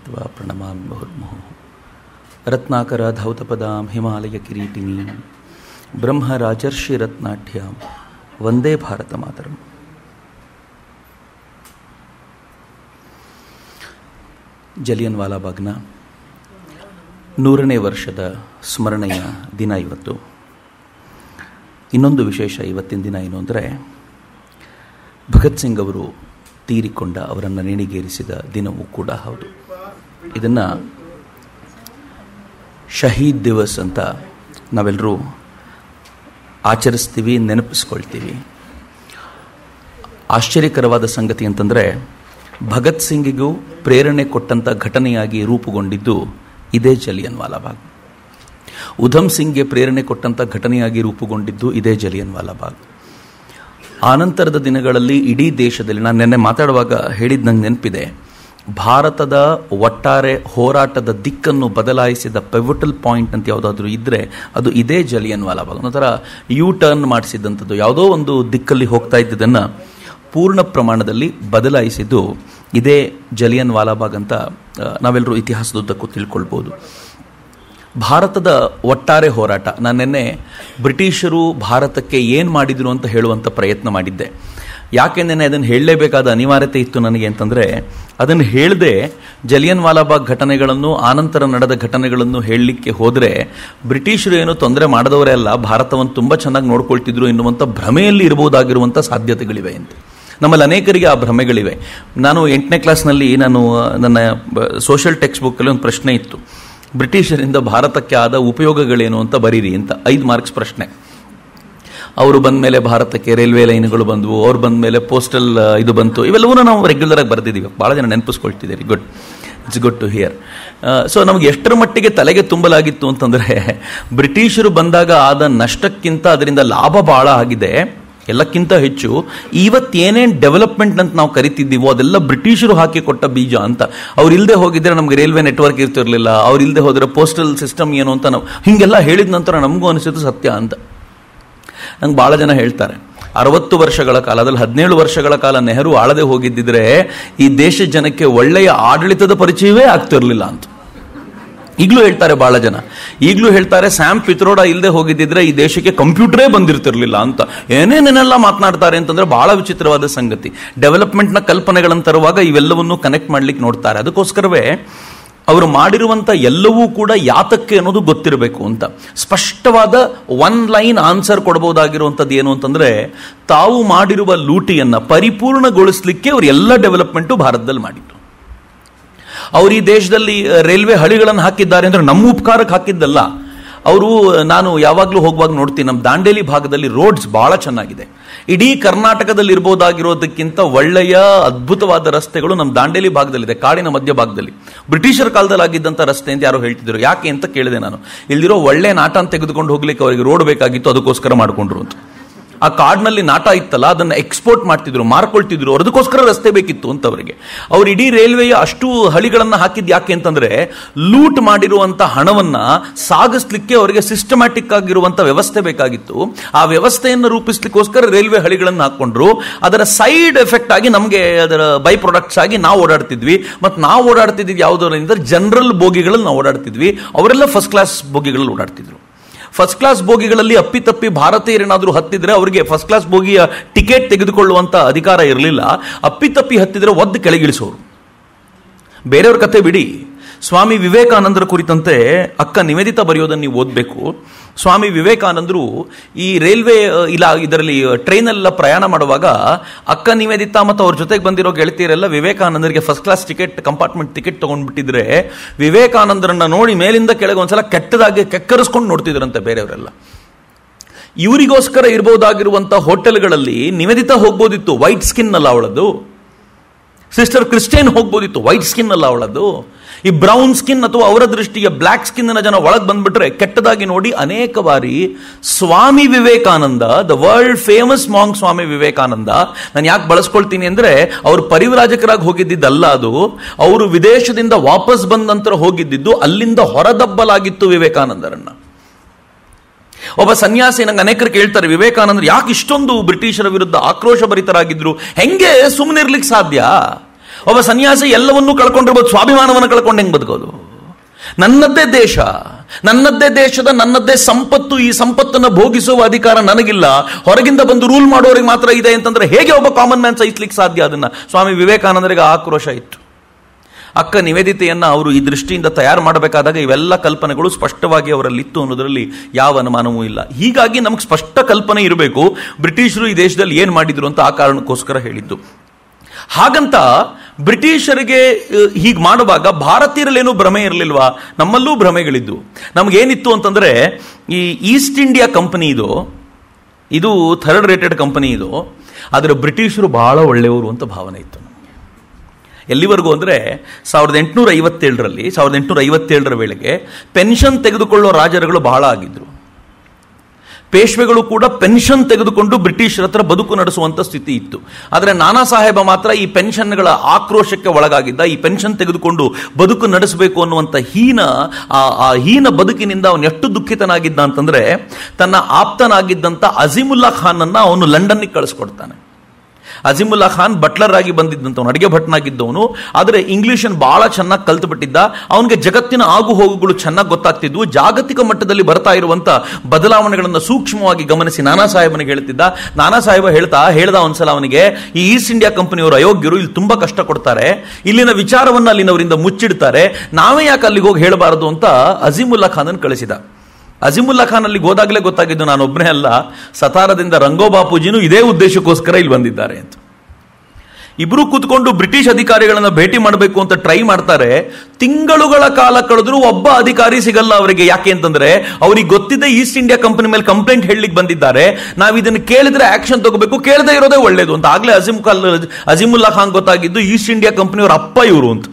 ದೃಷ್ಟ್ವಾ ಪ್ರಣಮಾಮಿ ಮುಹುರ್ಮುಹುಃ. ರತ್ನಾಕರ ಧೌತಪದಾಂ ಹಿಮಾಲಯ ಕಿರೀಟಿನೀಂ ಬ್ರಹ್ಮ ರಾಜರ್ಷಿ ರತ್ನಾಢ್ಯಾಂ ವಂದೇ ಭಾರತ ಮಾತರಂ. ಜಲಿಯನ್ವಾಲಾ ಬಾಗ್ನ 100ನೇ ವರ್ಷದ ಸ್ಮರಣೆಯ ದಿನ ಇವತ್ತು. ಇನ್ನೊಂದು ವಿಶೇಷ ಇವತ್ತಿನ ದಿನ ಏನು ಅಂದರೆ, ಭಗತ್ ಸಿಂಗ್ ಅವರು ತೀರಿಕೊಂಡ, ಅವರನ್ನು ನೇಣಿಗೇರಿಸಿದ ದಿನವೂ ಕೂಡ ಹೌದು. ಇದನ್ನು ಶಹೀದ್ ದಿವಸ್ ಅಂತ ನಾವೆಲ್ಲರೂ ಆಚರಿಸ್ತೀವಿ, ನೆನಪಿಸ್ಕೊಳ್ತೀವಿ. ಆಶ್ಚರ್ಯಕರವಾದ ಸಂಗತಿ ಅಂತಂದರೆ, ಭಗತ್ ಸಿಂಗಿಗೂ ಪ್ರೇರಣೆ ಕೊಟ್ಟಂಥ ಘಟನೆಯಾಗಿ ರೂಪುಗೊಂಡಿದ್ದು ಇದೇ ಜಲಿಯನ್ವಾಲಾ ಬಾಗ್. ಉಧಮ್ ಸಿಂಗ್ಗೆ ಪ್ರೇರಣೆ ಕೊಟ್ಟಂಥ ಘಟನೆಯಾಗಿ ರೂಪುಗೊಂಡಿದ್ದು ಇದೇ ಜಲಿಯನ್ವಾಲಾ ಬಾಗ್. ಆನಂತರದ ದಿನಗಳಲ್ಲಿ ಇಡೀ ದೇಶದಲ್ಲಿ, ನಾನು ನಿನ್ನೆ ಮಾತಾಡುವಾಗ ಹೇಳಿದ ನಂಗೆ ನೆನಪಿದೆ, ಭಾರತದ ಒಟ್ಟಾರೆ ಹೋರಾಟದ ದಿಕ್ಕನ್ನು ಬದಲಾಯಿಸಿದ ಪಿವಟಲ್ ಪಾಯಿಂಟ್ ಅಂತ ಯಾವುದಾದ್ರೂ ಇದ್ದರೆ ಅದು ಇದೇ ಜಲಿಯನ್ವಾಲಾ ಬಾಗ್. ಒಂಥರ ಯೂ ಟರ್ನ್ ಮಾಡಿಸಿದಂಥದ್ದು, ಯಾವುದೋ ಒಂದು ದಿಕ್ಕಲ್ಲಿ ಹೋಗ್ತಾ ಇದ್ದದನ್ನು ಪೂರ್ಣ ಪ್ರಮಾಣದಲ್ಲಿ ಬದಲಾಯಿಸಿದ್ದು ಇದೇ ಜಲಿಯನ್ವಾಲಾ ಬಾಗ್ ಅಂತ ನಾವೆಲ್ಲರೂ ಇತಿಹಾಸದುದ್ದಕ್ಕೂ ತಿಳ್ಕೊಳ್ಬೋದು. ಭಾರತದ ಒಟ್ಟಾರೆ ಹೋರಾಟ, ನಾನು ನಿನ್ನೆ ಬ್ರಿಟಿಷರು ಭಾರತಕ್ಕೆ ಏನು ಮಾಡಿದರು ಅಂತ ಹೇಳುವಂಥ ಪ್ರಯತ್ನ ಮಾಡಿದ್ದೆ. ಯಾಕೆ ನೆನ್ನೆ ಅದನ್ನು ಹೇಳಲೇಬೇಕಾದ ಅನಿವಾರ್ಯತೆ ಇತ್ತು ನನಗೆ ಅಂತಂದರೆ, ಅದನ್ನು ಹೇಳದೆ ಜಲಿಯನ್ವಾಲಾ ಬಾಗ್ ಘಟನೆಗಳನ್ನು, ಆನಂತರ ನಡೆದ ಘಟನೆಗಳನ್ನು ಹೇಳಲಿಕ್ಕೆ ಹೋದರೆ ಬ್ರಿಟಿಷರು ಏನು ತೊಂದರೆ ಮಾಡಿದವರೇ ಅಲ್ಲ, ಭಾರತವನ್ನು ತುಂಬ ಚೆನ್ನಾಗಿ ನೋಡ್ಕೊಳ್ತಿದ್ರು ಎನ್ನುವಂಥ ಭ್ರಮೆಯಲ್ಲಿ ಇರಬಹುದಾಗಿರುವಂಥ ಸಾಧ್ಯತೆಗಳಿವೆ ಅಂತ. ನಮ್ಮಲ್ಲಿ ಅನೇಕರಿಗೆ ಆ ಭ್ರಮೆಗಳಿವೆ. ನಾನು 8ನೇ ಕ್ಲಾಸ್ನಲ್ಲಿ ನನ್ನ ಸೋಷಿಯಲ್ ಟೆಕ್ಸ್ಟ್ ಬುಕ್ಕಲ್ಲಿ ಒಂದು ಪ್ರಶ್ನೆ ಇತ್ತು, ಬ್ರಿಟಿಷರಿಂದ ಭಾರತಕ್ಕೆ ಆದ ಉಪಯೋಗಗಳೇನು ಅಂತ ಬರೀರಿ ಅಂತ. 5 ಮಾರ್ಕ್ಸ್ ಪ್ರಶ್ನೆ. ಅವರು ಬಂದ ಮೇಲೆ ಭಾರತಕ್ಕೆ ರೈಲ್ವೆ ಲೈನ್ಗಳು ಬಂದವು, ಅವ್ರು ಬಂದ ಮೇಲೆ ಪೋಸ್ಟಲ್ ಇದು ಬಂತು, ಇವೆಲ್ಲವೂ ನಾವು ರೆಗ್ಯುಲರ್ ಆಗಿ ಬರೆದಿದ್ದೀವಿ. ಭಾಳ ಜನ ನೆನಪಿಸ್ಕೊಳ್ತಿದ್ದೀರಿ. Good, it's good to hear. So ನಮಗೆ ಎಷ್ಟರ ಮಟ್ಟಿಗೆ ತಲೆಗೆ ತುಂಬಲಾಗಿತ್ತು ಅಂತಂದರೆ, ಬ್ರಿಟಿಷರು ಬಂದಾಗ ಆದ ನಷ್ಟಕ್ಕಿಂತ ಅದರಿಂದ ಲಾಭ ಭಾಳ ಆಗಿದೆ. ಎಲ್ಲಕ್ಕಿಂತ ಹೆಚ್ಚು ಇವತ್ತೇನೇನು ಡೆವಲಪ್ಮೆಂಟ್ ಅಂತ ನಾವು ಕರಿತಿದ್ದೀವೋ ಅದೆಲ್ಲ ಬ್ರಿಟಿಷರು ಹಾಕಿ ಕೊಟ್ಟ ಬೀಜ ಅಂತ. ಅವ್ರು ಇಲ್ಲದೆ ಹೋಗಿದ್ರೆ ನಮಗೆ ರೈಲ್ವೆ ನೆಟ್ವರ್ಕ್ ಇರ್ತಿರಲಿಲ್ಲ, ಅವ್ರು ಇಲ್ಲದೆ ಹೋದರೆ ಪೋಸ್ಟಲ್ ಸಿಸ್ಟಮ್ ಏನು ಅಂತ ನಾವು ಹೀಗೆಲ್ಲ ಹೇಳಿದ ನಂತರ ನಮಗೂ ಅನಿಸಿದ್ದು ಸತ್ಯ ಅಂತ. ನಂಗೆ ಭಾಳ ಜನ ಹೇಳ್ತಾರೆ, 60 ವರ್ಷಗಳ ಕಾಲ, ಅದ್ರಲ್ಲಿ 17 ವರ್ಷಗಳ ಕಾಲ ನೆಹರು ಆಳದೆ ಹೋಗಿದ್ದಿದ್ರೆ ಈ ದೇಶದ ಜನಕ್ಕೆ ಒಳ್ಳೆಯ ಆಡಳಿತದ ಪರಿಚಯವೇ ಆಗ್ತಿರಲಿಲ್ಲ ಅಂತ. ಈಗಲೂ ಹೇಳ್ತಾರೆ ಭಾಳ ಜನ. ಈಗಲೂ ಹೇಳ್ತಾರೆ, ಸ್ಯಾಮ್ ಪಿತ್ರೋಡ ಇಲ್ಲದೆ ಹೋಗಿದ್ದಿದ್ರೆ ಈ ದೇಶಕ್ಕೆ ಕಂಪ್ಯೂಟರೇ ಬಂದಿರ್ತಿರ್ಲಿಲ್ಲ ಅಂತ. ಏನೇನೇನೆಲ್ಲ ಮಾತನಾಡ್ತಾರೆ ಅಂತಂದ್ರೆ ಬಹಳ ವಿಚಿತ್ರವಾದ ಸಂಗತಿ. ಡೆವಲಪ್ಮೆಂಟ್ನ ಕಲ್ಪನೆಗಳನ್ನು ತರುವಾಗ ಇವೆಲ್ಲವನ್ನೂ ಕನೆಕ್ಟ್ ಮಾಡ್ಲಿಕ್ಕೆ ನೋಡ್ತಾರೆ. ಅದಕ್ಕೋಸ್ಕರವೇ ಅವರು ಮಾಡಿರುವಂಥ ಎಲ್ಲವೂ ಕೂಡ ಯಾತಕ್ಕೆ ಅನ್ನೋದು ಗೊತ್ತಿರಬೇಕು ಅಂತ. ಸ್ಪಷ್ಟವಾದ 1 ಲೈನ್ ಆನ್ಸರ್ ಕೊಡಬಹುದಾಗಿರುವಂಥದ್ದು ಏನು ಅಂತಂದ್ರೆ, ತಾವು ಮಾಡಿರುವ ಲೂಟಿಯನ್ನು ಪರಿಪೂರ್ಣಗೊಳಿಸಲಿಕ್ಕೆ ಅವರು ಎಲ್ಲ ಡೆವಲಪ್ಮೆಂಟು ಭಾರತದಲ್ಲಿ ಮಾಡಿದ್ರು. ಅವರು ಈ ದೇಶದಲ್ಲಿ ರೈಲ್ವೆ ಹಳಿಗಳನ್ನು ಹಾಕಿದ್ದಾರೆ ಅಂದರೆ ನಮ್ಮ ಉಪಕಾರಕ್ಕೆ ಹಾಕಿದ್ದಲ್ಲ. ಅವರು, ನಾನು ಯಾವಾಗಲೂ ಹೋಗುವಾಗ ನೋಡ್ತೀನಿ, ನಮ್ಮ ದಾಂಡೇಲಿ ಭಾಗದಲ್ಲಿ ರೋಡ್ಸ್ ಬಹಳ ಚೆನ್ನಾಗಿದೆ. ಇಡೀ ಕರ್ನಾಟಕದಲ್ಲಿ ಇರಬಹುದಾಗಿರೋದಕ್ಕಿಂತ ಒಳ್ಳೆಯ ಅದ್ಭುತವಾದ ರಸ್ತೆಗಳು ನಮ್ಮ ದಾಂಡೇಲಿ ಭಾಗದಲ್ಲಿದೆ, ಕಾಡಿನ ಮಧ್ಯ ಭಾಗದಲ್ಲಿ. ಬ್ರಿಟಿಷರ ಕಾಲದಲ್ಲಿ ಆಗಿದ್ದಂಥ ರಸ್ತೆ ಅಂತ ಯಾರೋ ಹೇಳ್ತಿದ್ರು. ಯಾಕೆ ಅಂತ ಕೇಳಿದೆ ನಾನು. ಇಲ್ದಿರೋ ಒಳ್ಳೆ ನಾಟನ್ನು ತೆಗೆದುಕೊಂಡು ಹೋಗ್ಲಿಕ್ಕೆ ಅವರಿಗೆ ರೋಡ್ ಬೇಕಾಗಿತ್ತು, ಅದಕ್ಕೋಸ್ಕರ ಮಾಡಿಕೊಂಡ್ರು ಅಂತ. ಆ ಕಾಡಿನಲ್ಲಿ ನಾಟ ಇತ್ತಲ್ಲ, ಅದನ್ನು ಎಕ್ಸ್ಪೋರ್ಟ್ ಮಾಡ್ತಿದ್ರು, ಮಾರ್ಕೊಳ್ತಿದ್ರು, ಅದಕ್ಕೋಸ್ಕರ ರಸ್ತೆ ಬೇಕಿತ್ತು ಅಂತ ಅವರಿಗೆ. ಅವ್ರು ಇಡೀ ರೈಲ್ವೆಯ ಅಷ್ಟು ಹಳಿಗಳನ್ನು ಹಾಕಿದ್ದು ಯಾಕೆ ಅಂತಂದ್ರೆ, ಲೂಟ್ ಮಾಡಿರುವಂಥ ಹಣವನ್ನು ಸಾಗಿಸ್ಲಿಕ್ಕೆ ಅವರಿಗೆ ಸಿಸ್ಟಮ್ಯಾಟಿಕ್ ಆಗಿರುವಂಥ ವ್ಯವಸ್ಥೆ ಬೇಕಾಗಿತ್ತು. ಆ ವ್ಯವಸ್ಥೆಯನ್ನು ರೂಪಿಸ್ಲಿಕ್ಕೋಸ್ಕರ ರೈಲ್ವೆ ಹಳಿಗಳನ್ನು ಹಾಕೊಂಡ್ರು. ಅದರ ಸೈಡ್ ಎಫೆಕ್ಟ್ ಆಗಿ ನಮಗೆ ಅದರ ಬೈ ಪ್ರಾಡಕ್ಟ್ಸ್ ಆಗಿ ನಾವು ಓಡಾಡ್ತಿದ್ವಿ. ಮತ್ತು ನಾವು ಓಡಾಡ್ತಿದ್ವಿ ಯಾವುದರಿಂದ, ಜನರಲ್ ಬೋಗಿಗಳಲ್ಲಿ ನಾವು ಓಡಾಡ್ತಿದ್ವಿ. ಅವರೆಲ್ಲ ಫಸ್ಟ್ ಕ್ಲಾಸ್ ಬೋಗಿಗಳಲ್ಲಿ ಓಡಾಡ್ತಿದ್ರು. ಫಸ್ಟ್ ಕ್ಲಾಸ್ ಬೋಗಿಗಳಲ್ಲಿ ಅಪ್ಪಿತಪ್ಪಿ ಭಾರತೀಯರೇನಾದರೂ ಹತ್ತಿದ್ರೆ ಅವರಿಗೆ ಫಸ್ಟ್ ಕ್ಲಾಸ್ ಬೋಗಿಯ ಟಿಕೆಟ್ ತೆಗೆದುಕೊಳ್ಳುವಂಥ ಅಧಿಕಾರ ಇರಲಿಲ್ಲ. ಅಪ್ಪಿತಪ್ಪಿ ಹತ್ತಿದ್ರೆ ಒದ್ದು ಕೆಳಗಿಳಿಸೋರು. ಬೇರೆಯವ್ರ ಕತೆ ಬಿಡಿ. ಸ್ವಾಮಿ ವಿವೇಕಾನಂದರ ಕುರಿತಂತೆ ಅಕ್ಕ ನಿವೇದಿತಾ ಬರೆಯೋದನ್ನು ನೀವು ಓದಬೇಕು. ಸ್ವಾಮಿ ವಿವೇಕಾನಂದರು ಈ ರೈಲ್ವೆ ಇದರಲ್ಲಿ ಟ್ರೈನೆಲ್ಲ ಪ್ರಯಾಣ ಮಾಡುವಾಗ ಅಕ್ಕ ನಿವೇದಿತಾ ಮತ್ತು ಅವ್ರ ಜೊತೆಗೆ ಬಂದಿರೋ ಗೆಳತಿಯರೆಲ್ಲ ವಿವೇಕಾನಂದರಿಗೆ first class ticket, compartment ticket ತಗೊಂಡ್ಬಿಟ್ಟಿದ್ರೆ ವಿವೇಕಾನಂದರನ್ನ ನೋಡಿ ಮೇಲಿಂದ ಕೆಳಗೆ ಒಂದ್ಸಲ ಕೆಟ್ಟದಾಗಿ ಕೆಕ್ಕರಿಸ್ಕೊಂಡು ನೋಡ್ತಿದ್ರಂತೆ ಬೇರೆಯವರೆಲ್ಲ. ಇವರಿಗೋಸ್ಕರ ಇರಬಹುದಾಗಿರುವಂಥ ಹೋಟೆಲ್ಗಳಲ್ಲಿ ನಿವೇದಿತಾ ಹೋಗ್ಬೋದಿತ್ತು, ವೈಟ್ ಸ್ಕಿನ್ ಅಲ್ಲ ಅವಳದ್ದು. ಸಿಸ್ಟರ್ ಕ್ರಿಸ್ಟಿಯನ್ ಹೋಗ್ಬೋದಿತ್ತು, ವೈಟ್ ಸ್ಕಿನ್ ಅಲ್ಲ ಅವಳದ್ದು. ಈ ಬ್ರೌನ್ ಸ್ಕಿನ್ ಅಥವಾ ಅವರ ದೃಷ್ಟಿಗೆ ಬ್ಲ್ಯಾಕ್ ಸ್ಕಿನ್ ಜನ ಒಳಗೆ ಬಂದ್ಬಿಟ್ರೆ ಕೆಟ್ಟದಾಗಿ ನೋಡಿ ಅನೇಕ ಬಾರಿ Swami Vivekananda, the world famous monk Swami Vivekananda, ನಾನು ಯಾಕೆ ಬಳಸ್ಕೊಳ್ತೀನಿ ಅಂದ್ರೆ, ಅವರು ಪರಿವ್ರಾಜಕರಾಗಿ ಹೋಗಿದ್ದಲ್ಲ, ಅದು ಅವರು ವಿದೇಶದಿಂದ ವಾಪಸ್ ಬಂದ ನಂತರ ಹೋಗಿದ್ದು, ಅಲ್ಲಿಂದ ಹೊರದಬ್ಬಲಾಗಿತ್ತು ವಿವೇಕಾನಂದರನ್ನ. ಒಬ್ಬ ಸನ್ಯಾಸಿ, ನಂಗೆ ಅನೇಕರು ಕೇಳ್ತಾರೆ, ವಿವೇಕಾನಂದರು ಯಾಕೆ ಇಷ್ಟೊಂದು ಬ್ರಿಟಿಷರ ವಿರುದ್ಧ ಆಕ್ರೋಶ ಭರಿತರಾಗಿದ್ರು, ಹೆಂಗೆ ಸುಮ್ಮನಿರ್ಲಿಕ್ಕೆ ಸಾಧ್ಯ? ಒಬ್ಬ ಸನ್ಯಾಸಿ ಎಲ್ಲವನ್ನೂ ಕಳ್ಕೊಂಡಿರ್ಬೋದು, ಸ್ವಾಭಿಮಾನವನ್ನು ಕಳ್ಕೊಂಡು ಹೆಂಗೆ ಬದುಕೋದು? ನನ್ನದ್ದೇ ದೇಶ, ನನ್ನದ್ದೇ ದೇಶದ ನನ್ನದ್ದೇ ಸಂಪತ್ತು, ಈ ಸಂಪತ್ತನ್ನು ಭೋಗಿಸುವ ಅಧಿಕಾರ ನನಗಿಲ್ಲ, ಹೊರಗಿಂದ ಬಂದು ರೂಲ್ ಮಾಡೋರಿಗೆ ಮಾತ್ರ ಇದೆ ಅಂತಂದ್ರೆ ಹೇಗೆ ಒಬ್ಬ ಕಾಮನ್ ಮ್ಯಾನ್ ಸಹಿಸ್ಲಿಕ್ಕೆ ಸಾಧ್ಯ? ಅದನ್ನ ಸ್ವಾಮಿ ವಿವೇಕಾನಂದರಿಗೆ ಆಕ್ರೋಶ ಇತ್ತು. ಅಕ್ಕ ನಿವೇದಿತೆಯನ್ನ ಅವರು ಈ ದೃಷ್ಟಿಯಿಂದ ತಯಾರು ಮಾಡಬೇಕಾದಾಗ ಇವೆಲ್ಲ ಕಲ್ಪನೆಗಳು ಸ್ಪಷ್ಟವಾಗಿ ಅವರಲ್ಲಿತ್ತು ಅನ್ನೋದರಲ್ಲಿ ಯಾವ ಅನುಮಾನವೂ ಇಲ್ಲ. ಹೀಗಾಗಿ ನಮ್ಗೆ ಸ್ಪಷ್ಟ ಕಲ್ಪನೆ ಇರಬೇಕು ಬ್ರಿಟಿಷರು ಈ ದೇಶದಲ್ಲಿ ಏನು ಮಾಡಿದ್ರು ಅಂತ. ಆ ಕಾರಣಕ್ಕೋಸ್ಕರ ಹೇಳಿದ್ದು. ಹಾಗಂತ ಬ್ರಿಟಿಷರಿಗೆ ಹೀಗೆ ಮಾಡುವಾಗ ಭಾರತೀಯರಲ್ಲೇನೂ ಭ್ರಮೆ ಇರಲಿಲ್ವಾ? ನಮ್ಮಲ್ಲೂ ಭ್ರಮೆಗಳಿದ್ದು. ನಮಗೇನಿತ್ತು ಅಂತಂದ್ರೆ, ಈ ಈಸ್ಟ್ ಇಂಡಿಯಾ ಕಂಪನಿ ಇದು ಥರ್ಡ್ ರೇಟೆಡ್ ಕಂಪನಿ ಇದು, ಆದರೆ ಬ್ರಿಟಿಷರು ಬಹಳ ಒಳ್ಳೆಯವರು ಅಂತ ಭಾವನೆ ಇತ್ತು. ಎಲ್ಲಿವರೆಗೂ ಅಂದರೆ 1857ರ ವೇಳೆಗೆ ಪೆನ್ಷನ್ ತೆಗೆದುಕೊಳ್ಳೋ ರಾಜರುಗಳು ಬಹಳ ಆಗಿದ್ರು. ಪೇಶ್ವೆಗಳು ಕೂಡ ಪೆನ್ಷನ್ ತೆಗೆದುಕೊಂಡು ಬ್ರಿಟಿಷರ ಹತ್ರ ಬದುಕು ನಡೆಸುವಂತ ಸ್ಥಿತಿ ಇತ್ತು. ಆದರೆ ನಾನಾ ಸಾಹೇಬ ಮಾತ್ರ ಈ ಪೆನ್ಷನ್ಗಳ ಆಕ್ರೋಶಕ್ಕೆ ಒಳಗಾಗಿದ್ದ. ಈ ಪೆನ್ಷನ್ ತೆಗೆದುಕೊಂಡು ಬದುಕು ನಡೆಸಬೇಕು ಅನ್ನುವಂಥ ಹೀನ ಬದುಕಿನಿಂದ ಅವನು ಎಷ್ಟು ದುಃಖಿತನಾಗಿದ್ದ ಅಂತಂದ್ರೆ, ತನ್ನ ಆಪ್ತನಾಗಿದ್ದಂಥ ಅಜೀಮುಲ್ಲಾ ಖಾನ್ ಅನ್ನ ಅವನು ಲಂಡನ್ನಿಗೆ ಕಳಿಸ್ಕೊಡ್ತಾನೆ. ಅಜೀಮುಲ್ಲಾ ಖಾನ್ ಬಟ್ಲರ್ ಆಗಿ ಬಂದಿದ್ದಂಥವನು, ಅಡಿಗೆ ಭಟ್ನಾಗಿದ್ದವನು. ಆದರೆ ಇಂಗ್ಲಿಷನ್ನು ಬಹಳ ಚೆನ್ನಾಗಿ ಕಲ್ತು ಬಿಟ್ಟಿದ್ದ. ಅವನಿಗೆ ಜಗತ್ತಿನ ಆಗು ಹೋಗುಗಳು ಚೆನ್ನಾಗಿ ಗೊತ್ತಾಗ್ತಿದ್ವು. ಜಾಗತಿಕ ಮಟ್ಟದಲ್ಲಿ ಬರ್ತಾ ಇರುವಂತ ಬದಲಾವಣೆಗಳನ್ನು ಸೂಕ್ಷ್ಮವಾಗಿ ಗಮನಿಸಿ ನಾನಾ ಸಾಹೇಬನಿಗೆ ಹೇಳ್ತಿದ್ದ. ನಾನಾ ಸಾಹೇಬ ಹೇಳ್ದ ಒಂದ್ಸಲ ಅವನಿಗೆ, ಈ ಈಸ್ಟ್ ಇಂಡಿಯಾ ಕಂಪನಿಯವರು ಅಯೋಗ್ಯರು, ಇಲ್ಲಿ ತುಂಬಾ ಕಷ್ಟ ಕೊಡ್ತಾರೆ, ಇಲ್ಲಿನ ವಿಚಾರವನ್ನು ಅಲ್ಲಿನವರಿಂದ ಮುಚ್ಚಿಡ್ತಾರೆ, ನಾವೇ ಯಾಕೆ ಅಲ್ಲಿಗೆ ಹೋಗಿ ಹೇಳಬಾರದು ಅಂತ ಅಜೀಮುಲ್ಲಾ ಖಾನನ್ನು ಕಳಿಸಿದ. ಅಜೀಮುಲ್ಲಾ ಖಾನ್ ಅಲ್ಲಿಗೆ ಹೋದಾಗಲೇ ಗೊತ್ತಾಗಿದ್ದು, ನಾನೊಬ್ಬನೇ ಅಲ್ಲ, ಸತಾರದಿಂದ ರಂಗೋ ಬಾಪೂಜಿನೂ ಇದೇ ಉದ್ದೇಶಕ್ಕೋಸ್ಕರ ಇಲ್ಲಿ ಬಂದಿದ್ದಾರೆ ಅಂತ. ಇಬ್ರು ಕೂತ್ಕೊಂಡು ಬ್ರಿಟಿಷ್ ಅಧಿಕಾರಿಗಳನ್ನ ಭೇಟಿ ಮಾಡಬೇಕು ಅಂತ ಟ್ರೈ ಮಾಡ್ತಾರೆ. ತಿಂಗಳುಗಳ ಕಾಲ ಕಳೆದ್ರು ಒಬ್ಬ ಅಧಿಕಾರಿ ಸಿಗಲ್ಲ ಅವರಿಗೆ. ಯಾಕೆ ಅಂತಂದ್ರೆ ಅವ್ರಿಗೆ ಗೊತ್ತಿದೆ ಈಸ್ಟ್ ಇಂಡಿಯಾ ಕಂಪನಿ ಮೇಲೆ ಕಂಪ್ಲೇಂಟ್ ಹೇಳಲಿಕ್ಕೆ ಬಂದಿದ್ದಾರೆ, ನಾವು ಇದನ್ನು ಕೇಳಿದ್ರೆ ಆಕ್ಷನ್ ತಗೋಬೇಕು, ಕೇಳದೆ ಇರೋದೇ ಒಳ್ಳೇದು ಅಂತ. ಆಗ್ಲೇ ಅಜೀಮುಲ್ಲಾ ಖಾನ್ ಗೊತ್ತಾಗಿದ್ದು ಈಸ್ಟ್ ಇಂಡಿಯಾ ಕಂಪನಿಯವ್ರ ಅಪ್ಪ ಇವರು ಅಂತ.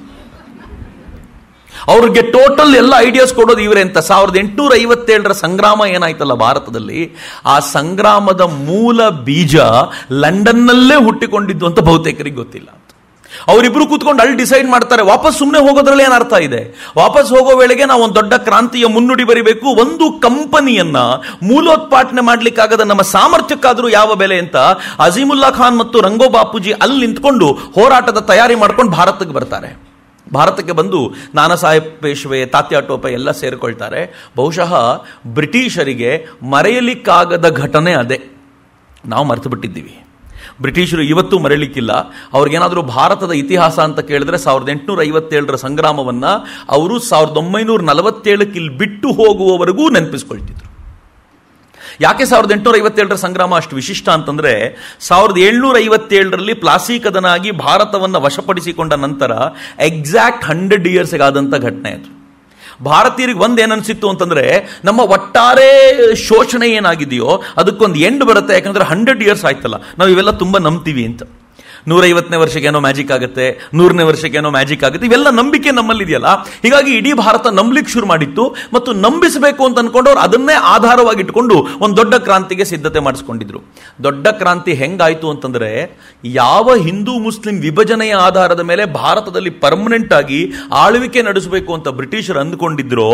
ಅವ್ರಿಗೆ ಟೋಟಲ್ ಎಲ್ಲ ಐಡಿಯಾಸ್ ಕೊಡೋದು ಇವರೇ ಅಂತ. 1857ರ ಸಂಗ್ರಾಮ ಏನಾಯ್ತಲ್ಲ ಭಾರತದಲ್ಲಿ, ಆ ಸಂಗ್ರಾಮದ ಮೂಲ ಬೀಜ ಲಂಡನ್ನಲ್ಲೇ ಹುಟ್ಟಿಕೊಂಡಿದ್ದು ಅಂತ ಬಹುತೇಕರಿಗೆ ಗೊತ್ತಿಲ್ಲ. ಅವರಿಬ್ರು ಕೂತ್ಕೊಂಡು ಅಲ್ಲಿ ಡಿಸೈಡ್ ಮಾಡ್ತಾರೆ, ವಾಪಸ್ ಸುಮ್ಮನೆ ಹೋಗೋದ್ರಲ್ಲಿ ಏನು ಅರ್ಥ ಇದೆ? ವಾಪಸ್ ಹೋಗೋ ವೇಳೆಗೆ ನಾವು ಒಂದು ದೊಡ್ಡ ಕ್ರಾಂತಿಯ ಮುನ್ನುಡಿ ಬರಿಬೇಕು, ಒಂದು ಕಂಪನಿಯನ್ನ ಮೂಲೋತ್ಪಾದನೆ ಮಾಡ್ಲಿಕ್ಕಾಗದ ನಮ್ಮ ಸಾಮರ್ಥ್ಯಕ್ಕಾದ್ರೂ ಯಾವ ಬೆಲೆ ಅಂತ ಅಜೀಮುಲ್ಲಾ ಖಾನ್ ಮತ್ತು ರಂಗೋ ಬಾಪೂಜಿ ಅಲ್ಲಿ ನಿಂತ್ಕೊಂಡು ಹೋರಾಟದ ತಯಾರಿ ಮಾಡ್ಕೊಂಡು ಭಾರತಕ್ಕೆ ಬರ್ತಾರೆ. ಭಾರತಕ್ಕೆ ಬಂದು ನಾನಾ ಸಾಹೇಬ್ ಪೇಶ್ವೆ, ತಾತ್ಯಾ ಟೋಪೆ ಎಲ್ಲ ಸೇರಿಕೊಳ್ತಾರೆ. ಬಹುಶಃ ಬ್ರಿಟಿಷರಿಗೆ ಮರೆಯಲಿಕ್ಕಾಗದ ಘಟನೆ ಅದೇ. ನಾವು ಮರೆತು ಬಿಟ್ಟಿದ್ದೀವಿ. ಬ್ರಿಟಿಷರು ಇವತ್ತು ಮರೆಯಲಿಕ್ಕಿಲ್ಲ. ಅವ್ರಿಗೇನಾದರೂ ಭಾರತದ ಇತಿಹಾಸ ಅಂತ ಕೇಳಿದ್ರೆ 1857ರ ಸಂಗ್ರಾಮವನ್ನ ಅವರು 1947ಕ್ಕೆ ಇಲ್ಲಿ ಬಿಟ್ಟು ಹೋಗುವವರೆಗೂ ನೆನಪಿಸ್ಕೊಳ್ತಿದ್ರು. ಯಾಕೆ 1857ರ ಸಂಗ್ರಾಮ ಅಷ್ಟು ವಿಶಿಷ್ಟ ಅಂತಂದ್ರೆ, 1757ರಲ್ಲಿ ಪ್ಲಾಸಿ ಕದನಾಗಿ ಭಾರತವನ್ನು ವಶಪಡಿಸಿಕೊಂಡ ನಂತರ ಎಕ್ಸಾಕ್ಟ್ 100 ಇಯರ್ಸ್ ಆದಂತ ಘಟನೆ ಅದು. ಭಾರತೀಯರಿಗೆ ಒಂದೇನನ್ಸಿತ್ತು ಅಂತಂದ್ರೆ, ನಮ್ಮ ಒಟ್ಟಾರೆ ಶೋಷಣೆ ಏನಾಗಿದೆಯೋ ಅದಕ್ಕೊಂದು ಎಂಡ್ ಬರುತ್ತೆ, ಯಾಕಂದ್ರೆ 100 ಇಯರ್ಸ್ ಆಯ್ತಲ್ಲ, ನಾವು ಇವೆಲ್ಲ ತುಂಬಾ ನಂಬ್ತೀವಿ ಅಂತ. 150ನೇ ವರ್ಷಕ್ಕೆ ಏನೋ ಮ್ಯಾಜಿಕ್ ಆಗುತ್ತೆ, 100ನೇ ವರ್ಷಕ್ಕೆ ಏನೋ ಮ್ಯಾಜಿಕ್ ಆಗುತ್ತೆ, ಇವೆಲ್ಲ ನಂಬಿಕೆ ನಮ್ಮಲ್ಲಿದೆಯಲ್ಲ. ಹೀಗಾಗಿ ಇಡೀ ಭಾರತ ನಂಬಲಿಕ್ಕೆ ಶುರು ಮಾಡಿತ್ತು ಮತ್ತು ನಂಬಿಸಬೇಕು ಅಂತ ಅನ್ಕೊಂಡವ್ರು ಅದನ್ನೇ ಆಧಾರವಾಗಿ ಇಟ್ಕೊಂಡು ಒಂದು ದೊಡ್ಡ ಕ್ರಾಂತಿಗೆ ಸಿದ್ಧತೆ ಮಾಡಿಸ್ಕೊಂಡಿದ್ರು. ದೊಡ್ಡ ಕ್ರಾಂತಿ ಹೆಂಗಾಯ್ತು ಅಂತಂದ್ರೆ, ಯಾವ ಹಿಂದೂ ಮುಸ್ಲಿಂ ವಿಭಜನೆಯ ಆಧಾರದ ಮೇಲೆ ಭಾರತದಲ್ಲಿ ಪರ್ಮನೆಂಟ್ ಆಗಿ ಆಳ್ವಿಕೆ ನಡೆಸಬೇಕು ಅಂತ ಬ್ರಿಟಿಷರು ಅಂದ್ಕೊಂಡಿದ್ರು,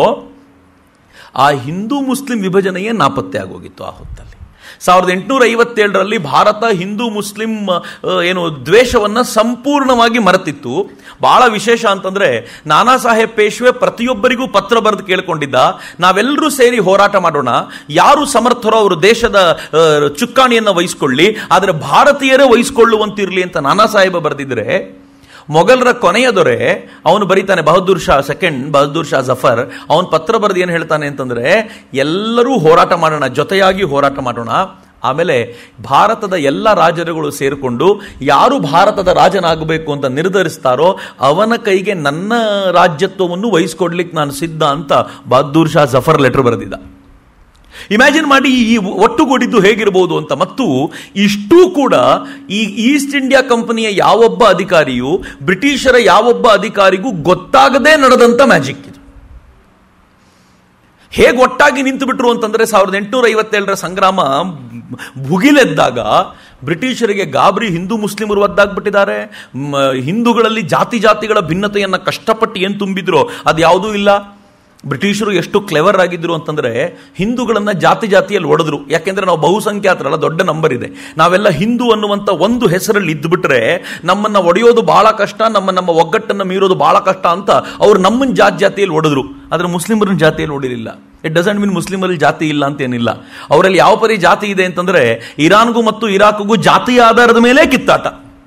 ಆ ಹಿಂದೂ ಮುಸ್ಲಿಂ ವಿಭಜನೆಯೇ ನಾಪತ್ತೆ ಆಗೋಗಿತ್ತು ಆ ಹೊತ್ತಲ್ಲಿ. 1857ರಲ್ಲಿ ಭಾರತ ಹಿಂದೂ ಮುಸ್ಲಿಂ ದ್ವೇಷವನ್ನ ಸಂಪೂರ್ಣವಾಗಿ ಮರೆತಿತ್ತು. ಬಹಳ ವಿಶೇಷ ಅಂತಂದ್ರೆ, ನಾನಾ ಸಾಹೇಬ್ ಪೇಶ್ವೆ ಪ್ರತಿಯೊಬ್ಬರಿಗೂ ಪತ್ರ ಬರೆದು ಕೇಳಿಕೊಂಡಿದ್ದ, ನಾವೆಲ್ಲರೂ ಸೇರಿ ಹೋರಾಟ ಮಾಡೋಣ, ಯಾರು ಸಮರ್ಥರೋ ಅವರು ದೇಶದ ಚುಕ್ಕಾಣಿಯನ್ನ ವಹಿಸಿಕೊಳ್ಳಿ, ಆದರೆ ಭಾರತೀಯರೇ ವಹಿಸಿಕೊಳ್ಳುವಂತಿರಲಿ ಅಂತ ನಾನಾ ಸಾಹೇಬ ಬರೆದಿದ್ರೆ, ಮೊಘಲರ ಕೊನೆಯ ದೊರೆ ಅವನು ಬರೀತಾನೆ, ಬಹದ್ದೂರ್ ಶಾ ಜಫರ್, ಅವನು ಪತ್ರ ಬರೆದು ಏನು ಹೇಳ್ತಾನೆ ಅಂತಂದ್ರೆ, ಎಲ್ಲರೂ ಹೋರಾಟ ಮಾಡೋಣ, ಜೊತೆಯಾಗಿ ಹೋರಾಟ ಮಾಡೋಣ. ಆಮೇಲೆ ಭಾರತದ ಎಲ್ಲ ರಾಜರುಗಳು ಸೇರಿಕೊಂಡು ಯಾರು ಭಾರತದ ರಾಜನಾಗಬೇಕು ಅಂತ ನಿರ್ಧರಿಸ್ತಾರೋ ಅವನ ಕೈಗೆ ನನ್ನ ರಾಜ್ಯತ್ವವನ್ನು ವಹಿಸ್ಕೊಡ್ಲಿಕ್ಕೆ ನಾನು ಸಿದ್ಧ ಅಂತ ಬಹದ್ದೂರ್ ಶಾ ಜಫರ್ ಲೆಟರ್ ಬರೆದಿದ್ದ. ಇಮ್ಯಾಜಿನ್ ಮಾಡಿ ಈ ಒಟ್ಟುಗೂಡಿದ್ದು ಹೇಗಿರಬಹುದು ಅಂತ. ಮತ್ತು ಇಷ್ಟೂ ಕೂಡ ಈ ಈಸ್ಟ್ ಇಂಡಿಯಾ ಕಂಪನಿಯ ಯಾವೊಬ್ಬ ಅಧಿಕಾರಿಯೂ ಬ್ರಿಟಿಷರ ಯಾವೊಬ್ಬ ಅಧಿಕಾರಿಗೂ ಗೊತ್ತಾಗದೇ ನಡೆದಂತ ಮ್ಯಾಜಿಕ್ ಇದು. ಹೇಗೆ ಒಟ್ಟಾಗಿ ನಿಂತು ಬಿಟ್ರು ಅಂತಂದ್ರೆ, 1857ರ ಸಂಗ್ರಾಮ ಭುಗಿಲೆದ್ದಾಗ ಬ್ರಿಟಿಷರಿಗೆ ಗಾಬರಿ, ಹಿಂದೂ ಮುಸ್ಲಿಮರು ಒದ್ದಾಗ್ಬಿಟ್ಟಿದ್ದಾರೆ, ಹಿಂದೂಗಳಲ್ಲಿ ಜಾತಿಗಳ ಭಿನ್ನತೆಯನ್ನ ಕಷ್ಟಪಟ್ಟು ಏನು ತುಂಬಿದ್ರೋ ಅದು ಯಾವುದೂ ಇಲ್ಲ. ಬ್ರಿಟಿಷರು ಎಷ್ಟು ಕ್ಲೆವರ್ ಆಗಿದ್ರು ಅಂತಂದ್ರೆ ಹಿಂದೂಗಳನ್ನ ಜಾತಿ ಜಾತಿಯಲ್ಲಿ ಹೊಡೆದ್ರು. ಯಾಕೆಂದ್ರೆ ನಾವು ಬಹುಸಂಖ್ಯಾತರಲ್ಲ, ದೊಡ್ಡ ನಂಬರ್ ಇದೆ. ನಾವೆಲ್ಲ ಹಿಂದೂ ಅನ್ನುವಂಥ ಒಂದು ಹೆಸರಲ್ಲಿ ಇದ್ದುಬಿಟ್ರೆ ನಮ್ಮನ್ನ ಒಡೆಯೋದು ಬಹಳ ಕಷ್ಟ, ನಮ್ಮ ಒಗ್ಗಟ್ಟನ್ನು ಮೀರೋದು ಬಹಳ ಕಷ್ಟ ಅಂತ ಅವ್ರು ನಮ್ಮನ್ನ ಜಾತಿಯಲ್ಲಿ ಹೊಡೆದ್ರು. ಆದ್ರೆ ಮುಸ್ಲಿಮರನ್ನ ಜಾತಿಯಲ್ಲಿ ಹೊಡಿಲಿಲ್ಲ. ಇಟ್ ಡಸಂಟ್ ಮೀನ್ ಮುಸ್ಲಿಮರಲ್ಲಿ ಜಾತಿ ಇಲ್ಲ ಅಂತ ಏನಿಲ್ಲ. ಅವರಲ್ಲಿ ಯಾವ ಪರಿ ಜಾತಿ ಇದೆ ಅಂತಂದ್ರೆ ಇರಾನ್ಗೂ ಮತ್ತು ಇರಾಕ್ಗೂ ಜಾತಿಯ ಆಧಾರದ ಮೇಲೆ ಕಿತ್ತಾಟ.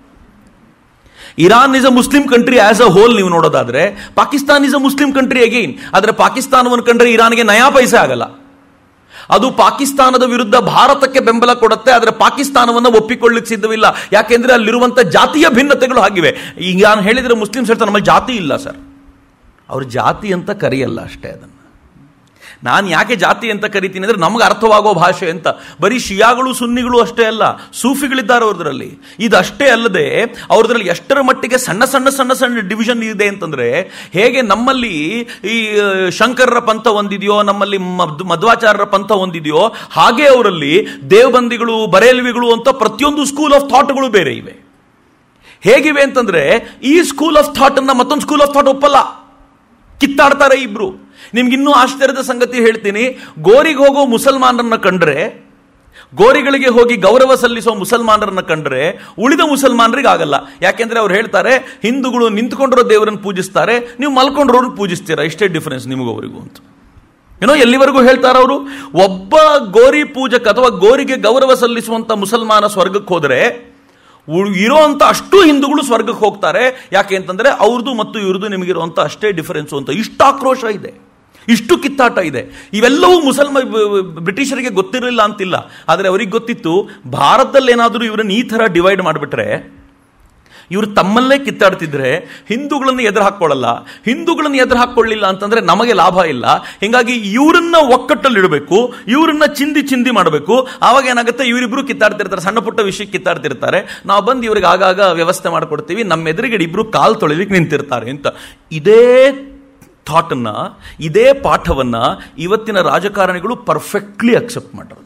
Iran is a Muslim country as a whole ನೀವು ನೋಡೋದಾದ್ರೆ, Pakistan is a Muslim country again. ಆದ್ರೆ ಪಾಕಿಸ್ತಾನವನ್ನು ಕಂಡ್ರೆ ಇರಾನ್ಗೆ ನಯಾ ಪೈಸೆ ಆಗಲ್ಲ. ಅದು ಪಾಕಿಸ್ತಾನದ ವಿರುದ್ಧ ಭಾರತಕ್ಕೆ ಬೆಂಬಲ ಕೊಡುತ್ತೆ, ಆದರೆ ಪಾಕಿಸ್ತಾನವನ್ನು ಒಪ್ಪಿಕೊಳ್ಳಿಕ್ಕೆ ಸಿದ್ಧವಿಲ್ಲ. ಯಾಕೆಂದ್ರೆ ಅಲ್ಲಿರುವಂತಹ ಜಾತಿಯ ಭಿನ್ನತೆಗಳು ಆಗಿವೆ. ಈಗ ನಾನು ಹೇಳಿದ್ರೆ ಮುಸ್ಲಿಮ್ಸ್ ಹೇಳ್ತಾರೆ ನಮ್ಮಲ್ಲಿ ಜಾತಿ ಇಲ್ಲ ಸರ್. ಅವ್ರ ಜಾತಿ ಅಂತ ಕರೆಯಲ್ಲ ಅಷ್ಟೇ. ಅದನ್ನು ನಾನು ಯಾಕೆ ಜಾತಿ ಅಂತ ಕರಿತೀನಿ ಅಂದ್ರೆ ನಮಗೆ ಅರ್ಥವಾಗೋ ಭಾಷೆ ಅಂತ. ಬರೀ ಶಿಯಾಗಳು ಸುನ್ನಿಗಳು ಅಷ್ಟೇ ಅಲ್ಲ, ಸೂಫಿಗಳಿದ್ದಾರೆ ಅವ್ರದ್ರಲ್ಲಿ. ಇದಷ್ಟೇ ಅಲ್ಲದೆ ಅವ್ರದ್ರಲ್ಲಿ ಎಷ್ಟರ ಮಟ್ಟಿಗೆ ಸಣ್ಣ ಸಣ್ಣ ಸಣ್ಣ ಸಣ್ಣ ಡಿವಿಷನ್ ಇದೆ ಅಂತಂದ್ರೆ, ಹೇಗೆ ನಮ್ಮಲ್ಲಿ ಈ ಶಂಕರರ ಪಂಥ ಒಂದಿದೆಯೋ, ನಮ್ಮಲ್ಲಿ ಮಧ್ವಾಚಾರ್ಯರ ಪಂಥ ಒಂದಿದೆಯೋ, ಹಾಗೆ ಅವರಲ್ಲಿ ದೇವಬಂದಿಗಳು, ಬರೇಲ್ವಿಗಳು ಅಂತ ಪ್ರತಿಯೊಂದು ಸ್ಕೂಲ್ ಆಫ್ ಥಾಟ್ಗಳು ಬೇರೆ ಇವೆ. ಹೇಗಿವೆ ಅಂತಂದ್ರೆ ಈ ಸ್ಕೂಲ್ ಆಫ್ ಥಾಟ್ ಅನ್ನ ಮತ್ತೊಂದು ಸ್ಕೂಲ್ ಆಫ್ ಥಾಟ್ ಒಪ್ಪಲ್ಲ, ಕಿತ್ತಾಡ್ತಾರೆ ಇಬ್ರು. ನಿಮ್ಗಿನ್ನೂ ಆಶ್ಚರ್ಯದ ಸಂಗತಿ ಹೇಳ್ತೀನಿ. ಗೋರಿಗೆ ಹೋಗೋ ಮುಸಲ್ಮಾನರನ್ನ ಕಂಡ್ರೆ, ಗೋರಿಗಳಿಗೆ ಹೋಗಿ ಗೌರವ ಸಲ್ಲಿಸೋ ಮುಸಲ್ಮಾನರನ್ನ ಕಂಡ್ರೆ ಉಳಿದ ಮುಸಲ್ಮಾನರಿಗೆ ಆಗಲ್ಲ. ಯಾಕೆಂದ್ರೆ ಅವ್ರು ಹೇಳ್ತಾರೆ ಹಿಂದೂಗಳು ನಿಂತ್ಕೊಂಡಿರೋ ದೇವರನ್ನು ಪೂಜಿಸ್ತಾರೆ, ನೀವು ಮಲ್ಕೊಂಡಿರೋರು ಪೂಜಿಸ್ತೀರಾ, ಇಷ್ಟೇ ಡಿಫರೆನ್ಸ್ ನಿಮಗೂ ಅವರಿಗೂ ಅಂತ. ಏನೋ ಎಲ್ಲಿವರೆಗೂ ಹೇಳ್ತಾರ ಅವರು. ಒಬ್ಬ ಗೋರಿ ಪೂಜಕ ಅಥವಾ ಗೋರಿಗೆ ಗೌರವ ಸಲ್ಲಿಸುವಂತ ಮುಸಲ್ಮಾನ ಸ್ವರ್ಗಕ್ಕೆ ಹೋದ್ರೆ ಇರೋ ಅಂತ ಅಷ್ಟು ಹಿಂದೂಗಳು ಸ್ವರ್ಗಕ್ಕೆ ಹೋಗ್ತಾರೆ. ಯಾಕೆ ಅಂತಂದ್ರೆ ಅವ್ರದ್ದು ಮತ್ತು ಇವ್ರದ್ದು ನಿಮಗಿರುವಂತ ಅಷ್ಟೇ ಡಿಫರೆನ್ಸು ಅಂತ. ಇಷ್ಟು ಆಕ್ರೋಶ ಇದೆ, ಇಷ್ಟು ಕಿತ್ತಾಟ ಇದೆ. ಇವೆಲ್ಲವೂ ಬ್ರಿಟಿಷರಿಗೆ ಗೊತ್ತಿರಲಿಲ್ಲ ಅಂತಿಲ್ಲ, ಆದರೆ ಅವರಿಗೆ ಗೊತ್ತಿತ್ತು. ಭಾರತದಲ್ಲಿ ಏನಾದರೂ ಇವರನ್ನು ಈ ಥರ ಡಿವೈಡ್ ಮಾಡಿಬಿಟ್ರೆ, ಇವರು ತಮ್ಮಲ್ಲೇ ಕಿತ್ತಾಡ್ತಿದ್ರೆ ಹಿಂದೂಗಳನ್ನು ಎದುರು ಹಾಕೊಳ್ಳಲ್ಲ. ಹಿಂದೂಗಳನ್ನು ಎದುರು ಹಾಕೊಳ್ಳಿಲ್ಲ ಅಂತಂದ್ರೆ ನಮಗೆ ಲಾಭ ಇಲ್ಲ. ಹೀಗಾಗಿ ಇವರನ್ನ ಒಕ್ಕಟ್ಟಲ್ಲಿಡಬೇಕು, ಇವರನ್ನ ಚಿಂದಿ ಚಿಂದಿ ಮಾಡಬೇಕು. ಆವಾಗ ಏನಾಗುತ್ತೆ, ಇವರಿಬ್ರು ಕಿತ್ತಾಡ್ತಿರ್ತಾರೆ, ಸಣ್ಣ ಪುಟ್ಟ ವಿಷಯಕ್ಕೆ ಕಿತ್ತಾಡ್ತಿರ್ತಾರೆ. ನಾವು ಬಂದು ಇವ್ರಿಗೆ ಆಗಾಗ ವ್ಯವಸ್ಥೆ ಮಾಡಿಕೊಡ್ತೀವಿ, ನಮ್ಮ ಎದುರಿಗೆ ಇಬ್ರು ಕಾಲು ತೊಳಿಲಿಕ್ಕೆ ನಿಂತಿರ್ತಾರೆ ಅಂತ. ಇದೇ ಥಾಟನ್ನ, ಇದೇ ಪಾಠವನ್ನ ಇವತ್ತಿನ ರಾಜಕಾರಣಿಗಳು ಪರ್ಫೆಕ್ಟ್ಲಿ ಅಕ್ಸೆಪ್ಟ್ ಮಾಡಿರೋದು.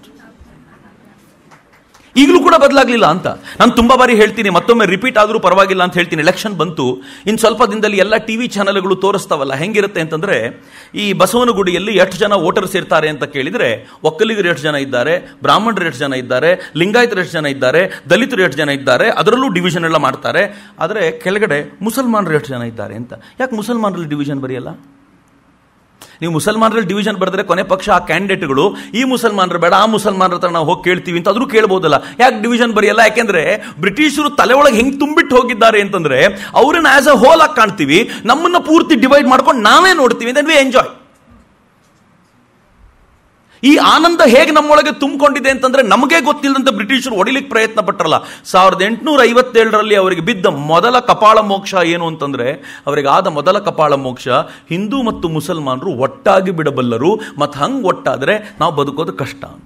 ಈಗಲೂ ಕೂಡ ಬದಲಾಗಲಿಲ್ಲ ಅಂತ ನಾನು ತುಂಬಾ ಬಾರಿ ಹೇಳ್ತೀನಿ, ಮತ್ತೊಮ್ಮೆ ರಿಪೀಟ್ ಆದರೂ ಪರವಾಗಿಲ್ಲ ಅಂತ ಹೇಳ್ತೀನಿ. ಎಲೆಕ್ಷನ್ ಬಂತು, ಇನ್ನು ಸ್ವಲ್ಪ ದಿನದಲ್ಲಿ ಎಲ್ಲ ಟಿವಿ ಚಾನೆಲ್ಗಳು ತೋರಿಸ್ತಾವಲ್ಲ. ಹೆಂಗಿರುತ್ತೆ ಅಂತಂದ್ರೆ, ಈ ಬಸವನಗುಡಿಯಲ್ಲಿ ಎಷ್ಟು ಜನ ವೋಟರ್ಸ್ ಇರ್ತಾರೆ ಅಂತ ಕೇಳಿದ್ರೆ, ಒಕ್ಕಲಿಗರು ಎಷ್ಟು ಜನ ಇದ್ದಾರೆ, ಬ್ರಾಹ್ಮಣರು ಎಷ್ಟು ಜನ ಇದ್ದಾರೆ, ಲಿಂಗಾಯತರು ಎಷ್ಟು ಜನ ಇದ್ದಾರೆ, ದಲಿತರು ಎಷ್ಟು ಜನ ಇದ್ದಾರೆ, ಅದರಲ್ಲೂ ಡಿವಿಷನ್ ಎಲ್ಲ ಮಾಡ್ತಾರೆ. ಆದರೆ ಕೆಳಗಡೆ ಮುಸಲ್ಮಾನರು ಎಷ್ಟು ಜನ ಇದ್ದಾರೆ ಅಂತ. ಯಾಕೆ ಮುಸಲ್ಮಾನರಲ್ಲಿ ಡಿವಿಷನ್ ಬರೆಯಲ್ಲ? ನೀವು ಮುಸಲ್ಮಾನರಲ್ಲಿ ಡಿವಿಷನ್ ಬರೆದ್ರೆ ಕೊನೆ ಪಕ್ಷ ಆ ಕ್ಯಾಂಡಿಡೇಟ್ಗಳು ಈ ಮುಸಲ್ಮಾನರು ಬೇಡ, ಆ ಮುಸಲ್ಮಾನರ ಹತ್ರ ನಾವು ಹೋಗಿ ಕೇಳ್ತೀವಿ ಅಂತ ಆದ್ರೂ ಕೇಳ್ಬೋದಲ್ಲ. ಯಾಕೆ ಡಿವಿಷನ್ ಬರೆಯಲ್ಲ? ಯಾಕೆಂದ್ರೆ ಬ್ರಿಟಿಷರು ತಲೆ ಒಳಗೆ ಹೆಂಗ್ ತುಂಬಿಟ್ಟು ಹೋಗಿದ್ದಾರೆ ಅಂತಂದ್ರೆ, ಅವ್ರನ್ನ ಆಸ್ ಅ ಹೋಲ್ ಆಗಿ ಕಾಣ್ತೀವಿ, ನಮ್ಮನ್ನ ಪೂರ್ತಿ ಡಿವೈಡ್ ಮಾಡ್ಕೊಂಡು ನಾವೇ ನೋಡ್ತೀವಿ, ದೆನ್ ವಿ ಎಂಜಾಯ್. ಈ ಆನಂದ ಹೇಗೆ ನಮ್ಮೊಳಗೆ ತುಂಬಿಕೊಂಡಿದೆ ಅಂತಂದ್ರೆ, ನಮಗೆ ಗೊತ್ತಿಲ್ಲದಂತೆ ಬ್ರಿಟಿಷರು ಹೊಡಿಲಿಕ್ಕೆ ಪ್ರಯತ್ನ ಪಟ್ಟರಲ್ಲ. 1857ರಲ್ಲಿ ಅವರಿಗೆ ಬಿದ್ದ ಮೊದಲ ಕಪಾಳ ಮೋಕ್ಷ ಏನು ಅಂತಂದ್ರೆ, ಅವರಿಗೆ ಆದ ಮೊದಲ ಕಪಾಳ ಮೋಕ್ಷ, ಹಿಂದೂ ಮತ್ತು ಮುಸಲ್ಮಾನರು ಒಟ್ಟಾಗಿ ಬಿಡಬಲ್ಲರು, ಮತ್ತು ಹಂಗೆ ಒಟ್ಟಾದ್ರೆ ನಾವು ಬದುಕೋದು ಕಷ್ಟ ಅಂತ.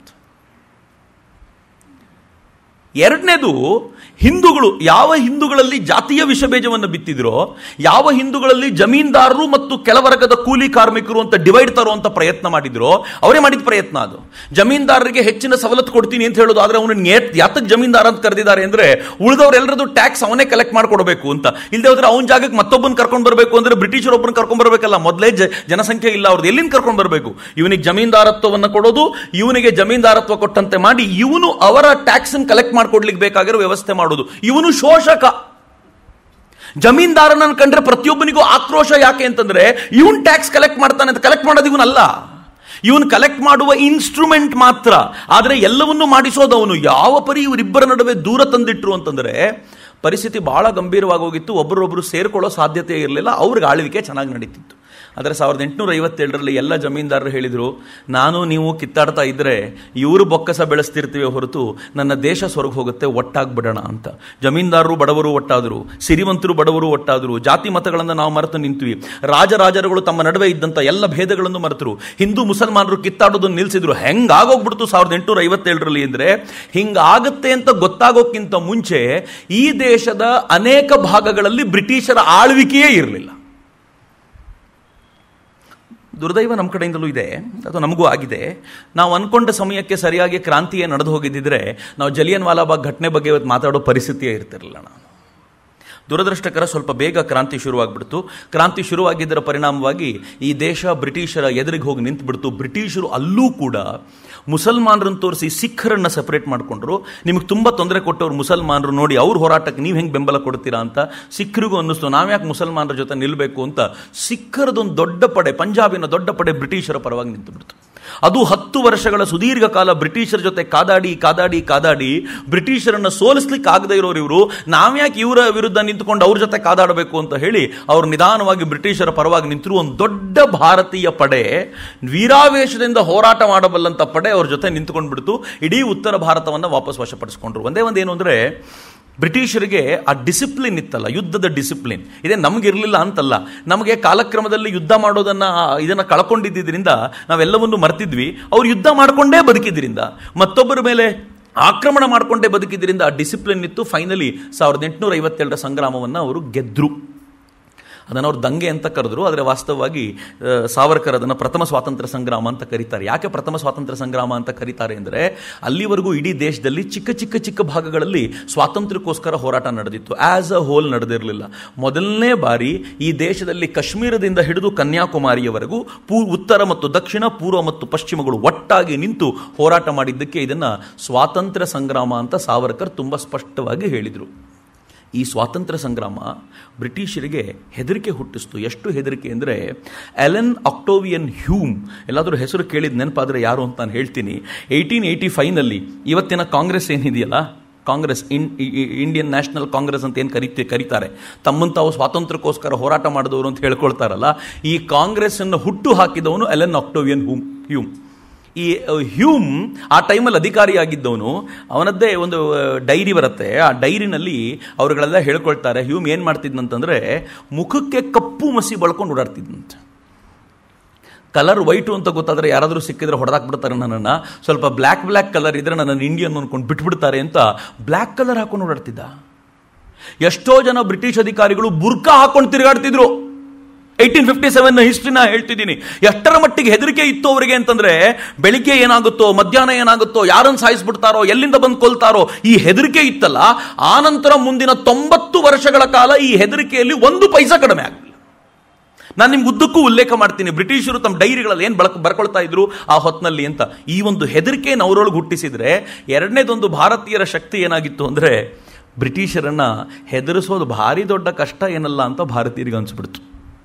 ಎರಡನೇದು, ಹಿಂದೂಗಳು ಯಾವ ಹಿಂದೂಗಳಲ್ಲಿ ಜಾತಿಯ ವಿಷಬೀಜವನ್ನು ಬಿತ್ತಿದ್ರೋ, ಯಾವ ಹಿಂದೂಗಳಲ್ಲಿ ಜಮೀನ್ದಾರರು ಮತ್ತು ಕೆಳವರ್ಗದ ಕೂಲಿ ಕಾರ್ಮಿಕರು ಅಂತ ಡಿವೈಡ್ ತರುವಂತ ಪ್ರಯತ್ನ ಮಾಡಿದ್ರೋ, ಅವರೇ ಮಾಡಿದ ಪ್ರಯತ್ನ ಅದು. ಜಮೀನ್ದಾರರಿಗೆ ಹೆಚ್ಚಿನ ಸವಲತ್ತು ಕೊಡ್ತೀನಿ ಅಂತ ಹೇಳೋದು, ಆದ್ರೆ ಅವನು ಯಾತಕ್ಕೆ ಜಮೀನ್ದಾರ ಅಂತ ಕರೆದಿದ್ದಾರೆ ಅಂದ್ರೆ, ಉಳಿದವರೆಲ್ಲರದು ಟ್ಯಾಕ್ಸ್ ಅವನೇ ಕಲೆಕ್ಟ್ ಮಾಡ್ಕೊಡ್ಬೇಕು ಅಂತ. ಇಲ್ಲದೆ ಹೋದ್ರೆ ಅವನ ಜಾಗಕ್ಕೆ ಮತ್ತೊಬ್ಬನ ಕರ್ಕೊಂಡು ಬರಬೇಕು ಅಂದ್ರೆ ಬ್ರಿಟಿಷರ್ ಒಬ್ಬನ ಕರ್ಕೊಂಡ್ ಬರಬೇಕಲ್ಲ. ಮೊದಲೇ ಜನಸಂಖ್ಯೆ ಇಲ್ಲ ಅವ್ರದ್ದು, ಎಲ್ಲಿಂದ ಕರ್ಕೊಂಡು ಬರಬೇಕು? ಇವನಿಗೆ ಜಮೀನ್ದಾರತ್ವವನ್ನು ಕೊಡೋದು, ಇವನಿಗೆ ಜಮೀನ್ದಾರತ್ವ ಕೊಟ್ಟಂತೆ ಮಾಡಿ ಇವನು ಅವರ ಟ್ಯಾಕ್ಸ್ ಕಲೆಕ್ಟ್ ಮಾಡ್ಕೊಡ್ಲಿಕ್ಕೆ ಬೇಕಾಗಿರೋ ವ್ಯವಸ್ಥೆ ಮಾಡೋದು. ಇವನು ಶೋಷಕ. ಜಮೀನ್ದಾರನ ಕಂಡ್ರೆ ಪ್ರತಿಯೊಬ್ಬನಿಗೂ ಆಕ್ರೋಶ. ಯಾಕೆ ಅಂತಂದ್ರೆ, ಇವನ್ ಟ್ಯಾಕ್ಸ್ ಕಲೆಕ್ಟ್ ಮಾಡ್ತಾನೆ ಅಂತ. ಕಲೆಕ್ಟ್ ಮಾಡೋದು ಇವನಲ್ಲ, ಇವನು ಕಲೆಕ್ಟ್ ಮಾಡುವ ಇನ್ಸ್ಟ್ರೂಮೆಂಟ್ ಮಾತ್ರ. ಆದ್ರೆ ಎಲ್ಲವನ್ನೂ ಮಾಡಿಸೋದವನು. ಯಾವ ಪರಿ ಇವರಿಬ್ಬರ ನಡುವೆ ದೂರ ತಂದಿಟ್ರು ಅಂತಂದ್ರೆ, ಪರಿಸ್ಥಿತಿ ಬಹಳ ಗಂಭೀರವಾಗಿ ಹೋಗಿತ್ತು. ಒಬ್ಬರೊಬ್ಬರು ಸೇರ್ಕೊಳ್ಳೋ ಸಾಧ್ಯತೆ ಇರಲಿಲ್ಲ. ಅವ್ರಿಗೆ ಆಳ್ವಿಕೆ ಚೆನ್ನಾಗಿ ನಡೀತಿತ್ತು. ಆದರೆ 1857ರಲ್ಲಿ ಎಲ್ಲ ಜಮೀನ್ದಾರರು ಹೇಳಿದರು, ನಾನು ನೀವು ಕಿತ್ತಾಡ್ತಾ ಇದ್ರೆ ಇವರು ಬೊಕ್ಕಸ ಬೆಳೆಸ್ತಿರ್ತೀವಿ ಹೊರತು ನನ್ನ ದೇಶ ಸ್ವರ್ಗ ಹೋಗುತ್ತೆ, ಒಟ್ಟಾಗ್ಬಿಡೋಣ ಅಂತ. ಜಮೀನ್ದಾರರು ಬಡವರು ಒಟ್ಟಾದರು, ಸಿರಿವಂತರು ಬಡವರು ಒಟ್ಟಾದರು, ಜಾತಿ ಮತಗಳನ್ನು ನಾವು ಮರೆತು ನಿಂತ್ವಿ. ರಾಜರುಗಳು ತಮ್ಮ ನಡುವೆ ಇದ್ದಂಥ ಎಲ್ಲ ಭೇದಗಳನ್ನು ಮರೆತರು. ಹಿಂದೂ ಮುಸಲ್ಮಾನರು ಕಿತ್ತಾಡೋದನ್ನು ನಿಲ್ಲಿಸಿದ್ರು. ಹೆಂಗಾಗೋಗ್ಬಿಡ್ತು 1857ರಲ್ಲಿ ಅಂದ್ರೆ, ಹಿಂಗಾಗತ್ತೆ ಅಂತ ಗೊತ್ತಾಗೋಕ್ಕಿಂತ ಮುಂಚೆ ಈ ದೇಶದ ಅನೇಕ ಭಾಗಗಳಲ್ಲಿ ಬ್ರಿಟಿಷರ ಆಳ್ವಿಕೆಯೇ ಇರಲಿಲ್ಲ. ದುರ್ದೈವ ನಮ್ಮ ಕಡೆಯಿಂದಲೂ ಇದೆ, ಅದು ನಮಗೂ ಆಗಿದೆ. ನಾವು ಅನ್ಕೊಂಡ ಸಮಯಕ್ಕೆ ಸರಿಯಾಗಿ ಕ್ರಾಂತಿಯೇ ನಡೆದು ಹೋಗಿದ್ದಿದ್ರೆ ನಾವು ಜಲಿಯನ್ವಾಲಾ ಬಾಗ್ ಘಟನೆ ಬಗ್ಗೆ ಇವತ್ತು ಮಾತಾಡೋ ಪರಿಸ್ಥಿತಿಯೇ ಇರ್ತಿರಲಿಲ್ಲ. ದುರದೃಷ್ಟಕರ, ಸ್ವಲ್ಪ ಬೇಗ ಕ್ರಾಂತಿ ಶುರುವಾಗ್ಬಿಡ್ತು. ಕ್ರಾಂತಿ ಶುರುವಾಗಿದ್ದರ ಪರಿಣಾಮವಾಗಿ ಈ ದೇಶ ಬ್ರಿಟಿಷರ ಎದುರಿಗೆ ಹೋಗಿ ನಿಂತುಬಿಡ್ತು. ಬ್ರಿಟಿಷರು ಅಲ್ಲೂ ಕೂಡ ಮುಸಲ್ಮಾನರನ್ನು ತೋರಿಸಿ ಸಿಖ್ಖರನ್ನು ಸಪರೇಟ್ ಮಾಡಿಕೊಂಡ್ರು. ನಿಮಗೆ ತುಂಬ ತೊಂದರೆ ಕೊಟ್ಟವ್ರು ಮುಸಲ್ಮಾನರು, ನೋಡಿ ಅವ್ರ ಹೋರಾಟಕ್ಕೆ ನೀವು ಹೆಂಗೆ ಬೆಂಬಲ ಕೊಡ್ತೀರಾ ಅಂತ ಸಿಖ್ಖರಿಗೂ ಅನ್ನಿಸ್ತು, ನಾವ್ಯಾಕೆ ಮುಸಲ್ಮಾನರ ಜೊತೆ ನಿಲ್ಲಬೇಕು ಅಂತ. ಸಿಖ್ಖರದೊಂದು ದೊಡ್ಡ ಪಡೆ, ಪಂಜಾಬಿನ ದೊಡ್ಡ ಪಡೆ ಬ್ರಿಟಿಷರ ಪರವಾಗಿ ನಿಂತುಬಿಡ್ತು. ಅದು 10 ವರ್ಷಗಳ ಸುದೀರ್ಘ ಕಾಲ ಬ್ರಿಟಿಷರ ಜೊತೆ ಕಾದಾಡಿ ಬ್ರಿಟಿಷರನ್ನು ಸೋಲಿಸ್ಲಿಕ್ಕೆ ಆಗದೆ ಇರೋರು ಇವರು, ನಾವ್ಯಾಕೆ ಇವರ ವಿರುದ್ಧ ನಿಂತುಕೊಂಡು ಅವ್ರ ಜೊತೆ ಕಾದಾಡಬೇಕು ಅಂತ ಹೇಳಿ ಅವರು ನಿಧಾನವಾಗಿ ಬ್ರಿಟಿಷರ ಪರವಾಗಿ ನಿಂತರು. ಒಂದು ದೊಡ್ಡ ಭಾರತೀಯ ಪಡೆ, ವೀರಾವೇಶದಿಂದ ಹೋರಾಟ ಮಾಡಬಲ್ಲಂತ ಪಡೆ ಅವ್ರ ಜೊತೆ ನಿಂತುಕೊಂಡು ಬಿಡ್ತು. ಇಡೀ ಉತ್ತರ ಭಾರತವನ್ನು ವಾಪಸ್ ವಶಪಡಿಸಿಕೊಂಡ್ರು. ಒಂದೇನು ಅಂದ್ರೆ, ಬ್ರಿಟಿಷರಿಗೆ ಆ ಡಿಸಿಪ್ಲಿನ್ ಇತ್ತಲ್ಲ, ಯುದ್ಧದ ಡಿಸಿಪ್ಲಿನ್ ಇದೆ, ನಮಗಿರಲಿಲ್ಲ ಅಂತಲ್ಲ. ನಮಗೆ ಕಾಲಕ್ರಮದಲ್ಲಿ ಯುದ್ಧ ಇದನ್ನು ಕಳ್ಕೊಂಡಿದ್ದರಿಂದ ನಾವೆಲ್ಲವನ್ನೂ ಮರ್ತಿದ್ವಿ. ಅವ್ರು ಯುದ್ಧ ಮಾಡಿಕೊಂಡೇ ಬದುಕಿದ್ರಿಂದ, ಮತ್ತೊಬ್ಬರ ಮೇಲೆ ಆಕ್ರಮಣ ಮಾಡಿಕೊಂಡೇ ಬದುಕಿದ್ರಿಂದ ಆ ಡಿಸಿಪ್ಲಿನ್ ಇತ್ತು. ಫೈನಲಿ 1857 ಸಂಗ್ರಾಮವನ್ನು ಅವರು ಗೆದ್ರು. ಅದನ್ನು ಅವರು ದಂಗೆ ಅಂತ ಕರೆದ್ರು, ಆದರೆ ವಾಸ್ತವವಾಗಿ ಸಾವರ್ಕರ್ ಅದನ್ನು ಪ್ರಥಮ ಸ್ವಾತಂತ್ರ್ಯ ಸಂಗ್ರಾಮ ಅಂತ ಕರೀತಾರೆ. ಯಾಕೆ ಪ್ರಥಮ ಸ್ವಾತಂತ್ರ್ಯ ಸಂಗ್ರಾಮ ಅಂತ ಕರೀತಾರೆ ಅಂದರೆ, ಅಲ್ಲಿವರೆಗೂ ಇಡೀ ದೇಶದಲ್ಲಿ ಚಿಕ್ಕ ಭಾಗಗಳಲ್ಲಿ ಸ್ವಾತಂತ್ರ್ಯಕ್ಕೋಸ್ಕರ ಹೋರಾಟ ನಡೆದಿತ್ತು, ಆಸ್ ಅ ಹೋಲ್ ನಡೆದಿರಲಿಲ್ಲ. ಮೊದಲನೇ ಬಾರಿ ಈ ದೇಶದಲ್ಲಿ ಕಾಶ್ಮೀರದಿಂದ ಹಿಡಿದು ಕನ್ಯಾಕುಮಾರಿಯವರೆಗೂ ಉತ್ತರ ಮತ್ತು ದಕ್ಷಿಣ, ಪೂರ್ವ ಮತ್ತು ಪಶ್ಚಿಮಗಳು ಒಟ್ಟಾಗಿ ನಿಂತು ಹೋರಾಟ ಮಾಡಿದ್ದಕ್ಕೆ ಇದನ್ನು ಸ್ವಾತಂತ್ರ್ಯ ಸಂಗ್ರಾಮ ಅಂತ ಸಾವರ್ಕರ್ ತುಂಬ ಸ್ಪಷ್ಟವಾಗಿ ಹೇಳಿದರು. ಈ ಸ್ವಾತಂತ್ರ್ಯ ಸಂಗ್ರಾಮ ಬ್ರಿಟಿಷರಿಗೆ ಹೆದರಿಕೆ ಹುಟ್ಟಿಸ್ತು. ಎಷ್ಟು ಹೆದರಿಕೆ ಅಂದರೆ, ಎಲೆನ್ ಆಕ್ಟೋವಿಯನ್ ಹ್ಯೂಮ್, ಎಲ್ಲಾದರೂ ಹೆಸರು ಕೇಳಿದ ನೆನಪಾದರೆ ಯಾರು ಅಂತ ನಾನು ಹೇಳ್ತೀನಿ. 1885ನಲ್ಲಿ ಇವತ್ತಿನ ಕಾಂಗ್ರೆಸ್ ಏನಿದೆಯಲ್ಲ, ಕಾಂಗ್ರೆಸ್, ಇಂಡಿಯನ್ ನ್ಯಾಷನಲ್ ಕಾಂಗ್ರೆಸ್ ಅಂತ ಏನು ಕರೀತಾರೆ, ತಮ್ಮನ್ನು ತಾವು ಸ್ವಾತಂತ್ರ್ಯಕ್ಕೋಸ್ಕರ ಹೋರಾಟ ಮಾಡಿದವರು ಅಂತ ಹೇಳ್ಕೊಳ್ತಾರಲ್ಲ, ಈ ಕಾಂಗ್ರೆಸ್ ಅನ್ನು ಹುಟ್ಟು ಹಾಕಿದವನು ಎಲೆನ್ ಆಕ್ಟೋವಿಯನ್ ಹ್ಯೂಮ್. ಈ ಹ್ಯೂಮ್ ಆ ಟೈಮಲ್ಲಿ ಅಧಿಕಾರಿಯಾಗಿದ್ದವನು, ಅವನದ್ದೇ ಒಂದು ಡೈರಿ ಬರುತ್ತೆ. ಆ ಡೈರಿನಲ್ಲಿ ಅವರುಗಳೆಲ್ಲ ಹೇಳ್ಕೊಳ್ತಾರೆ, ಹ್ಯೂಮ್ ಏನು ಮಾಡ್ತಿದ್ನಂತಂದರೆ, ಮುಖಕ್ಕೆ ಕಪ್ಪು ಮಸಿ ಬಳ್ಕೊಂಡು ಓಡಾಡ್ತಿದ್ನಂತೆ. ಕಲರ್ ವೈಟು ಅಂತ ಗೊತ್ತಾದರೆ ಯಾರಾದರೂ ಸಿಕ್ಕಿದ್ರೆ ಹೊಡೆದಾಕ್ಬಿಡ್ತಾರೆ ನನ್ನನ್ನು, ಸ್ವಲ್ಪ ಬ್ಲ್ಯಾಕ್ ಕಲರ್ ಇದ್ರೆ ನನ್ನನ್ನು ಇಂಡಿಯನ್ ಅನ್ಕೊಂಡು ಬಿಟ್ಬಿಡ್ತಾರೆ ಅಂತ ಬ್ಲ್ಯಾಕ್ ಕಲರ್ ಹಾಕೊಂಡು ಓಡಾಡ್ತಿದ್ದ. ಎಷ್ಟೋ ಜನ ಬ್ರಿಟಿಷ್ ಅಧಿಕಾರಿಗಳು ಬುರ್ಕಾ ಹಾಕೊಂಡು ತಿರುಗಾಡ್ತಿದ್ರು. 1857 ಹಿಸ್ಟ್ರಿನ ಹೇಳ್ತಿದ್ದೀನಿ. ಎಷ್ಟರ ಮಟ್ಟಿಗೆ ಹೆದರಿಕೆ ಇತ್ತು ಅವರಿಗೆ ಅಂತಂದ್ರೆ, ಬೆಳಿಗ್ಗೆ ಏನಾಗುತ್ತೋ, ಮಧ್ಯಾಹ್ನ ಏನಾಗುತ್ತೋ, ಯಾರನ್ನು ಸಾಯಿಸ್ಬಿಡ್ತಾರೋ, ಎಲ್ಲಿಂದ ಬಂದು ಕೊಲ್ತಾರೋ, ಈ ಹೆದರಿಕೆ ಇತ್ತಲ್ಲ. ಆನಂತರ ಮುಂದಿನ 90 ವರ್ಷಗಳ ಕಾಲ ಈ ಹೆದರಿಕೆಯಲ್ಲಿ 1 ಪೈಸಾ ಕಡಿಮೆ ಆಗಲಿಲ್ಲ. ನಾನು ನಿಮ್ಗೆ ಉದ್ದಕ್ಕೂ ಉಲ್ಲೇಖ ಮಾಡ್ತೀನಿ, ಬ್ರಿಟಿಷರು ತಮ್ಮ ಡೈರಿಗಳಲ್ಲಿ ಏನು ಬರ್ಕೊಳ್ತಾ ಇದ್ರು ಆ ಹೊತ್ತಿನಲ್ಲಿ ಅಂತ. ಈ ಒಂದು ಹೆದರಿಕೆಯನ್ನು ಅವರೊಳಗೆ ಹುಟ್ಟಿಸಿದ್ರೆ, ಎರಡನೇದೊಂದು ಭಾರತೀಯರ ಶಕ್ತಿ ಏನಾಗಿತ್ತು ಅಂದರೆ, ಬ್ರಿಟಿಷರನ್ನ ಹೆದರಿಸೋದು ಭಾರಿ ದೊಡ್ಡ ಕಷ್ಟ ಏನಲ್ಲ ಅಂತ ಭಾರತೀಯರಿಗೆ ಅನಿಸ್ಬಿಡ್ತು.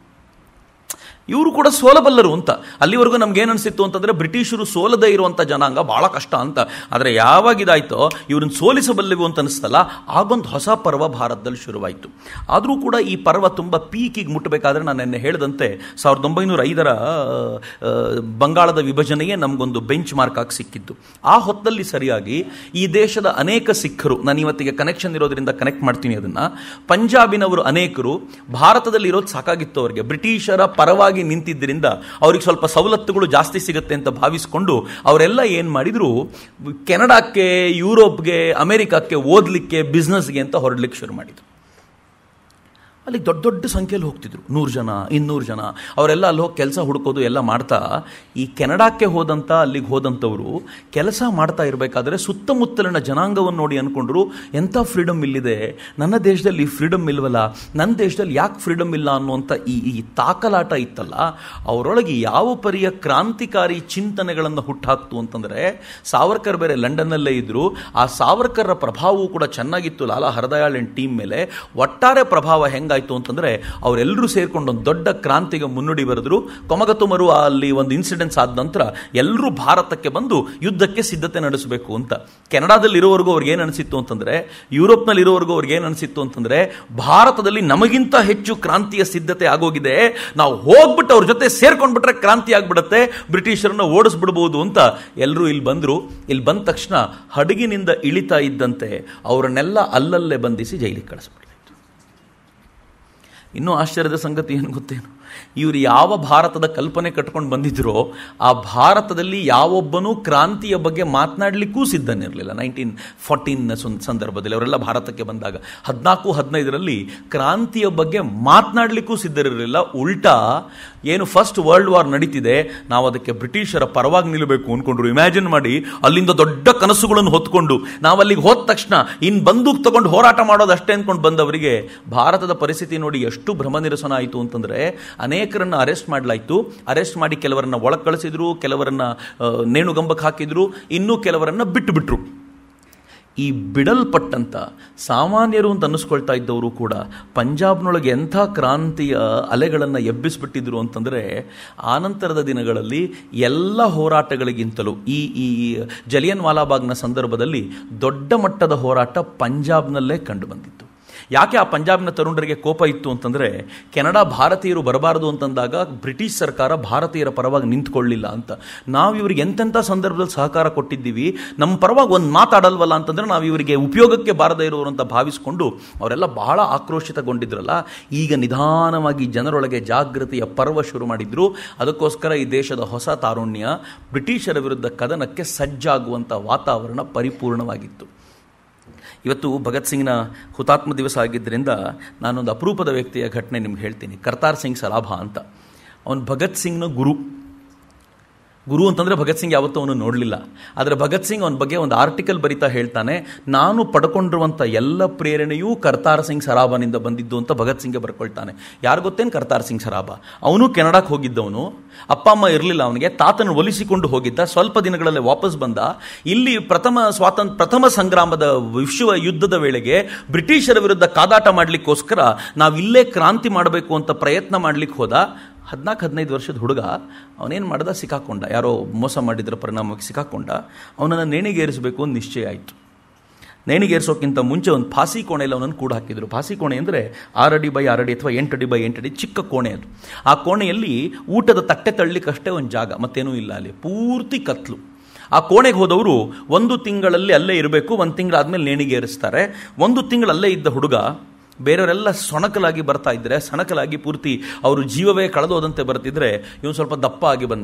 ಇವರು ಕೂಡ ಸೋಲಬಲ್ಲರು ಅಂತ. ಅಲ್ಲಿವರೆಗೂ ನಮ್ಗೇನು ಅನಿಸಿತ್ತು ಅಂತಂದರೆ, ಬ್ರಿಟಿಷರು ಸೋಲದೇ ಇರುವಂಥ ಜನಾಂಗ ಭಾಳ ಕಷ್ಟ ಅಂತ. ಆದರೆ ಯಾವಾಗ ಇದಾಯ್ತೋ, ಇವ್ರನ್ನ ಸೋಲಿಸಬಲ್ಲೆವು ಅಂತ ಅನಿಸ್ತಲ್ಲ, ಆಗೊಂದು ಹೊಸ ಪರ್ವ ಭಾರತದಲ್ಲಿ ಶುರುವಾಯಿತು. ಆದರೂ ಕೂಡ ಈ ಪರ್ವ ತುಂಬ ಪೀಕಿಗೆ ಮುಟ್ಟಬೇಕಾದ್ರೆ, ನಾನು ನಿನ್ನೆ ಹೇಳಿದಂತೆ 1905ರ ಬಂಗಾಳದ ವಿಭಜನೆಯೇ ನಮಗೊಂದು ಬೆಂಚ್ ಮಾರ್ಕ್ ಆಗಿ ಸಿಕ್ಕಿದ್ದು. ಆ ಹೊತ್ತಲ್ಲಿ ಸರಿಯಾಗಿ ಈ ದೇಶದ ಅನೇಕ ಸಿಖ್ಖರು, ನಾನು ಇವತ್ತಿಗೆ ಕನೆಕ್ಷನ್ ಇರೋದ್ರಿಂದ ಕನೆಕ್ಟ್ ಮಾಡ್ತೀನಿ ಅದನ್ನು, ಪಂಜಾಬಿನವರು ಅನೇಕರು ಭಾರತದಲ್ಲಿ ಇರೋದು ಸಾಕಾಗಿತ್ತು ಅವರಿಗೆ. ಬ್ರಿಟಿಷರ ಪರವಾಗಿ ನಿಂತಿದ್ದರಿಂದ ಅವ್ರಿಗೆ ಸ್ವಲ್ಪ ಸವಲತ್ತುಗಳು ಜಾಸ್ತಿ ಸಿಗುತ್ತೆ ಅಂತ ಭಾವಿಸಿಕೊಂಡು ಅವರೆಲ್ಲ ಏನು ಮಾಡಿದ್ರು, ಕೆನಡಾಕ್ಕೆ, ಯುರೋಪ್ಗೆ, ಅಮೆರಿಕಕ್ಕೆ ಓದಲಿಕ್ಕೆ, ಬಿಸ್ನೆಸ್ಗೆ ಅಂತ ಹೊರಡ್ಲಿಕ್ಕೆ ಶುರು ಮಾಡಿದ್ರು. ಅಲ್ಲಿ ದೊಡ್ಡ ದೊಡ್ಡ ಸಂಖ್ಯೆಯಲ್ಲಿ ಹೋಗ್ತಿದ್ರು, 100 ಜನ, 200 ಜನ. ಅವರೆಲ್ಲ ಅಲ್ಲಿ ಹೋಗಿ ಕೆಲಸ ಹುಡುಕೋದು ಎಲ್ಲ ಮಾಡ್ತಾ, ಈ ಕೆನಡಾಕ್ಕೆ ಅಲ್ಲಿಗೆ ಹೋದಂಥವರು ಕೆಲಸ ಮಾಡ್ತಾ ಇರಬೇಕಾದ್ರೆ ಸುತ್ತಮುತ್ತಲಿನ ಜನಾಂಗವನ್ನು ನೋಡಿ ಅಂದ್ಕೊಂಡ್ರು, ಎಂಥ ಫ್ರೀಡಮ್ ಇಲ್ಲಿದೆ, ನನ್ನ ದೇಶದಲ್ಲಿ ಫ್ರೀಡಮ್ ಇಲ್ವಲ್ಲ, ನನ್ನ ದೇಶದಲ್ಲಿ ಯಾಕೆ ಫ್ರೀಡಮ್ ಇಲ್ಲ ಅನ್ನುವಂಥ ಈ ತಾಕಲಾಟ ಇತ್ತಲ್ಲ, ಅವರೊಳಗೆ ಯಾವ ಪರಿಯ ಕ್ರಾಂತಿಕಾರಿ ಚಿಂತನೆಗಳನ್ನು ಹುಟ್ಟಾಕ್ತು ಅಂತಂದರೆ, ಸಾವರ್ಕರ್ ಬೇರೆ ಲಂಡನ್ನಲ್ಲೇ ಇದ್ದರು. ಆ ಸಾವರ್ಕರ್ರ ಪ್ರಭಾವವು ಕೂಡ ಚೆನ್ನಾಗಿತ್ತು ಲಾಲಾ ಹರದಯಾಳ್ ಅಂಡ್ ಟೀಮ್ ಮೇಲೆ. ಒಟ್ಟಾರೆ ಪ್ರಭಾವ ಹೆಂಗಾಯ್ತು ಅಂತಂದ್ರೆ, ಅವರೆಲ್ಲರೂ ಸೇರ್ಕೊಂಡು ಒಂದು ದೊಡ್ಡ ಕ್ರಾಂತಿಗೆ ಮುನ್ನುಡಿ ಬರೆದ್ರು. ಕೊಮಗತುಮರು ಅಲ್ಲಿ ಒಂದು ಇನ್ಸಿಡೆನ್ಸ್ ಆದ ನಂತರ ಎಲ್ಲರೂ ಭಾರತಕ್ಕೆ ಬಂದು ಯುದ್ಧಕ್ಕೆ ಸಿದ್ಧತೆ ನಡೆಸಬೇಕು ಅಂತ. ಕೆನಡಾದಲ್ಲಿ ಇರೋವರೆಗೂ ಅವ್ರಿಗೆ ಏನು ಅನಿಸಿತ್ತು ಅಂತಂದ್ರೆ, ಯುರೋಪ್ನಲ್ಲಿ ಇರೋವರೆಗೂ ಅವ್ರಿಗೆ ಏನು ಅನಿಸಿತ್ತು ಅಂತಂದ್ರೆ, ಭಾರತದಲ್ಲಿ ನಮಗಿಂತ ಹೆಚ್ಚು ಕ್ರಾಂತಿಯ ಸಿದ್ಧತೆ ಆಗೋಗಿದೆ, ನಾವು ಹೋಗ್ಬಿಟ್ಟು ಅವ್ರ ಜೊತೆ ಸೇರ್ಕೊಂಡ್ಬಿಟ್ರೆ ಕ್ರಾಂತಿ ಆಗ್ಬಿಡುತ್ತೆ, ಬ್ರಿಟಿಷರನ್ನ ಓಡಿಸ್ಬಿಡ್ಬೋದು ಅಂತ ಎಲ್ಲರೂ ಇಲ್ಲಿ ಬಂದರು. ಇಲ್ಲಿ ಬಂದ ತಕ್ಷಣ ಹಡಗಿನಿಂದ ಇಳಿತಾ ಇದ್ದಂತೆ ಅವರನ್ನೆಲ್ಲ ಅಲ್ಲಲ್ಲೇ ಬಂಧಿಸಿ ಜೈಲಿಗೆ ಕಳಿಸ್ಬಿಡ್ತಾರೆ. ಇನ್ನೂ ಆಶ್ಚರ್ಯದ ಸಂಗತಿ ಏನು ಗೊತ್ತೇನು, ಇವರು ಯಾವ ಭಾರತದ ಕಲ್ಪನೆ ಕಟ್ಕೊಂಡು ಬಂದಿದ್ರೋ ಆ ಭಾರತದಲ್ಲಿ ಯಾವೊಬ್ಬನೂ ಕ್ರಾಂತಿಯ ಬಗ್ಗೆ ಮಾತನಾಡಲಿಕ್ಕೂ ಸಿದ್ಧನಿರಲಿಲ್ಲ. 1914 ಸಂದರ್ಭದಲ್ಲಿ ಅವರೆಲ್ಲ ಭಾರತಕ್ಕೆ ಬಂದಾಗ 14-15ರಲ್ಲಿ ಕ್ರಾಂತಿಯ ಬಗ್ಗೆ ಮಾತನಾಡಲಿಕ್ಕೂ ಸಿದ್ಧರಿರಲಿಲ್ಲ. ಉಲ್ಟಾ ಏನು ಫಸ್ಟ್ ವರ್ಲ್ಡ್ ವಾರ್ ನಡೀತಿದೆ, ನಾವು ಅದಕ್ಕೆ ಬ್ರಿಟಿಷರ ಪರವಾಗಿ ನಿಲ್ಲಬೇಕು ಅಂದ್ಕೊಂಡ್ರು. ಇಮ್ಯಾಜಿನ್ ಮಾಡಿ, ಅಲ್ಲಿಂದ ದೊಡ್ಡ ಕನಸುಗಳನ್ನು ಹೊತ್ಕೊಂಡು ನಾವು ಅಲ್ಲಿಗೆ ಹೋದ ತಕ್ಷಣ ಇನ್ನು ಬಂದೂಕ್ ತಗೊಂಡು ಹೋರಾಟ ಮಾಡೋದು ಅಷ್ಟೇ ಅಂದ್ಕೊಂಡು ಬಂದವರಿಗೆ ಭಾರತದ ಪರಿಸ್ಥಿತಿ ನೋಡಿ ಎಷ್ಟು ಭ್ರಮ ನಿರಸನ ಆಯಿತು ಅಂತಂದರೆ, ಅನೇಕರನ್ನು ಅರೆಸ್ಟ್ ಮಾಡಲಾಯಿತು. ಅರೆಸ್ಟ್ ಮಾಡಿ ಕೆಲವರನ್ನ ಒಳಗೆ ಕಳಿಸಿದ್ರು, ಕೆಲವರನ್ನ ನೇಣುಗಂಬಕ್ಕೆ ಹಾಕಿದ್ರು, ಇನ್ನೂ ಕೆಲವರನ್ನ ಬಿಟ್ಟುಬಿಟ್ರು. ಈ ಬಿಡಲ್ಪಟ್ಟಂಥ ಸಾಮಾನ್ಯರು ಅಂತ ಅನ್ನಿಸ್ಕೊಳ್ತಾ ಇದ್ದವರು ಕೂಡ ಪಂಜಾಬ್ನೊಳಗೆ ಎಂಥ ಕ್ರಾಂತಿಯ ಅಲೆಗಳನ್ನು ಎಬ್ಬಿಸ್ಬಿಟ್ಟಿದ್ರು ಅಂತಂದರೆ, ಆನಂತರದ ದಿನಗಳಲ್ಲಿ ಎಲ್ಲ ಹೋರಾಟಗಳಿಗಿಂತಲೂ ಈ ಜಲಿಯನ್ವಾಲಾ ಬಾಗ್ನ ಸಂದರ್ಭದಲ್ಲಿ ದೊಡ್ಡ ಮಟ್ಟದ ಹೋರಾಟ ಪಂಜಾಬ್ನಲ್ಲೇ ಕಂಡು ಬಂದಿತ್ತು. ಯಾಕೆ ಆ ಪಂಜಾಬ್ನ ತರುಣರಿಗೆ ಕೋಪ ಇತ್ತು ಅಂತಂದರೆ, ಕೆನಡಾ ಭಾರತೀಯರು ಬರಬಾರದು ಅಂತಂದಾಗ ಬ್ರಿಟಿಷ್ ಸರ್ಕಾರ ಭಾರತೀಯರ ಪರವಾಗಿ ನಿಂತ್ಕೊಳ್ಳಿಲ್ಲ ಅಂತ. ನಾವು ಇವರಿಗೆ ಎಂತೆಂಥ ಸಂದರ್ಭದಲ್ಲಿ ಸಹಕಾರ ಕೊಟ್ಟಿದ್ದೀವಿ, ನಮ್ಮ ಪರವಾಗಿ ಒಂದು ಮಾತಾಡಲ್ವಲ್ಲ ಅಂತಂದರೆ ನಾವು ಇವರಿಗೆ ಉಪಯೋಗಕ್ಕೆ ಬಾರದೇ ಇರೋರು ಅಂತ ಭಾವಿಸಿಕೊಂಡು ಅವರೆಲ್ಲ ಬಹಳ ಆಕ್ರೋಶಿತಗೊಂಡಿದ್ರಲ್ಲ. ಈಗ ನಿಧಾನವಾಗಿ ಜನರೊಳಗೆ ಜಾಗೃತಿಯ ಪರ್ವ ಶುರು ಮಾಡಿದ್ರು. ಅದಕ್ಕೋಸ್ಕರ ಈ ದೇಶದ ಹೊಸ ತಾರುಣ್ಯ ಬ್ರಿಟಿಷರ ವಿರುದ್ಧ ಕದನಕ್ಕೆ ಸಜ್ಜಾಗುವಂಥ ವಾತಾವರಣ ಪರಿಪೂರ್ಣವಾಗಿತ್ತು. ಇವತ್ತು ಭಗತ್ ಸಿಂಗ್ನ ಹುತಾತ್ಮ ದಿವಸ ಆಗಿದ್ದರಿಂದ ನಾನೊಂದು ಅಪರೂಪದ ವ್ಯಕ್ತಿಯ ಘಟನೆ ನಿಮ್ಗೆ ಹೇಳ್ತೀನಿ. ಕರ್ತಾರ್ ಸಿಂಗ್ ಸರಾಭಾ ಅಂತ. ಅವನು ಭಗತ್ ಸಿಂಗ್ನ ಗುರು ಅಂತಂದರೆ ಭಗತ್ ಸಿಂಗ್ ಯಾವತ್ತೂ ಅವನು ನೋಡಲಿಲ್ಲ. ಆದರೆ ಭಗತ್ ಸಿಂಗ್ ಅವನ ಬಗ್ಗೆ ಒಂದು ಆರ್ಟಿಕಲ್ ಬರಿತಾ ಹೇಳ್ತಾನೆ, ನಾನು ಪಡ್ಕೊಂಡಿರುವಂಥ ಎಲ್ಲ ಪ್ರೇರಣೆಯೂ ಕರ್ತಾರ್ ಸಿಂಗ್ ಸರಾಭನಿಂದ ಬಂದಿದ್ದು ಅಂತ ಭಗತ್ ಸಿಂಗ್ಗೆ ಬರ್ಕೊಳ್ತಾನೆ. ಯಾರು ಗೊತ್ತೇನು ಕರ್ತಾರ್ ಸಿಂಗ್ ಸರಾಭಾ? ಅವನು ಕೆನಡಾಕ್ಕೆ ಹೋಗಿದ್ದವನು. ಅಪ್ಪ ಅಮ್ಮ ಇರಲಿಲ್ಲ ಅವನಿಗೆ, ತಾತನ ಒಲಿಸಿಕೊಂಡು ಹೋಗಿದ್ದ. ಸ್ವಲ್ಪ ದಿನಗಳಲ್ಲೇ ವಾಪಸ್ ಬಂದ. ಇಲ್ಲಿ ಪ್ರಥಮ ಸಂಗ್ರಾಮದ ವಿಶ್ವ ಯುದ್ಧದ ವೇಳೆಗೆ ಬ್ರಿಟಿಷರ ವಿರುದ್ಧ ಕಾದಾಟ ಮಾಡಲಿಕ್ಕೋಸ್ಕರ ನಾವಿಲ್ಲೇ ಕ್ರಾಂತಿ ಮಾಡಬೇಕು ಅಂತ ಪ್ರಯತ್ನ ಮಾಡಲಿಕ್ಕೆ ಹೋದ. 14-15 ವರ್ಷದ ಹುಡುಗ. ಅವನೇನು ಮಾಡ್ದ? ಸಿಕ್ಕಾಕೊಂಡ. ಯಾರೋ ಮೋಸ ಮಾಡಿದ್ರ ಪರಿಣಾಮವಾಗಿ ಸಿಕ್ಕಾಕೊಂಡ. ಅವನನ್ನು ನೇಣಿಗೇರಿಸಬೇಕು ಅಂತ ನಿಶ್ಚಯ ಆಯಿತು. ನೇಣಿಗೇರಿಸೋಕ್ಕಿಂತ ಮುಂಚೆ ಒಂದು ಫಾಸಿ ಕೋಣೆಯಲ್ಲಿ ಅವನನ್ನು ಕೂಡ ಹಾಕಿದ್ರು. ಫಾಸಿ ಕೋಣೆ ಅಂದರೆ 6 ಅಡಿ ಬೈ 6 ಅಡಿ ಅಥವಾ 8 ಅಡಿ ಬೈ 8 ಅಡಿ ಚಿಕ್ಕ ಕೋಣೆ ಅದು. ಆ ಕೋಣೆಯಲ್ಲಿ ಊಟದ ತಟ್ಟೆ ತಳ್ಳಲಿಕ್ಕಷ್ಟೇ ಒಂದು ಜಾಗ, ಮತ್ತೇನೂ ಇಲ್ಲ. ಅಲ್ಲಿ ಪೂರ್ತಿ ಕತ್ಲು. ಆ ಕೋಣೆಗೆ ಹೋದವರು 1 ತಿಂಗಳಲ್ಲಿ ಅಲ್ಲೇ ಇರಬೇಕು. 1 ತಿಂಗಳಾದ್ಮೇಲೆ ನೇಣಿಗೇರಿಸ್ತಾರೆ. 1 ತಿಂಗಳಲ್ಲೇ ಇದ್ದ ಹುಡುಗ ಬೇರೆಯವರೆಲ್ಲ ಸೊಣಕಲಾಗಿ ಬರ್ತಾ ಇದ್ದರೆ, ಸಣಕಲಾಗಿ ಪೂರ್ತಿ ಅವರು ಜೀವವೇ ಕಳೆದೋದಂತೆ ಬರ್ತಿದ್ರೆ, ಇವನು ಸ್ವಲ್ಪ ದಪ್ಪ ಆಗಿ ಬಂದ.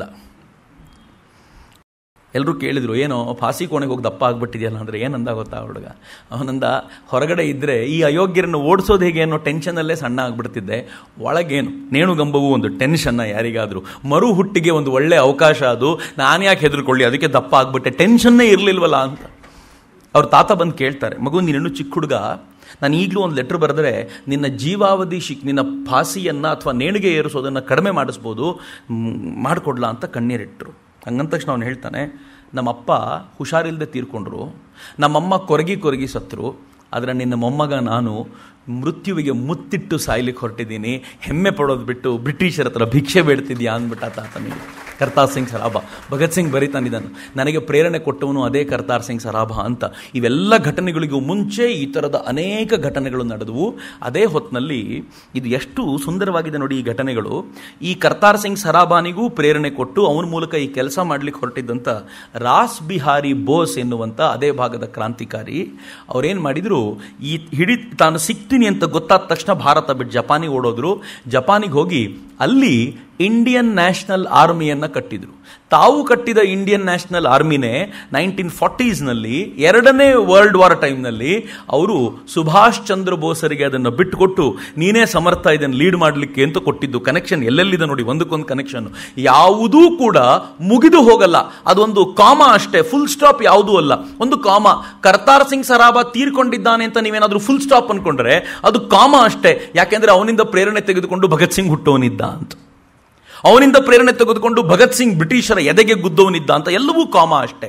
ಎಲ್ಲರೂ ಕೇಳಿದ್ರು, ಏನೋ ಫಾಸಿ ಕೋಣೆಗೆ ಹೋಗಿ ದಪ್ಪ ಆಗಿಬಿಟ್ಟಿದೆಯಲ್ಲ ಅಂದರೆ. ಏನಂದ ಗೊತ್ತಾ ಹುಡುಗ? ಅವನಂದ, ಹೊರಗಡೆ ಇದ್ದರೆ ಈ ಅಯೋಗ್ಯರನ್ನು ಓಡಿಸೋದು ಹೇಗೆ ಅನ್ನೋ ಟೆನ್ಷನಲ್ಲೇ ಸಣ್ಣ ಆಗಿಬಿಡ್ತಿದ್ದೆ. ಒಳಗೇನು ನೇಣುಗಂಬವು ಒಂದು ಟೆನ್ಷನ್ನ ಯಾರಿಗಾದರೂ. ಮರು ಹುಟ್ಟಿಗೆ ಒಂದು ಒಳ್ಳೆ ಅವಕಾಶ ಅದು. ನಾನು ಯಾಕೆ ಹೆದರ್ಕೊಳ್ಳಿ, ಅದಕ್ಕೆ ದಪ್ಪ ಆಗಿಬಿಟ್ಟೆ, ಟೆನ್ಷನ್ನೇ ಇರಲಿಲ್ವಲ್ಲ ಅಂತ. ಅವ್ರ ತಾತ ಬಂದು ಕೇಳ್ತಾರೆ, ಮಗು ನೀನಿನ್ನೂ ಚಿಕ್ಕ ಹುಡುಗ, ನಾನು ಈಗಲೂ ಒಂದು ಲೆಟ್ರ್ ಬರೆದ್ರೆ ನಿನ್ನ ಜೀವಾವಧಿ ನಿನ್ನ ಫಾಸಿಯನ್ನು ಅಥವಾ ನೇಣಿಗೆ ಏರಿಸೋದನ್ನು ಕಡಿಮೆ ಮಾಡಿಸ್ಬೋದು, ಮಾಡಿಕೊಡ್ಲಾ ಅಂತ ಕಣ್ಣೀರಿಟ್ಟರು. ಹಂಗಂದ ತಕ್ಷಣ ಅವನು ಹೇಳ್ತಾನೆ, ನಮ್ಮಪ್ಪ ಹುಷಾರಿಲ್ಲದೆ ತೀರ್ಕೊಂಡ್ರು, ನಮ್ಮಮ್ಮ ಕೊರಗಿ ಸತ್ತರು, ಆದರೆ ನಿನ್ನ ಮೊಮ್ಮಗ ನಾನು ಮೃತ್ಯುವಿಗೆ ಮುತ್ತಿಟ್ಟು ಸಾಯ್ಲಿಕ್ಕೆ ಹೊರಟಿದ್ದೀನಿ, ಹೆಮ್ಮೆ ಪಡೋದು ಬಿಟ್ಟು ಬ್ರಿಟಿಷರ ಹತ್ರ ಭಿಕ್ಷೆ ಬೇಡ್ತಿದ್ಯಾ ಅಂದ್ಬಿಟ್ಟ ತಾತನಿಗೆ. ಕರ್ತಾರ್ ಸಿಂಗ್ ಸರಾಭಾ. ಭಗತ್ ಸಿಂಗ್ ಬರೀತಾನಿದ್ದಾನು, ನನಗೆ ಪ್ರೇರಣೆ ಕೊಟ್ಟವನು ಅದೇ ಕರ್ತಾರ್ ಸಿಂಗ್ ಸರಾಭಾ ಅಂತ. ಇವೆಲ್ಲ ಘಟನೆಗಳಿಗೂ ಮುಂಚೆ ಈ ಥರದ ಅನೇಕ ಘಟನೆಗಳು ನಡೆದವು. ಅದೇ ಹೊತ್ತಿನಲ್ಲಿ ಇದು ಎಷ್ಟು ಸುಂದರವಾಗಿದೆ ನೋಡಿ ಈ ಘಟನೆಗಳು. ಈ ಕರ್ತಾರ್ ಸಿಂಗ್ ಸರಾಭಾನಿಗೂ ಪ್ರೇರಣೆ ಕೊಟ್ಟು ಅವನ ಮೂಲಕ ಈ ಕೆಲಸ ಮಾಡಲಿಕ್ಕೆ ಹೊರಟಿದ್ದಂಥ ರಾಸ್ ಬಿಹಾರಿ ಬೋಸ್ ಎನ್ನುವಂಥ ಅದೇ ಭಾಗದ ಕ್ರಾಂತಿಕಾರಿ ಅವರೇನು ಮಾಡಿದರು, ಈ ತಾನು ಸಿಕ್ತೀನಿ ಅಂತ ಗೊತ್ತಾದ ತಕ್ಷಣ ಭಾರತ ಬಿಟ್ಟು ಜಪಾನಿಗೆ ಓಡೋದ್ರು. ಜಪಾನಿಗೆ ಹೋಗಿ ಅಲ್ಲಿ ಇಂಡಿಯನ್ ನ್ಯಾಷನಲ್ ಆರ್ಮಿಯನ್ನು ಕಟ್ಟಿದರು. ತಾವು ಕಟ್ಟಿದ ಇಂಡಿಯನ್ ನ್ಯಾಷನಲ್ ಆರ್ಮಿನೇ 1940ನಲ್ಲಿ 2ನೇ ವರ್ಲ್ಡ್ ವಾರ್ ಟೈಮ್ನಲ್ಲಿ ಅವರು ಸುಭಾಷ್ ಚಂದ್ರ ಬೋಸರಿಗೆ ಅದನ್ನು ಬಿಟ್ಟುಕೊಟ್ಟು, ನೀನೇ ಸಮರ್ಥ ಇದನ್ನು ಲೀಡ್ ಮಾಡಲಿಕ್ಕೆ ಅಂತ ಕೊಟ್ಟಿದ್ದು. ಕನೆಕ್ಷನ್ ಎಲ್ಲೆಲ್ಲಿದೆ ನೋಡಿ, ಒಂದಕ್ಕೊಂದು ಕನೆಕ್ಷನ್. ಯಾವುದೂ ಕೂಡ ಮುಗಿದು ಹೋಗಲ್ಲ, ಅದೊಂದು ಕಾಮ ಅಷ್ಟೇ, ಫುಲ್ ಸ್ಟಾಪ್ ಯಾವುದೂ ಅಲ್ಲ, ಒಂದು ಕಾಮ. ಕರ್ತಾರ್ ಸಿಂಗ್ ಸರಾಭಾ ತೀರ್ಕೊಂಡಿದ್ದಾನೆ ಅಂತ ನೀವೇನಾದರೂ ಫುಲ್ ಸ್ಟಾಪ್ ಅನ್ಕೊಂಡ್ರೆ ಅದು ಕಾಮ ಅಷ್ಟೇ. ಯಾಕೆಂದ್ರೆ ಅವನಿಂದ ಪ್ರೇರಣೆ ತೆಗೆದುಕೊಂಡು ಭಗತ್ ಸಿಂಗ್ ಹುಟ್ಟೋನಿದ್ದ ಅಂತ, ಅವನಿಂದ ಪ್ರೇರಣೆ ತೆಗೆದುಕೊಂಡು ಭಗತ್ ಸಿಂಗ್ ಬ್ರಿಟಿಷರ ಎದೆಗೆ ಗುದ್ದವನಿದ್ದ ಅಂತ, ಎಲ್ಲವೂ ಕಾಮ ಅಷ್ಟೇ.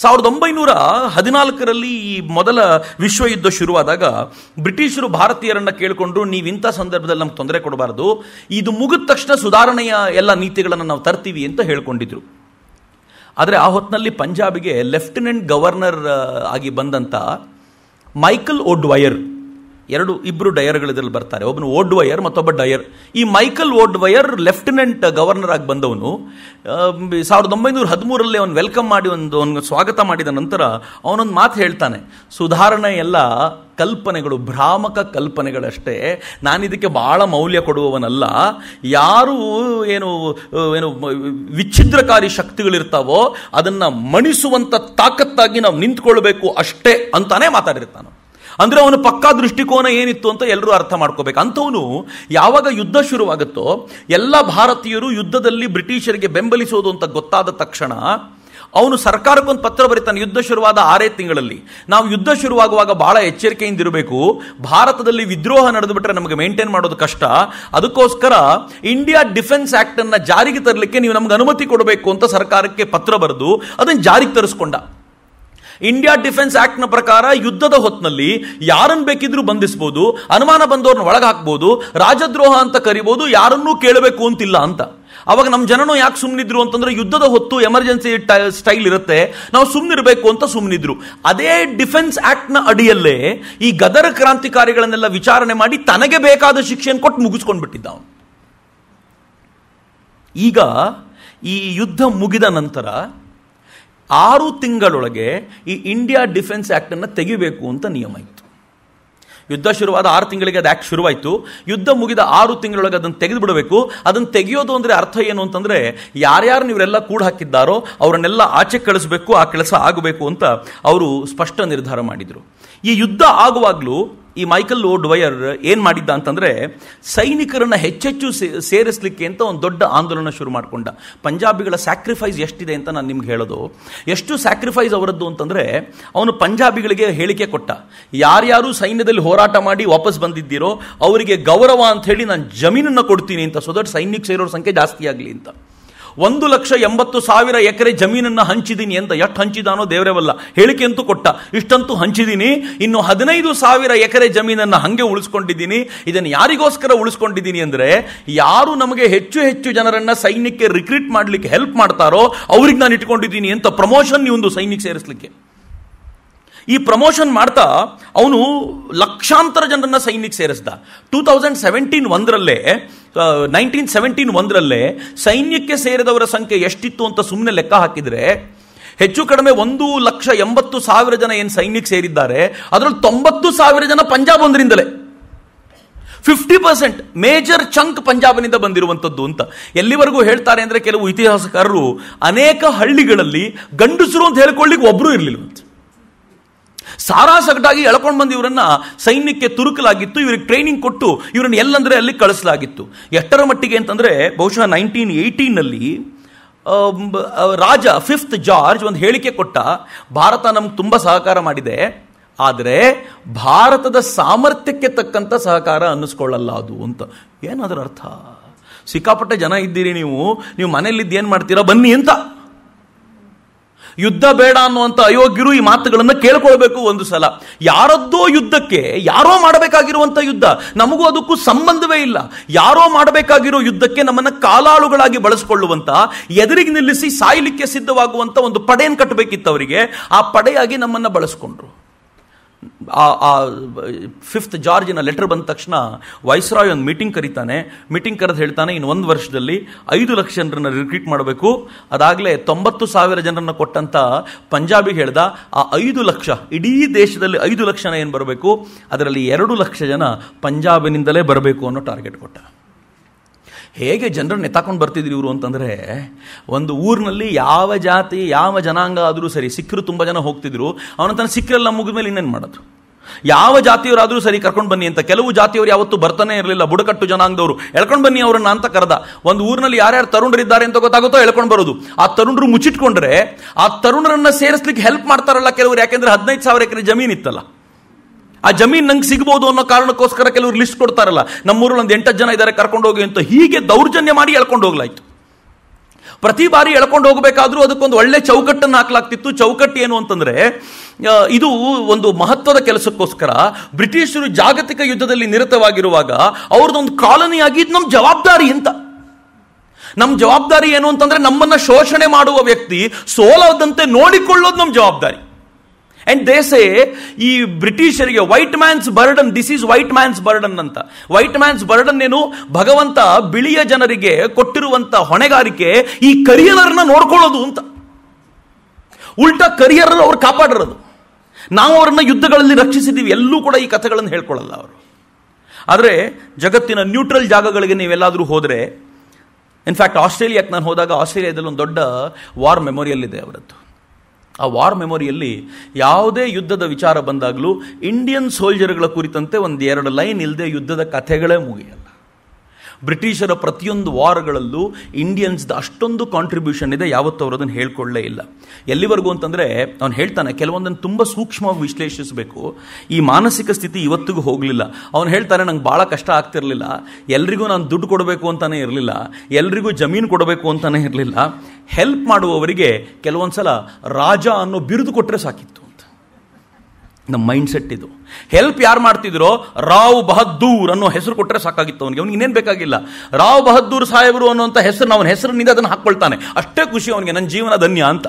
1914ರಲ್ಲಿ ಈ ಮೊದಲ ವಿಶ್ವಯುದ್ಧ ಶುರುವಾದಾಗ ಬ್ರಿಟಿಷರು ಭಾರತೀಯರನ್ನ ಕೇಳಿಕೊಂಡ್ರು, ನೀವಿಂಥ ಸಂದರ್ಭದಲ್ಲಿ ನಮ್ಗೆ ತೊಂದರೆ ಕೊಡಬಾರದು, ಇದು ಮುಗಿದ ತಕ್ಷಣ ಸುಧಾರಣೆಯ ಎಲ್ಲ ನೀತಿಗಳನ್ನು ನಾವು ತರ್ತೀವಿ ಅಂತ ಹೇಳ್ಕೊಂಡಿದ್ರು. ಆದರೆ ಆ ಹೊತ್ತಿನಲ್ಲಿ ಪಂಜಾಬಿಗೆ ಲೆಫ್ಟಿನೆಂಟ್ ಗವರ್ನರ್ ಆಗಿ ಬಂದಂಥ ಮೈಕಲ್ ಓಡ್ವಯರ್, ಇಬ್ಬರು ಡಯರ್ಗಳು ಇದರಲ್ಲಿ ಬರ್ತಾರೆ. ಒಬ್ಬನು ಓಡ್ವಯರ್, ಮತ್ತೊಬ್ಬ ಡಯರ್. ಈ ಮೈಕಲ್ ಓಡ್ವಯರ್ ಲೆಫ್ಟಿನೆಂಟ್ ಗವರ್ನರ್ ಆಗಿ ಬಂದವನು 1913ರಲ್ಲಿ ಅವನು ವೆಲ್ಕಮ್ ಮಾಡಿ ಒಂದು ಸ್ವಾಗತ ಮಾಡಿದ ನಂತರ ಅವನೊಂದು ಮಾತು ಹೇಳ್ತಾನೆ, ಸುಧಾರಣೆ ಎಲ್ಲ ಕಲ್ಪನೆಗಳು, ಭ್ರಾಮಕ ಕಲ್ಪನೆಗಳಷ್ಟೇ, ನಾನಿದಕ್ಕೆ ಬಹಳ ಮೌಲ್ಯ ಕೊಡುವವನಲ್ಲ. ಯಾರು ಏನು ವಿಚ್ಛಿದ್ರಕಾರಿ ಶಕ್ತಿಗಳಿರ್ತಾವೋ ಅದನ್ನು ಮಣಿಸುವಂಥ ತಾಕತ್ತಾಗಿ ನಾವು ನಿಂತ್ಕೊಳ್ಬೇಕು ಅಷ್ಟೇ ಅಂತಾನೆ ಮಾತಾಡಿರ್ತಾನೆ. ಅಂದ್ರೆ ಅವನ ಪಕ್ಕಾ ದೃಷ್ಟಿಕೋನ ಏನಿತ್ತು ಅಂತ ಎಲ್ಲರೂ ಅರ್ಥ ಮಾಡ್ಕೋಬೇಕು. ಅಂಥವನು ಯಾವಾಗ ಯುದ್ಧ ಶುರುವಾಗುತ್ತೋ ಎಲ್ಲ ಭಾರತೀಯರು ಯುದ್ಧದಲ್ಲಿ ಬ್ರಿಟಿಷರಿಗೆ ಬೆಂಬಲಿಸೋದು ಅಂತ ಗೊತ್ತಾದ ತಕ್ಷಣ ಅವನು ಸರ್ಕಾರಕ್ಕೊಂದು ಪತ್ರ ಬರೀತಾನೆ. ಯುದ್ಧ ಶುರುವಾದ 6 ತಿಂಗಳಲ್ಲಿ ನಾವು ಯುದ್ಧ ಶುರುವಾಗುವಾಗ ಬಹಳ ಎಚ್ಚರಿಕೆಯಿಂದ ಇರಬೇಕು, ಭಾರತದಲ್ಲಿ ವಿದ್ರೋಹ ನಡೆದು ಬಿಟ್ರೆ ನಮಗೆ ಮೇಂಟೈನ್ ಮಾಡೋದು ಕಷ್ಟ, ಅದಕ್ಕೋಸ್ಕರ ಇಂಡಿಯಾ ಡಿಫೆನ್ಸ್ ಆಕ್ಟ್ ಅನ್ನ ಜಾರಿಗೆ ತರಲಿಕ್ಕೆ ನೀವು ನಮ್ಗೆ ಅನುಮತಿ ಕೊಡಬೇಕು ಅಂತ ಸರ್ಕಾರಕ್ಕೆ ಪತ್ರ ಬರೆದು ಅದನ್ನು ಜಾರಿಗೆ ತರಿಸ್ಕೊಂಡ. ಇಂಡಿಯಾ ಡಿಫೆನ್ಸ್ ಆಕ್ಟ್ ನ ಪ್ರಕಾರ ಯುದ್ಧದ ಹೊತ್ತಿನಲ್ಲಿ ಯಾರನ್ನು ಬೇಕಿದ್ರೂ ಬಂಧಿಸಬಹುದು, ಅನುಮಾನ ಬಂದವ್ರನ್ನ ಒಳಗೆ ಹಾಕ್ಬಹುದು, ರಾಜದ್ರೋಹ ಅಂತ ಕರಿಬಹುದು, ಯಾರನ್ನೂ ಕೇಳಬೇಕು ಅಂತಿಲ್ಲ ಅಂತ. ಅವಾಗ ನಮ್ಮ ಜನನು ಯಾಕೆ ಸುಮ್ಮನಿದ್ರು ಅಂತಂದ್ರೆ ಯುದ್ಧದ ಹೊತ್ತು ಎಮರ್ಜೆನ್ಸಿ ಸ್ಟೈಲ್ ಇರುತ್ತೆ, ನಾವು ಸುಮ್ಮನಿರಬೇಕು ಅಂತ ಸುಮ್ಮನಿದ್ರು. ಅದೇ ಡಿಫೆನ್ಸ್ ಆಕ್ಟ್ ನ ಅಡಿಯಲ್ಲೇ ಈ ಗದರ ಕ್ರಾಂತಿಕಾರಿಗಳನ್ನೆಲ್ಲ ವಿಚಾರಣೆ ಮಾಡಿ ತನಗೆ ಬೇಕಾದ ಶಿಕ್ಷೆಯನ್ನು ಕೊಟ್ಟು ಮುಗಿಸ್ಕೊಂಡ್ಬಿಟ್ಟಿದ್ದ ಅವನು. ಈಗ ಈ ಯುದ್ಧ ಮುಗಿದ ನಂತರ 6 ತಿಂಗಳೊಳಗೆ ಈ ಇಂಡಿಯಾ ಡಿಫೆನ್ಸ್ ಆಕ್ಟ್ ಅನ್ನು ತೆಗಿಬೇಕು ಅಂತ ನಿಯಮ ಇತ್ತು. ಯುದ್ಧ ಶುರುವಾದ 6 ತಿಂಗಳಿಗೆ ಅದು ಆಕ್ಟ್ ಶುರುವಾಯಿತು. ಯುದ್ಧ ಮುಗಿದ 6 ತಿಂಗಳೊಳಗೆ ಅದನ್ನು ತೆಗೆದು ಬಿಡಬೇಕು. ಅದನ್ನು ತೆಗೆಯೋದು ಅಂದರೆ ಅರ್ಥ ಏನು ಅಂತಂದರೆ, ಯಾರ್ಯಾರು ನೀವರೆಲ್ಲ ಕೂಡ ಹಾಕಿದ್ದಾರೋ ಅವರನ್ನೆಲ್ಲ ಆಚೆ ಕಳಿಸಬೇಕು, ಆ ಕೆಲಸ ಆಗಬೇಕು ಅಂತ ಅವರು ಸ್ಪಷ್ಟ ನಿರ್ಧಾರ ಮಾಡಿದರು. ಈ ಯುದ್ಧ ಆಗುವಾಗಲೂ ಈ ಮೈಕಲ್ ಓ ಡ್ವಯರ್ ಏನು ಮಾಡಿದ್ದ ಅಂತಂದರೆ, ಸೈನಿಕರನ್ನು ಹೆಚ್ಚೆಚ್ಚು ಸೇರಿಸಲಿಕ್ಕೆ ಅಂತ ಒಂದು ದೊಡ್ಡ ಆಂದೋಲನ ಶುರು ಮಾಡಿಕೊಂಡ. ಪಂಜಾಬಿಗಳ ಸ್ಯಾಕ್ರಿಫೈಸ್ ಎಷ್ಟಿದೆ ಅಂತ ನಾನು ನಿಮ್ಗೆ ಹೇಳೋದು. ಎಷ್ಟು ಸ್ಯಾಕ್ರಿಫೈಸ್ ಅವರದ್ದು ಅಂತಂದರೆ, ಅವನು ಪಂಜಾಬಿಗಳಿಗೆ ಹೇಳಿಕೆ ಕೊಟ್ಟ, ಯಾರ್ಯಾರು ಸೈನ್ಯದಲ್ಲಿ ಹೋರಾಟ ಮಾಡಿ ವಾಪಸ್ ಬಂದಿದ್ದೀರೋ ಅವರಿಗೆ ಗೌರವ ಅಂತ ಹೇಳಿ ನಾನು ಜಮೀನನ್ನು ಕೊಡ್ತೀನಿ ಅಂತ, ಸೊ ದಟ್ ಸೈನ್ಯಕ್ಕೆ ಸೇರೋರ ಸಂಖ್ಯೆ ಜಾಸ್ತಿ ಆಗಲಿ ಅಂತ. 1,80,000 ಎಕರೆ ಜಮೀನನ್ನು ಹಂಚಿದ್ದೀನಿ ಅಂತ. ಎಷ್ಟು ಹಂಚಿದಾನೋ ದೇವರೇವಲ್ಲ, ಹೇಳಿಕೆ ಅಂತೂ ಕೊಟ್ಟ, ಇಷ್ಟಂತೂ ಹಂಚಿದ್ದೀನಿ, ಇನ್ನು 15,000 ಎಕರೆ ಜಮೀನನ್ನು ಹಂಗೆ ಉಳಿಸ್ಕೊಂಡಿದ್ದೀನಿ. ಇದನ್ನು ಯಾರಿಗೋಸ್ಕರ ಉಳಿಸ್ಕೊಂಡಿದ್ದೀನಿ ಅಂದರೆ, ಯಾರು ನಮಗೆ ಹೆಚ್ಚು ಹೆಚ್ಚು ಜನರನ್ನ ಸೈನ್ಯಕ್ಕೆ ರಿಕ್ರೂಟ್ ಮಾಡಲಿಕ್ಕೆ ಹೆಲ್ಪ್ ಮಾಡ್ತಾರೋ ಅವ್ರಿಗೆ ನಾನು ಇಟ್ಕೊಂಡಿದ್ದೀನಿ ಅಂತ. ಪ್ರಮೋಷನ್ ಒಂದು ಸೈನ್ಯಕ್ಕೆ ಸೇರಿಸಲಿಕ್ಕೆ. ಈ ಪ್ರಮೋಷನ್ ಮಾಡ್ತಾ ಅವನು ಲಕ್ಷಾಂತರ ಜನರನ್ನ ಸೈನ್ಯಕ್ಕೆ ಸೇರಿಸ್ದ. 1917 ಸೈನ್ಯಕ್ಕೆ ಸೇರಿದವರ ಸಂಖ್ಯೆ ಎಷ್ಟಿತ್ತು ಅಂತ ಸುಮ್ಮನೆ ಲೆಕ್ಕ ಹಾಕಿದ್ರೆ, ಹೆಚ್ಚು ಕಡಿಮೆ 1,80,000 ಜನ ಏನು ಸೈನ್ಯಕ್ಕೆ ಸೇರಿದ್ದಾರೆ, ಅದರಲ್ಲಿ 90,000 ಜನ ಪಂಜಾಬ್ ಒಂದರಿಂದಲೇ. 50% ಮೇಜರ್ ಚಂಕ್ ಪಂಜಾಬ್ನಿಂದ ಬಂದಿರುವಂಥದ್ದು ಅಂತ ಎಲ್ಲಿವರೆಗೂ ಹೇಳ್ತಾರೆ ಅಂದರೆ, ಕೆಲವು ಇತಿಹಾಸಕಾರರು ಅನೇಕ ಹಳ್ಳಿಗಳಲ್ಲಿ ಗಂಡಸರು ಅಂತ ಹೇಳ್ಕೊಳ್ಳಿಕ್ಕೆ ಒಬ್ಬರು ಇರಲಿಲ್ಲ. ಸಾರಾಸಗಟಾಗಿ ಎಳ್ಕೊಂಡು ಬಂದು ಇವರನ್ನ ಸೈನ್ಯಕ್ಕೆ ತುರುಕಲಾಗಿತ್ತು. ಇವರಿಗೆ ಟ್ರೈನಿಂಗ್ ಕೊಟ್ಟು ಇವರನ್ನು ಎಲ್ಲಂದ್ರೆ ಅಲ್ಲಿ ಕಳಿಸಲಾಗಿತ್ತು. ಎಷ್ಟರ ಮಟ್ಟಿಗೆ ಅಂತಂದ್ರೆ, ಬಹುಶಃ 1918 ರಾಜ 5th ಜಾರ್ಜ್ ಒಂದು ಹೇಳಿಕೆ ಕೊಟ್ಟ, ಭಾರತ ನಮ್ಗೆ ತುಂಬ ಸಹಕಾರ ಮಾಡಿದೆ, ಆದರೆ ಭಾರತದ ಸಾಮರ್ಥ್ಯಕ್ಕೆ ತಕ್ಕಂಥ ಸಹಕಾರ ಅನ್ನಿಸ್ಕೊಳ್ಳಲ್ಲ ಅದು ಅಂತ. ಏನದರ ಅರ್ಥ? ಸಿಕ್ಕಾಪಟ್ಟೆ ಜನ ಇದ್ದೀರಿ ನೀವು ಮನೆಯಲ್ಲಿದ್ದು ಏನು ಮಾಡ್ತೀರಾ ಬನ್ನಿ ಅಂತ. ಯುದ್ಧ ಬೇಡ ಅನ್ನುವಂಥ ಅಯೋಗ್ಯರು ಈ ಮಾತುಗಳನ್ನು ಕೇಳ್ಕೊಳ್ಬೇಕು ಒಂದು ಸಲ. ಯಾರದ್ದೋ ಯುದ್ಧಕ್ಕೆ ಯಾರೋ ಮಾಡಬೇಕಾಗಿರುವಂಥ ಯುದ್ಧ, ನಮಗೂ ಅದಕ್ಕೂ ಸಂಬಂಧವೇ ಇಲ್ಲ. ಯಾರೋ ಮಾಡಬೇಕಾಗಿರೋ ಯುದ್ಧಕ್ಕೆ ನಮ್ಮನ್ನು ಕಾಲಾಳುಗಳಾಗಿ ಬಳಸಿಕೊಳ್ಳುವಂತ, ಎದುರಿಗೆ ನಿಲ್ಲಿಸಿ ಸಾಯಲಿಕ್ಕೆ ಸಿದ್ಧವಾಗುವಂತ ಒಂದು ಪಡೆಯನ್ನು ಕಟ್ಟಬೇಕಿತ್ತು ಅವರಿಗೆ. ಆ ಪಡೆಯಾಗಿ ನಮ್ಮನ್ನು ಬಳಸ್ಕೊಂಡ್ರು. ಆ 5th ಜಾರ್ಜಿನ ಲೆಟರ್ ಬಂದ ತಕ್ಷಣ ವೈಸ್ರಾಯ್ ಒಂದು ಮೀಟಿಂಗ್ ಕರೀತಾನೆ. ಮೀಟಿಂಗ್ ಕರೆದು ಹೇಳ್ತಾನೆ, ಇನ್ನು 1 ವರ್ಷದಲ್ಲಿ 5 ಲಕ್ಷ ಜನರನ್ನು ರಿಕ್ರೂಟ್ ಮಾಡಬೇಕು. ಅದಾಗಲೇ 90,000 ಜನರನ್ನು ಕೊಟ್ಟಂತ ಪಂಜಾಬಿಗೆ ಹೇಳ್ದ, ಆ 5 ಲಕ್ಷ ಇಡೀ ದೇಶದಲ್ಲಿ 5 ಲಕ್ಷ ಏನು ಬರಬೇಕು, ಅದರಲ್ಲಿ 2 ಲಕ್ಷ ಜನ ಪಂಜಾಬಿನಿಂದಲೇ ಬರಬೇಕು ಅನ್ನೋ ಟಾರ್ಗೆಟ್ ಕೊಟ್ಟ. ಹೇಗೆ ಜನರನ್ನು ಎತ್ತಾಕೊಂಡು ಬರ್ತಿದ್ರು ಇವರು ಅಂತಂದರೆ, ಒಂದು ಊರಿನಲ್ಲಿ ಯಾವ ಜಾತಿ ಯಾವ ಜನಾಂಗ ಆದರೂ ಸರಿ, ಸಿಕ್ಕರು ತುಂಬ ಜನ ಹೋಗ್ತಿದ್ರು. ಅವನಂತಾನೆ ಸಿಕ್ಕರೆಲ್ಲ ಮುಗಿದ ಮೇಲೆ ಇನ್ನೇನು ಮಾಡೋದು, ಯಾವ ಜಾತಿಯವರಾದರೂ ಸರಿ ಕರ್ಕೊಂಡು ಬನ್ನಿ ಅಂತ. ಕೆಲವು ಜಾತಿಯವರು ಯಾವತ್ತೂ ಬರ್ತಾನೆ ಇರಲಿಲ್ಲ, ಬುಡಕಟ್ಟು ಜನಾಂಗದವರು. ಎಳ್ಕೊಂಡು ಬನ್ನಿ ಅವರನ್ನ ಅಂತ ಕರೆದ. ಒಂದು ಊರಿನಲ್ಲಿ ಯಾರ್ಯಾರು ತರುಣರಿದ್ದಾರೆ ಅಂತ ಗೊತ್ತಾಗುತ್ತೋ ಎಳ್ಕೊಂಡು ಬರೋದು. ಆ ತರುಣರು ಮುಚ್ಚಿಟ್ಕೊಂಡ್ರೆ ಆ ತರುಣರನ್ನ ಸೇರಿಸ್ಲಿಕ್ಕೆ ಹೆಲ್ಪ್ ಮಾಡ್ತಾರಲ್ಲ ಕೆಲವರು, ಯಾಕೆಂದ್ರೆ 15,000 ಎಕರೆ ಜಮೀನು ಇತ್ತಲ್ಲ, ಆ ಜಮೀನು ನಂಗೆ ಸಿಗ್ಬೋದು ಅನ್ನೋ ಕಾರಣಕ್ಕೋಸ್ಕರ ಕೆಲವರು ಲಿಸ್ಟ್ ಕೊಡ್ತಾರಲ್ಲ, ನಮ್ಮೂರಲ್ಲಿ ಒಂದು 8 ಜನ ಇದ್ದಾರೆ ಕರ್ಕೊಂಡು ಹೋಗಿ ಅಂತ. ಹೀಗೆ ದೌರ್ಜನ್ಯ ಮಾಡಿ ಎಳ್ಕೊಂಡು ಹೋಗ್ಲಾಯ್ತು. ಪ್ರತಿ ಬಾರಿ ಎಳ್ಕೊಂಡು ಹೋಗಬೇಕಾದ್ರೂ ಅದಕ್ಕೊಂದು ಒಳ್ಳೆ ಚೌಕಟ್ಟನ್ನು ಹಾಕಲಾಗ್ತಿತ್ತು. ಚೌಕಟ್ಟು ಏನು ಅಂತಂದ್ರೆ, ಇದು ಒಂದು ಮಹತ್ವದ ಕೆಲಸಕ್ಕೋಸ್ಕರ ಬ್ರಿಟಿಷರು ಜಾಗತಿಕ ಯುದ್ಧದಲ್ಲಿ ನಿರತವಾಗಿರುವಾಗ ಅವ್ರದ್ದೊಂದು ಕಾಲನಿ ಆಗಿ ಇದು ನಮ್ಮ ಜವಾಬ್ದಾರಿ ಅಂತ. ನಮ್ಮ ಜವಾಬ್ದಾರಿ ಏನು ಅಂತಂದ್ರೆ, ನಮ್ಮನ್ನ ಶೋಷಣೆ ಮಾಡುವ ವ್ಯಕ್ತಿ ಸೋಲದಂತೆ ನೋಡಿಕೊಳ್ಳೋದು ನಮ್ಮ ಜವಾಬ್ದಾರಿ. ಅಂಡ್ ದೇ ಸೇ, ಈ ಬ್ರಿಟಿಷರಿಗೆ white man's burden, this is white man's burden ಅಂತ. ವೈಟ್ ಮ್ಯಾನ್ಸ್ ಬರ್ಡನ್ ಏನು? ಭಗವಂತ ಬಿಳಿಯ ಜನರಿಗೆ ಕೊಟ್ಟಿರುವಂತ ಹೊಣೆಗಾರಿಕೆ ಈ ಕರಿಯರನ್ನ ನೋಡ್ಕೊಳ್ಳೋದು ಅಂತ. ಉಲ್ಟಾ ಕರಿಯರ್ ಅವ್ರು ಕಾಪಾಡಿರೋದು. ನಾವು ಅವರನ್ನ ಯುದ್ಧಗಳಲ್ಲಿ ರಕ್ಷಿಸಿದ್ದೀವಿ. ಎಲ್ಲೂ ಕೂಡ ಈ ಕಥೆಗಳನ್ನು ಹೇಳ್ಕೊಳ್ಳಲ್ಲ ಅವರು. ಆದರೆ ಜಗತ್ತಿನ ನ್ಯೂಟ್ರಲ್ ಜಾಗಗಳಿಗೆ ನೀವೆಲ್ಲಾದರೂ ಹೋದರೆ, ಇನ್ಫ್ಯಾಕ್ಟ್ ಆಸ್ಟ್ರೇಲಿಯಾಕ್ಕೆ ನಾನು ಹೋದಾಗ, ಆಸ್ಟ್ರೇಲಿಯಾದಲ್ಲಿ ಒಂದು ದೊಡ್ಡ ವಾರ್ ಮೆಮೋರಿಯಲ್ ಇದೆ ಅವರದ್ದು. ಆ ವಾರ್ ಮೆಮೊರಿಯಲ್ಲಿ ಯಾವುದೇ ಯುದ್ಧದ ವಿಚಾರ ಬಂದಾಗಲೂ ಇಂಡಿಯನ್ ಸೋಲ್ಜರ್ಗಳ ಕುರಿತಂತೆ ಒಂದೆರಡು ಲೈನ್ ಇಲ್ಲದೆ ಯುದ್ಧದ ಕಥೆಗಳೇ ಮುಗಿಯಲ್ಲ. ಬ್ರಿಟಿಷರ ಪ್ರತಿಯೊಂದು ವಾರ್ಗಳಲ್ಲೂ ಇಂಡಿಯನ್ಸ್ದು ಅಷ್ಟೊಂದು ಕಾಂಟ್ರಿಬ್ಯೂಷನ್ ಇದೆ, ಯಾವತ್ತೂ ಅವರು ಅದನ್ನು ಹೇಳ್ಕೊಳ್ಳೇ ಇಲ್ಲ. ಎಲ್ಲಿವರೆಗೂ ಅಂತಂದರೆ ಅವನು ಹೇಳ್ತಾನೆ, ಕೆಲವೊಂದನ್ನು ತುಂಬ ಸೂಕ್ಷ್ಮವಾಗಿ ವಿಶ್ಲೇಷಿಸಬೇಕು. ಈ ಮಾನಸಿಕ ಸ್ಥಿತಿ ಇವತ್ತಿಗೂ ಹೋಗಲಿಲ್ಲ. ಅವನು ಹೇಳ್ತಾನೆ, ನಂಗೆ ಭಾಳ ಕಷ್ಟ ಆಗ್ತಿರಲಿಲ್ಲ, ಎಲ್ರಿಗೂ ನಾನು ದುಡ್ಡು ಕೊಡಬೇಕು ಅಂತಾನೆ ಇರಲಿಲ್ಲ, ಎಲ್ರಿಗೂ ಜಮೀನು ಕೊಡಬೇಕು ಅಂತಾನೆ ಇರಲಿಲ್ಲ. ಹೆಲ್ಪ್ ಮಾಡುವವರಿಗೆ ಕೆಲವೊಂದು ಸಲ ರಾಜ ಅನ್ನೋ ಬಿರುದು ಕೊಟ್ಟರೆ ಸಾಕಿತ್ತು ಅಂತ ನಮ್ಮ ಮೈಂಡ್ ಸೆಟ್ ಇದು. ಹೆಲ್ಪ್ ಯಾರು ಮಾಡ್ತಿದ್ರೋ, ರಾವ್ ಬಹದ್ದೂರ್ ಅನ್ನೋ ಹೆಸರು ಕೊಟ್ಟರೆ ಸಾಕಾಗಿತ್ತು ಅವನಿಗೆ. ಅವ್ನಿಗೆ ಇನ್ನೇನು ಬೇಕಾಗಿಲ್ಲ. ರಾವ್ ಬಹದ್ದೂರ್ ಸಾಹೇಬರು ಅನ್ನೋಂಥ ಹೆಸರು, ಅವನ ಹೆಸರಿನಿಂದ ಅದನ್ನು ಹಾಕ್ಕೊಳ್ತಾನೆ, ಅಷ್ಟೇ ಖುಷಿ ಅವನಿಗೆ, ನನ್ನ ಜೀವನ ಧನ್ಯ ಅಂತ.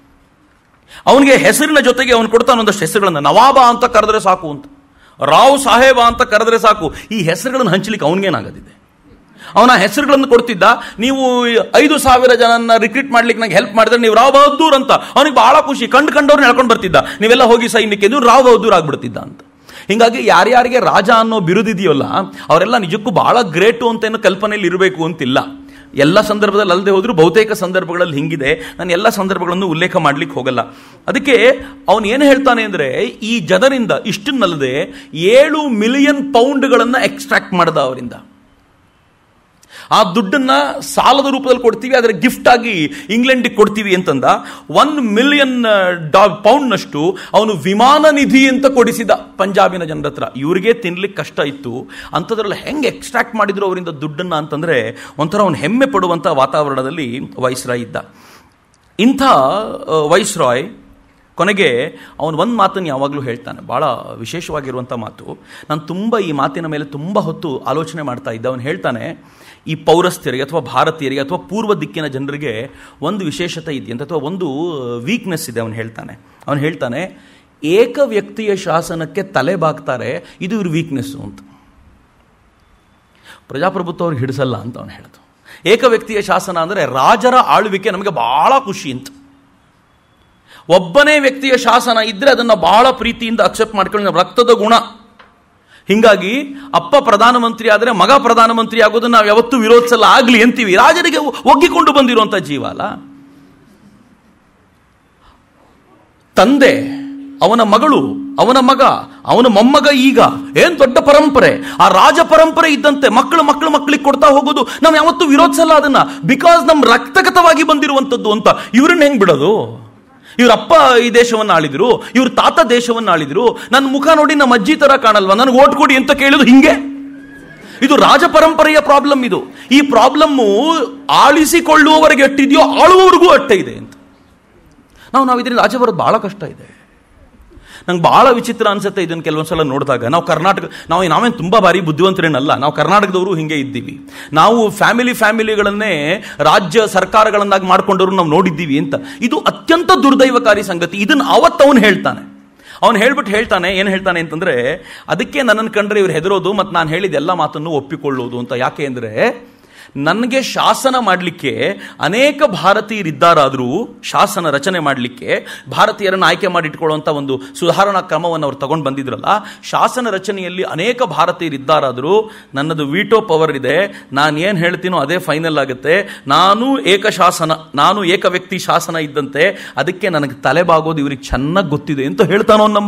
ಅವನಿಗೆ ಹೆಸರಿನ ಜೊತೆಗೆ ಅವನು ಕೊಡ್ತಾನೆ ಒಂದಷ್ಟು ಹೆಸರುಗಳನ್ನು. ನವಾಬ ಅಂತ ಕರೆದ್ರೆ ಸಾಕು ಅಂತ, ರಾವ್ ಸಾಹೇಬ ಅಂತ ಕರೆದ್ರೆ ಸಾಕು. ಈ ಹೆಸರುಗಳನ್ನು ಹಂಚಲಿಕ್ಕೆ ಅವನಿಗೇನಾಗದಿದೆ. ಅವನ ಹೆಸರುಗಳನ್ನು ಕೊಡ್ತಿದ್ದ. ನೀವು 5,000 ಜನನ್ನ ರಿಕ್ರೂಟ್ ಮಾಡ್ಲಿಕ್ಕೆ ನಂಗೆ ಹೆಲ್ಪ್ ಮಾಡಿದ್ರೆ ನೀವು ರಾವ್ ಬಹದ್ದೂರ್ ಅಂತ, ಅವನಿಗೆ ಬಹಳ ಖುಷಿ. ಕಂಡವ್ರನ್ನ ಹೇಳ್ಕೊಂಡು ಬರ್ತಿದ್ದ, ನೀವೆಲ್ಲ ಹೋಗಿ ಸೈನ್ಯಕ್ಕೆ, ಇದು ರಾವ್ ಬಹದ್ದೂರ್ ಆಗ್ಬಿಡ್ತಿದ್ದ ಅಂತ. ಹೀಗಾಗಿ ಯಾರ್ಯಾರಿಗೆ ರಾಜ ಅನ್ನೋ ಬಿರುದಿದೆಯಲ್ಲ, ಅವರೆಲ್ಲ ನಿಜಕ್ಕೂ ಬಹಳ ಗ್ರೇಟು ಅಂತ ಏನೋ ಕಲ್ಪನೆಯಲ್ಲಿ ಇರಬೇಕು ಅಂತಿಲ್ಲ. ಎಲ್ಲ ಸಂದರ್ಭದಲ್ಲಿ ಅಲ್ಲದೆ ಹೋದರೂ ಬಹುತೇಕ ಸಂದರ್ಭಗಳಲ್ಲಿ ಹಿಂಗಿದೆ. ನಾನು ಎಲ್ಲ ಸಂದರ್ಭಗಳನ್ನು ಉಲ್ಲೇಖ ಮಾಡ್ಲಿಕ್ಕೆ ಹೋಗಲ್ಲ. ಅದಕ್ಕೆ ಅವನು ಏನು ಹೇಳ್ತಾನೆ ಅಂದರೆ, ಈ ಜನರಿಂದ ಇಷ್ಟನ್ನಲ್ಲದೆ 7 ಮಿಲಿಯನ್ ಪೌಂಡ್ಗಳನ್ನು ಎಕ್ಸ್ಟ್ರಾಕ್ಟ್ ಮಾಡ್ದ ಅವರಿಂದ. ಆ ದುಡ್ಡನ್ನ ಸಾಲದ ರೂಪದಲ್ಲಿ ಕೊಡ್ತೀವಿ, ಅದರ ಗಿಫ್ಟ್ ಆಗಿ ಇಂಗ್ಲೆಂಡಿಗೆ ಕೊಡ್ತೀವಿ ಅಂತಂದ. 1 ಮಿಲಿಯನ್ ಪೌಂಡ್ನಷ್ಟು ಅವನು ವಿಮಾನ ನಿಧಿ ಅಂತ ಕೊಡಿಸಿದ ಪಂಜಾಬಿನ ಜನರ ಹತ್ರ. ಇವರಿಗೆ ತಿನ್ಲಿಕ್ಕೆ ಕಷ್ಟ ಇತ್ತು, ಅಂಥದ್ರಲ್ಲಿ ಹೆಂಗೆ ಎಕ್ಸ್ಟ್ರಾಕ್ಟ್ ಮಾಡಿದ್ರು ಅವರಿಂದ ದುಡ್ಡನ್ನ ಅಂತಂದರೆ ಒಂಥರ ಅವನು ಹೆಮ್ಮೆ ಪಡುವಂಥ ವಾತಾವರಣದಲ್ಲಿ ವೈಸ್ರಾಯ್ ಇದ್ದ. ಇಂಥ ವೈಸ್ರಾಯ್ ಕೊನೆಗೆ ಅವನು ಒಂದು ಮಾತನ್ನು ಯಾವಾಗಲೂ ಹೇಳ್ತಾನೆ, ಭಾಳ ವಿಶೇಷವಾಗಿರುವಂಥ ಮಾತು. ನಾನು ತುಂಬ ಈ ಮಾತಿನ ಮೇಲೆ ತುಂಬ ಹೊತ್ತು ಆಲೋಚನೆ ಮಾಡ್ತಾ ಇದ್ದೆ. ಅವನು ಹೇಳ್ತಾನೆ, ಈ ಪೌರಸ್ಥರಿಗೆ ಅಥವಾ ಭಾರತೀಯರಿಗೆ ಅಥವಾ ಪೂರ್ವ ದಿಕ್ಕಿನ ಜನರಿಗೆ ಒಂದು ವಿಶೇಷತೆ ಇದೆಯಂತ, ಅಥವಾ ಒಂದು ವೀಕ್ನೆಸ್ ಇದೆ. ಅವನು ಹೇಳ್ತಾನೆ ಏಕ ವ್ಯಕ್ತಿಯ ಶಾಸನಕ್ಕೆ ತಲೆ ಬಾಗ್ತಾರೆ, ಇದು ಇವ್ರ ವೀಕ್ನೆಸ್ಸು ಅಂತ. ಪ್ರಜಾಪ್ರಭುತ್ವ ಅವ್ರಿಗೆ ಹಿಡಿಸಲ್ಲ ಅಂತ ಅವನು ಹೇಳಿದ್ರು. ಏಕ ವ್ಯಕ್ತಿಯ ಶಾಸನ ಅಂದರೆ ರಾಜರ ಆಳ್ವಿಕೆ ನಮಗೆ ಬಹಳ ಖುಷಿ ಅಂತ. ಒಬ್ಬನೇ ವ್ಯಕ್ತಿಯ ಶಾಸನ ಇದ್ರೆ ಅದನ್ನು ಬಹಳ ಪ್ರೀತಿಯಿಂದ ಅಕ್ಸೆಪ್ಟ್ ಮಾಡ್ಕೊಂಡು, ರಕ್ತದ ಗುಣ. ಹಿಂಗಾಗಿ ಅಪ್ಪ ಪ್ರಧಾನಮಂತ್ರಿ ಆದರೆ ಮಗ ಪ್ರಧಾನಮಂತ್ರಿ ಆಗೋದನ್ನ ನಾವು ಯಾವತ್ತೂ ವಿರೋಧಿಸಲ್ಲ, ಆಗಲಿ ಅಂತೀವಿ. ರಾಜರಿಗೆ ಒಗ್ಗಿಕೊಂಡು ಬಂದಿರುವಂಥ ಜೀವ ಅಲ್ಲ. ತಂದೆ, ಅವನ ಮಗಳು, ಅವನ ಮಗ, ಅವನ ಮೊಮ್ಮಗ, ಈಗ ಏನ್ ದೊಡ್ಡ ಪರಂಪರೆ. ಆ ರಾಜ ಪರಂಪರೆ ಇದ್ದಂತೆ ಮಕ್ಕಳಿಗೆ ಕೊಡ್ತಾ ಹೋಗೋದು ನಾವು ಯಾವತ್ತೂ ವಿರೋಧಿಸಲ್ಲ ಅದನ್ನ, ಬಿಕಾಸ್ ನಮ್ಮ ರಕ್ತಗತವಾಗಿ ಬಂದಿರುವಂಥದ್ದು ಅಂತ. ಇವ್ರನ್ನ ಹೆಂಗ್ ಬಿಡೋದು? ಇವ್ರಪ್ಪ ಈ ದೇಶವನ್ನು ಆಳಿದ್ರು, ಇವ್ರ ತಾತ ದೇಶವನ್ನು ಆಳಿದ್ರು, ನನ್ನ ಮುಖ ನೋಡಿ ನಮ್ಮ ಅಜ್ಜಿ ತರ ಕಾಣಲ್ವಾ, ನನಗೆ ಓಟ್ ಕೊಡಿ ಅಂತ ಕೇಳಿದ್ರು ಹಿಂಗೆ. ಇದು ರಾಜ ಪರಂಪರೆಯ ಪ್ರಾಬ್ಲಮ್. ಇದು ಈ ಪ್ರಾಬ್ಲಮ್ಮು ಆಳಿಸಿಕೊಳ್ಳುವವರೆಗೆ ಎಟ್ಟಿದೆಯೋ ಆಳುವವರೆಗೂ ಅಟ್ಟೆ ಇದೆ ಅಂತ. ನಾವು ಇದರಿಂದ ಆಚೆ ಬರೋದು ಬಹಳ ಕಷ್ಟ ಇದೆ. ನಂಗೆ ಬಹಳ ವಿಚಿತ್ರ ಅನ್ಸುತ್ತೆ ಇದನ್ನು ಕೆಲವೊಂದ್ಸಲ ನೋಡಿದಾಗ. ನಾವೇನು ತುಂಬ ಭಾರಿ ಬುದ್ಧಿವಂತರೇನಲ್ಲ, ನಾವು ಕರ್ನಾಟಕದವರು ಹಿಂಗೆ ಇದ್ದೀವಿ. ನಾವು ಫ್ಯಾಮಿಲಿಗಳನ್ನೇ ರಾಜ್ಯ ಸರ್ಕಾರಗಳನ್ನಾಗಿ ಮಾಡ್ಕೊಂಡವರು ನಾವು ನೋಡಿದ್ದೀವಿ ಅಂತ. ಇದು ಅತ್ಯಂತ ದುರ್ದೈವಕಾರಿ ಸಂಗತಿ. ಇದನ್ನು ಅವನು ಹೇಳ್ತಾನೆ. ಅವನು ಹೇಳ್ತಾನೆ ಏನು ಹೇಳ್ತಾನೆ ಅಂತಂದ್ರೆ, ಅದಕ್ಕೆ ನನ್ನನ್ನು ಕಂಡ್ರೆ ಇವ್ರು ಹೆದರೋದು ಮತ್ತು ನಾನು ಹೇಳಿದ ಎಲ್ಲ ಮಾತನ್ನು ಒಪ್ಪಿಕೊಳ್ಳೋದು ಅಂತ. ಯಾಕೆ ಅಂದರೆ, ನನಗೆ ಶಾಸನ ಮಾಡಲಿಕ್ಕೆ ಅನೇಕ ಭಾರತೀಯರಿದ್ದಾರಾದರೂ ಶಾಸನ ರಚನೆ ಮಾಡಲಿಕ್ಕೆ ಭಾರತೀಯರನ್ನು ಆಯ್ಕೆ ಮಾಡಿಟ್ಕೊಳ್ಳುವಂಥ ಒಂದು ಸುಧಾರಣಾ ಕ್ರಮವನ್ನು ಅವ್ರು ತಗೊಂಡು ಬಂದಿದ್ರಲ್ಲ, ಶಾಸನ ರಚನೆಯಲ್ಲಿ ಅನೇಕ ಭಾರತೀಯರಿದ್ದಾರಾದರೂ ನನ್ನದು ವೀಟೋ ಪವರ್ ಇದೆ. ನಾನು ಏನು ಹೇಳ್ತೀನೋ ಅದೇ ಫೈನಲ್ ಆಗುತ್ತೆ. ನಾನು ಏಕ ವ್ಯಕ್ತಿ ಶಾಸನ ಇದ್ದಂತೆ, ಅದಕ್ಕೆ ನನಗೆ ತಲೆಬಾಗೋದು ಇವ್ರಿಗೆ ಚೆನ್ನಾಗಿ ಗೊತ್ತಿದೆ ಅಂತ ಹೇಳ್ತಾನೋ ಅವನು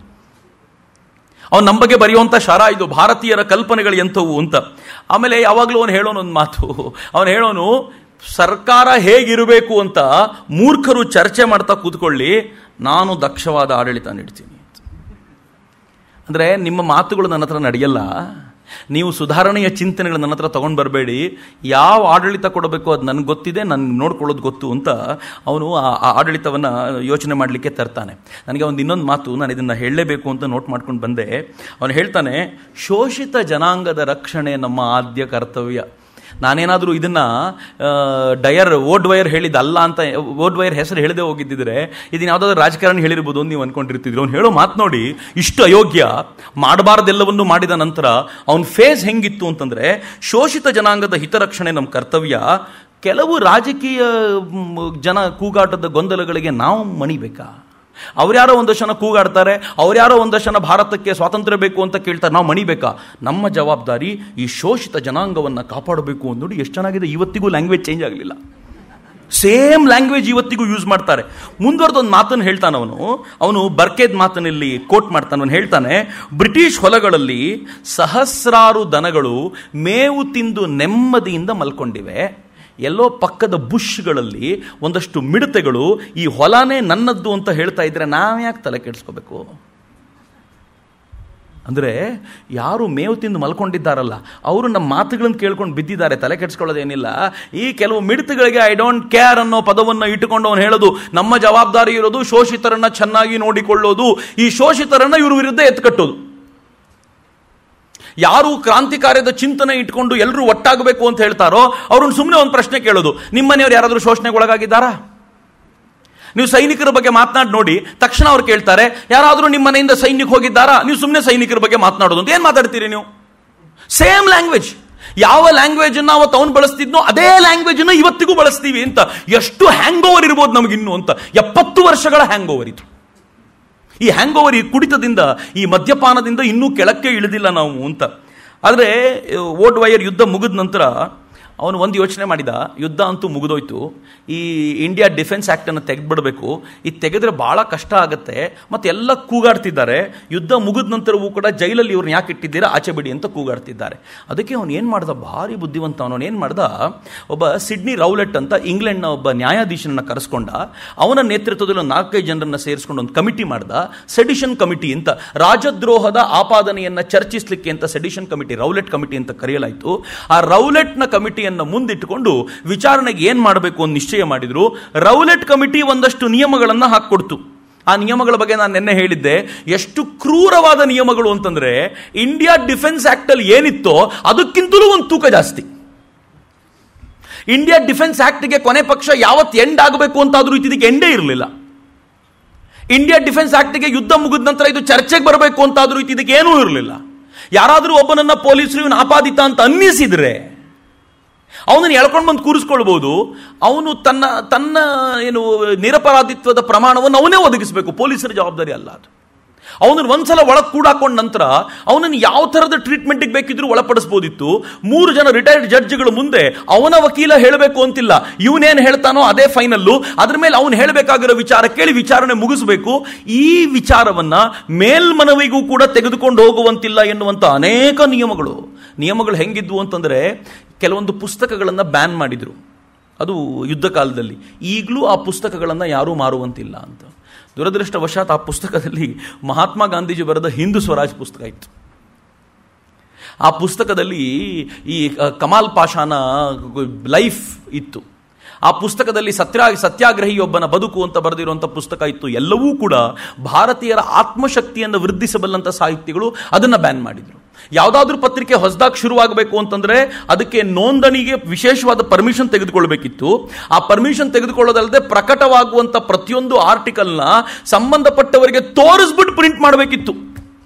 ನಮ್ಮ ಬಗ್ಗೆ ಬರೆಯುವಂಥ ಶರ ಇದು. ಭಾರತೀಯರ ಕಲ್ಪನೆಗಳು ಎಂಥವು ಅಂತ. ಆಮೇಲೆ ಯಾವಾಗಲೂ ಅವನು ಹೇಳೋನು ಒಂದು ಮಾತು, ಅವನು ಹೇಳೋನು, ಸರ್ಕಾರ ಹೇಗಿರಬೇಕು ಅಂತ ಮೂರ್ಖರು ಚರ್ಚೆ ಮಾಡ್ತಾ ಕೂತ್ಕೊಳ್ಳಿ, ನಾನು ದಕ್ಷವಾದ ಆಡಳಿತ ನೀಡ್ತೀನಿ. ಅಂದರೆ ನಿಮ್ಮ ಮಾತುಗಳು ನನ್ನ ಹತ್ರ ನಡೆಯಲ್ಲ, ನೀವು ಸುಧಾರಣೆಯ ಚಿಂತನೆಗಳು ನನ್ನ ಹತ್ರ ತೊಗೊಂಡು ಬರಬೇಡಿ, ಯಾವ ಆಡಳಿತ ಕೊಡಬೇಕು ಅದು ನನಗೆ ಗೊತ್ತಿದೆ, ನನಗೆ ನೋಡ್ಕೊಳ್ಳೋದು ಗೊತ್ತು ಅಂತ ಅವನು ಆ ಆಡಳಿತವನ್ನು ಯೋಚನೆ ಮಾಡಲಿಕ್ಕೆ ತರ್ತಾನೆ. ನನಗೆ ಒಂದು ಇನ್ನೊಂದು ಮಾತು, ನಾನು ಇದನ್ನು ಹೇಳಲೇಬೇಕು ಅಂತ ನೋಟ್ ಮಾಡ್ಕೊಂಡು ಬಂದೆ. ಅವನು ಹೇಳ್ತಾನೆ, ಶೋಷಿತ ಜನಾಂಗದ ರಕ್ಷಣೆ ನಮ್ಮ ಆದ್ಯ ಕರ್ತವ್ಯ. ನಾನೇನಾದರೂ ಇದನ್ನು ಓಡ್ವೈರ್ ಹೇಳಿದ್ದಲ್ಲ ಅಂತ, ಓಡ್ವೈರ್ ಹೆಸರು ಹೇಳದೆ ಹೋಗಿದ್ದಿದ್ರೆ ಇದನ್ನು ಯಾವುದಾದ್ರೂ ರಾಜಕಾರಣಿ ಹೇಳಿರ್ಬೋದು ಅಂತ ನೀವು ಅಂದ್ಕೊಂಡಿರ್ತಿದ್ರು. ಅವ್ನು ಹೇಳೋ ಮಾತು ನೋಡಿ, ಇಷ್ಟು ಅಯೋಗ್ಯ, ಮಾಡಬಾರ್ದೆಲ್ಲವನ್ನು ಮಾಡಿದ ನಂತರ ಅವನ ಫೇಸ್ ಹೆಂಗಿತ್ತು ಅಂತಂದರೆ, ಶೋಷಿತ ಜನಾಂಗದ ಹಿತರಕ್ಷಣೆ ನಮ್ಮ ಕರ್ತವ್ಯ. ಕೆಲವು ರಾಜಕೀಯ ಜನ ಕೂಗಾಟದ ಗೊಂದಲಗಳಿಗೆ ನಾವು ಮಣಿಬೇಕಾ? ಅವ್ರ್ಯಾರೋ ಒಂದಷ್ಟು ಜನ ಕೂಗಾಡ್ತಾರೆ, ಅವ್ರ್ಯಾರೋ ಒಂದಷ್ಟು ಜನ ಭಾರತಕ್ಕೆ ಸ್ವಾತಂತ್ರ್ಯ ಬೇಕು ಅಂತ ಕೇಳ್ತಾರೆ, ನಾವು ಮಣಿಬೇಕಾ? ನಮ್ಮ ಜವಾಬ್ದಾರಿ ಈ ಶೋಷಿತ ಜನಾಂಗವನ್ನು ಕಾಪಾಡಬೇಕು. ನೋಡಿ ಎಷ್ಟು ಚೆನ್ನಾಗಿದೆ, ಇವತ್ತಿಗೂ ಲ್ಯಾಂಗ್ವೇಜ್ ಚೇಂಜ್ ಆಗಲಿಲ್ಲ. ಸೇಮ್ ಲ್ಯಾಂಗ್ವೇಜ್ ಇವತ್ತಿಗೂ ಯೂಸ್ ಮಾಡ್ತಾರೆ. ಮುಂದುವರೆದ ಒಂದು ಮಾತನ್ನು ಹೇಳ್ತಾನೆ ಅವನು ಬರ್ಕೇದ್ ಮಾತನಲ್ಲಿ ಕೋಟ್ ಮಾಡ್ತಾನೆ. ಅವನು ಹೇಳ್ತಾನೆ, ಬ್ರಿಟಿಷ್ ಹೊಲಗಳಲ್ಲಿ ಸಹಸ್ರಾರು ದನಗಳು ಮೇವು ತಿಂದು ನೆಮ್ಮದಿಯಿಂದ ಮಲ್ಕೊಂಡಿವೆ. ಎಲ್ಲೋ ಪಕ್ಕದ ಬುಷ್ಗಳಲ್ಲಿ ಒಂದಷ್ಟು ಮಿಡತೆಗಳು ಈ ಹೊಲನೇ ನನ್ನದ್ದು ಅಂತ ಹೇಳ್ತಾ ಇದ್ರೆ ನಾವ್ಯಾಕೆ ತಲೆ ಕೆಡಿಸ್ಕೋಬೇಕು? ಅಂದರೆ ಯಾರು ಮೇವು ತಿಂದು ಮಲ್ಕೊಂಡಿದ್ದಾರಲ್ಲ ಅವರು ನಮ್ಮ ಮಾತುಗಳನ್ನು ಕೇಳ್ಕೊಂಡು ಬಿದ್ದಿದ್ದಾರೆ, ತಲೆ ಕೆಡಿಸ್ಕೊಳ್ಳೋದೇನಿಲ್ಲ. ಈ ಕೆಲವು ಮಿಡತೆಗಳಿಗೆ ಐ ಡೋಂಟ್ ಕೇರ್ ಅನ್ನೋ ಪದವನ್ನು ಇಟ್ಟುಕೊಂಡು ಅವನು ಹೇಳೋದು, ನಮ್ಮ ಜವಾಬ್ದಾರಿ ಇರೋದು ಶೋಷಿತರನ್ನ ಚೆನ್ನಾಗಿ ನೋಡಿಕೊಳ್ಳೋದು, ಈ ಶೋಷಿತರನ್ನ ಇವ್ರ ವಿರುದ್ಧ ಎತ್ಕಟ್ಟೋದು. ಯಾರು ಕ್ರಾಂತಿಕಾರ್ಯದ ಚಿಂತನೆ ಇಟ್ಕೊಂಡು ಎಲ್ಲರೂ ಒಟ್ಟಾಗಬೇಕು ಅಂತ ಹೇಳ್ತಾರೋ ಅವ್ರನ್ನ ಸುಮ್ಮನೆ ಒಂದು ಪ್ರಶ್ನೆ ಕೇಳೋದು, ನಿಮ್ಮನೆಯವರು ಯಾರಾದರೂ ಶೋಷಣೆಗೆ ಒಳಗಾಗಿದ್ದಾರಾ? ನೀವು ಸೈನಿಕರ ಬಗ್ಗೆ ಮಾತನಾಡಿ ನೋಡಿ, ತಕ್ಷಣ ಅವ್ರು ಕೇಳ್ತಾರೆ, ಯಾರಾದರೂ ನಿಮ್ಮ ಮನೆಯಿಂದ ಸೈನ್ಯಕ್ಕೆ ಹೋಗಿದ್ದಾರಾ? ನೀವು ಸುಮ್ಮನೆ ಸೈನಿಕರ ಬಗ್ಗೆ ಮಾತನಾಡೋದು ಅಂತ ಏನು ಮಾತಾಡ್ತೀರಿ ನೀವು? Same language. ಯಾವ ಲ್ಯಾಂಗ್ವೇಜ್ ಅನ್ನ ಅವತ್ತು ಅವನು ಬಳಸ್ತಿದ್ನೋ ಅದೇ ಲ್ಯಾಂಗ್ವೇಜ್ ಅನ್ನ ಇವತ್ತಿಗೂ ಬಳಸ್ತೀವಿ ಅಂತ. ಎಷ್ಟು ಹ್ಯಾಂಗ್ ಓವರ್ ಇರ್ಬೋದು ನಮಗಿನ್ನು ಅಂತ. 70 ವರ್ಷಗಳ ಹ್ಯಾಂಗ್ ಓವರ್ ಇದು. ಈ ಹ್ಯಾಂಗ್ ಓವರ್, ಈ ಕುಡಿತದಿಂದ, ಈ ಮದ್ಯಪಾನದಿಂದ ಇನ್ನೂ ಕೆಳಕ್ಕೆ ಇಳಿದಿಲ್ಲ ನಾವು ಅಂತ. ಆದರೆ ಓಡ್ ವೈರ್ ಯುದ್ಧ ಮುಗಿದ ನಂತರ ಅವನು ಒಂದು ಯೋಚನೆ ಮಾಡಿದ, ಯುದ್ಧ ಅಂತೂ ಮುಗಿದೋಯ್ತು, ಈ ಇಂಡಿಯಾ ಡಿಫೆನ್ಸ್ ಆ್ಯಕ್ಟನ್ನು ತೆಗೆದ್ಬಿಡಬೇಕು. ಇದು ತೆಗೆದ್ರೆ ಭಾಳ ಕಷ್ಟ ಆಗುತ್ತೆ, ಮತ್ತು ಎಲ್ಲ ಕೂಗಾಡ್ತಿದ್ದಾರೆ. ಯುದ್ಧ ಮುಗಿದ ನಂತರವೂ ಕೂಡ ಜೈಲಲ್ಲಿ ಇವ್ರನ್ನ ಯಾಕೆ ಇಟ್ಟಿದ್ದೀರಾ, ಆಚೆ ಬಿಡಿ ಅಂತ ಕೂಗಾಡ್ತಿದ್ದಾರೆ. ಅದಕ್ಕೆ ಅವನು ಏನು ಮಾಡ್ದ, ಭಾರಿ ಬುದ್ಧಿವಂತ ಅವನು ಏನು ಮಾಡ್ದ, ಒಬ್ಬ ಸಿಡ್ನಿ ರೌಲೆಟ್ ಅಂತ ಇಂಗ್ಲೆಂಡ್ನ ಒಬ್ಬ ನ್ಯಾಯಾಧೀಶನನ್ನು ಕರೆಸ್ಕೊಂಡ. ಅವನ ನೇತೃತ್ವದಲ್ಲಿ 4-5 ಜನರನ್ನು ಸೇರಿಸ್ಕೊಂಡು ಒಂದು ಕಮಿಟಿ ಮಾಡ್ದ, ಸೆಡಿಷನ್ ಕಮಿಟಿ ಅಂತ. ರಾಜದ್ರೋಹದ ಆಪಾದನೆಯನ್ನು ಚರ್ಚಿಸಲಿಕ್ಕೆ ಅಂತ ಸೆಡಿಷನ್ ಕಮಿಟಿ, ರೌಲೆಟ್ ಕಮಿಟಿ ಅಂತ ಕರೆಯಲಾಯಿತು. ಆ ರೌಲೆಟ್ನ ಕಮಿಟಿ ಮುಂದಿಟ್ಟುಕೊಂಡು ವಿಚಾರಣೆಗೆ ಏನ್ ಮಾಡಬೇಕು ಅಂತ ನಿಶ್ಚಯ ಮಾಡಿದ್ರು. ರೌಲೆಟ್ ಕಮಿಟಿ ಒಂದಷ್ಟು ನಿಯಮಗಳನ್ನು ಹಾಕೊಡ್ತು. ಆ ನಿಯಮಗಳ ಬಗ್ಗೆ ನಾನು ನಿನ್ನೆ ಹೇಳಿದ್ದೆ, ಎಷ್ಟು ಕ್ರೂರವಾದ ನಿಯಮಗಳು ಅಂತಂದ್ರೆ, ಇಂಡಿಯಾ ಡಿಫೆನ್ಸ್ ಆಕ್ಟ್ ಅಲ್ಲಿ ಏನಿತ್ತೋ ಅದಕ್ಕಿಂತಲೂ ಒಂದು ತೂಕ ಜಾಸ್ತಿ. ಇಂಡಿಯಾ ಡಿಫೆನ್ಸ್ ಆಕ್ಟ್ಗೆ ಕೊನೆ ಪಕ್ಷ ಯಾವತ್ತು ಎಂಡ್ ಆಗಬೇಕು ಅಂತಾದ್ರೂ ಇದಕ್ಕೆ ಎಂಡೇ ಇರಲಿಲ್ಲ. ಇಂಡಿಯಾ ಡಿಫೆನ್ಸ್ ಆಕ್ಟ್ಗೆ ಯುದ್ಧ ಮುಗಿದ ನಂತರ ಇದು ಚರ್ಚೆಗೆ ಬರಬೇಕು ಅಂತಾದ್ರೂ ಇದಕ್ಕೆ ಏನೂ ಇರಲಿಲ್ಲ. ಯಾರಾದರೂ ಒಬ್ಬನನ್ನ ಪೊಲೀಸರು ಇವನು ಆಪಾದಿತ ಅಂತ ಅನ್ನಿಸಿದ್ರೆ ಅವನನ್ನು ಎಳ್ಕೊಂಡು ಬಂದು ಕೂರಿಸ್ಕೊಳ್ಬಹುದು. ಅವನು ತನ್ನ ಏನು ನಿರಪರಾಧಿತ್ವದ ಪ್ರಮಾಣವನ್ನು ಅವನೇ ಒದಗಿಸಬೇಕು, ಪೊಲೀಸರ ಜವಾಬ್ದಾರಿ ಅಲ್ಲ ಅದು. ಅವನನ್ನು ಒಂದ್ಸಲ ಒಳಗೆ ಕೂಡಾಕೊಂಡ ನಂತರ ಅವನನ್ನು ಯಾವ ಥರದ ಟ್ರೀಟ್ಮೆಂಟಿಗೆ ಬೇಕಿದ್ರೂ ಒಳಪಡಿಸಬಹುದಿತ್ತು. 3 ಜನ ರಿಟೈರ್ಡ್ ಜಡ್ಜ್ಗಳ ಮುಂದೆ ಅವನ ವಕೀಲ ಹೇಳಬೇಕು ಅಂತಿಲ್ಲ, ಇವನೇನು ಹೇಳ್ತಾನೋ ಅದೇ ಫೈನಲ್ಲು. ಅದ್ರ ಮೇಲೆ ಅವನು ಹೇಳಬೇಕಾಗಿರೋ ವಿಚಾರ ಕೇಳಿ ವಿಚಾರಣೆ ಮುಗಿಸಬೇಕು. ಈ ವಿಚಾರವನ್ನ ಮೇಲ್ಮನವಿಗೂ ಕೂಡ ತೆಗೆದುಕೊಂಡು ಹೋಗುವಂತಿಲ್ಲ ಎನ್ನುವಂಥ ಅನೇಕ ನಿಯಮಗಳು ಹೆಂಗಿದ್ವು ಅಂತಂದ್ರೆ, ಕೆಲವೊಂದು ಪುಸ್ತಕಗಳನ್ನು ಬ್ಯಾನ್ ಮಾಡಿದ್ರು, ಅದು ಯುದ್ಧ ಕಾಲದಲ್ಲಿ. ಈಗಲೂ ಆ ಪುಸ್ತಕಗಳನ್ನು ಯಾರೂ ಮಾರುವಂತಿಲ್ಲ ಅಂತ. ದುರದೃಷ್ಟವಶಾತ್ ಆ ಪುಸ್ತಕದಲ್ಲಿ ಮಹಾತ್ಮ ಗಾಂಧೀಜಿ ಬರೆದ ಹಿಂದೂ ಸ್ವರಾಜ್ ಪುಸ್ತಕ ಇತ್ತು. ಆ ಪುಸ್ತಕದಲ್ಲಿ ಈ ಕಮಾಲ್ ಪಾಷಾನ ಲೈಫ್ ಇತ್ತು. ಆ ಪುಸ್ತಕದಲ್ಲಿ ಸತ್ಯಾಗ್ರಹಿಯೊಬ್ಬನ ಬದುಕು ಅಂತ ಬರೆದಿರುವಂಥ ಪುಸ್ತಕ ಇತ್ತು. ಎಲ್ಲವೂ ಕೂಡ ಭಾರತೀಯರ ಆತ್ಮಶಕ್ತಿಯನ್ನು ವೃದ್ಧಿಸಬಲ್ಲಂಥ ಸಾಹಿತ್ಯಗಳು. ಅದನ್ನು ಬ್ಯಾನ್ ಮಾಡಿದರು. ಯಾವುದಾದ್ರೂ ಪತ್ರಿಕೆ ಹೊಸದಾಗಿ ಶುರುವಾಗಬೇಕು ಅಂತಂದ್ರೆ ಅದಕ್ಕೆ ನೋಂದಣಿಗೆ ವಿಶೇಷವಾದ ಪರ್ಮಿಷನ್ ತೆಗೆದುಕೊಳ್ಬೇಕಿತ್ತು. ಆ ಪರ್ಮಿಷನ್ ತೆಗೆದುಕೊಳ್ಳೋದಲ್ಲದೆ ಪ್ರಕಟವಾಗುವಂಥ ಪ್ರತಿಯೊಂದು ಆರ್ಟಿಕಲ್ನ ಸಂಬಂಧಪಟ್ಟವರಿಗೆ ತೋರಿಸ್ಬಿಟ್ಟು ಪ್ರಿಂಟ್ ಮಾಡಬೇಕಿತ್ತು.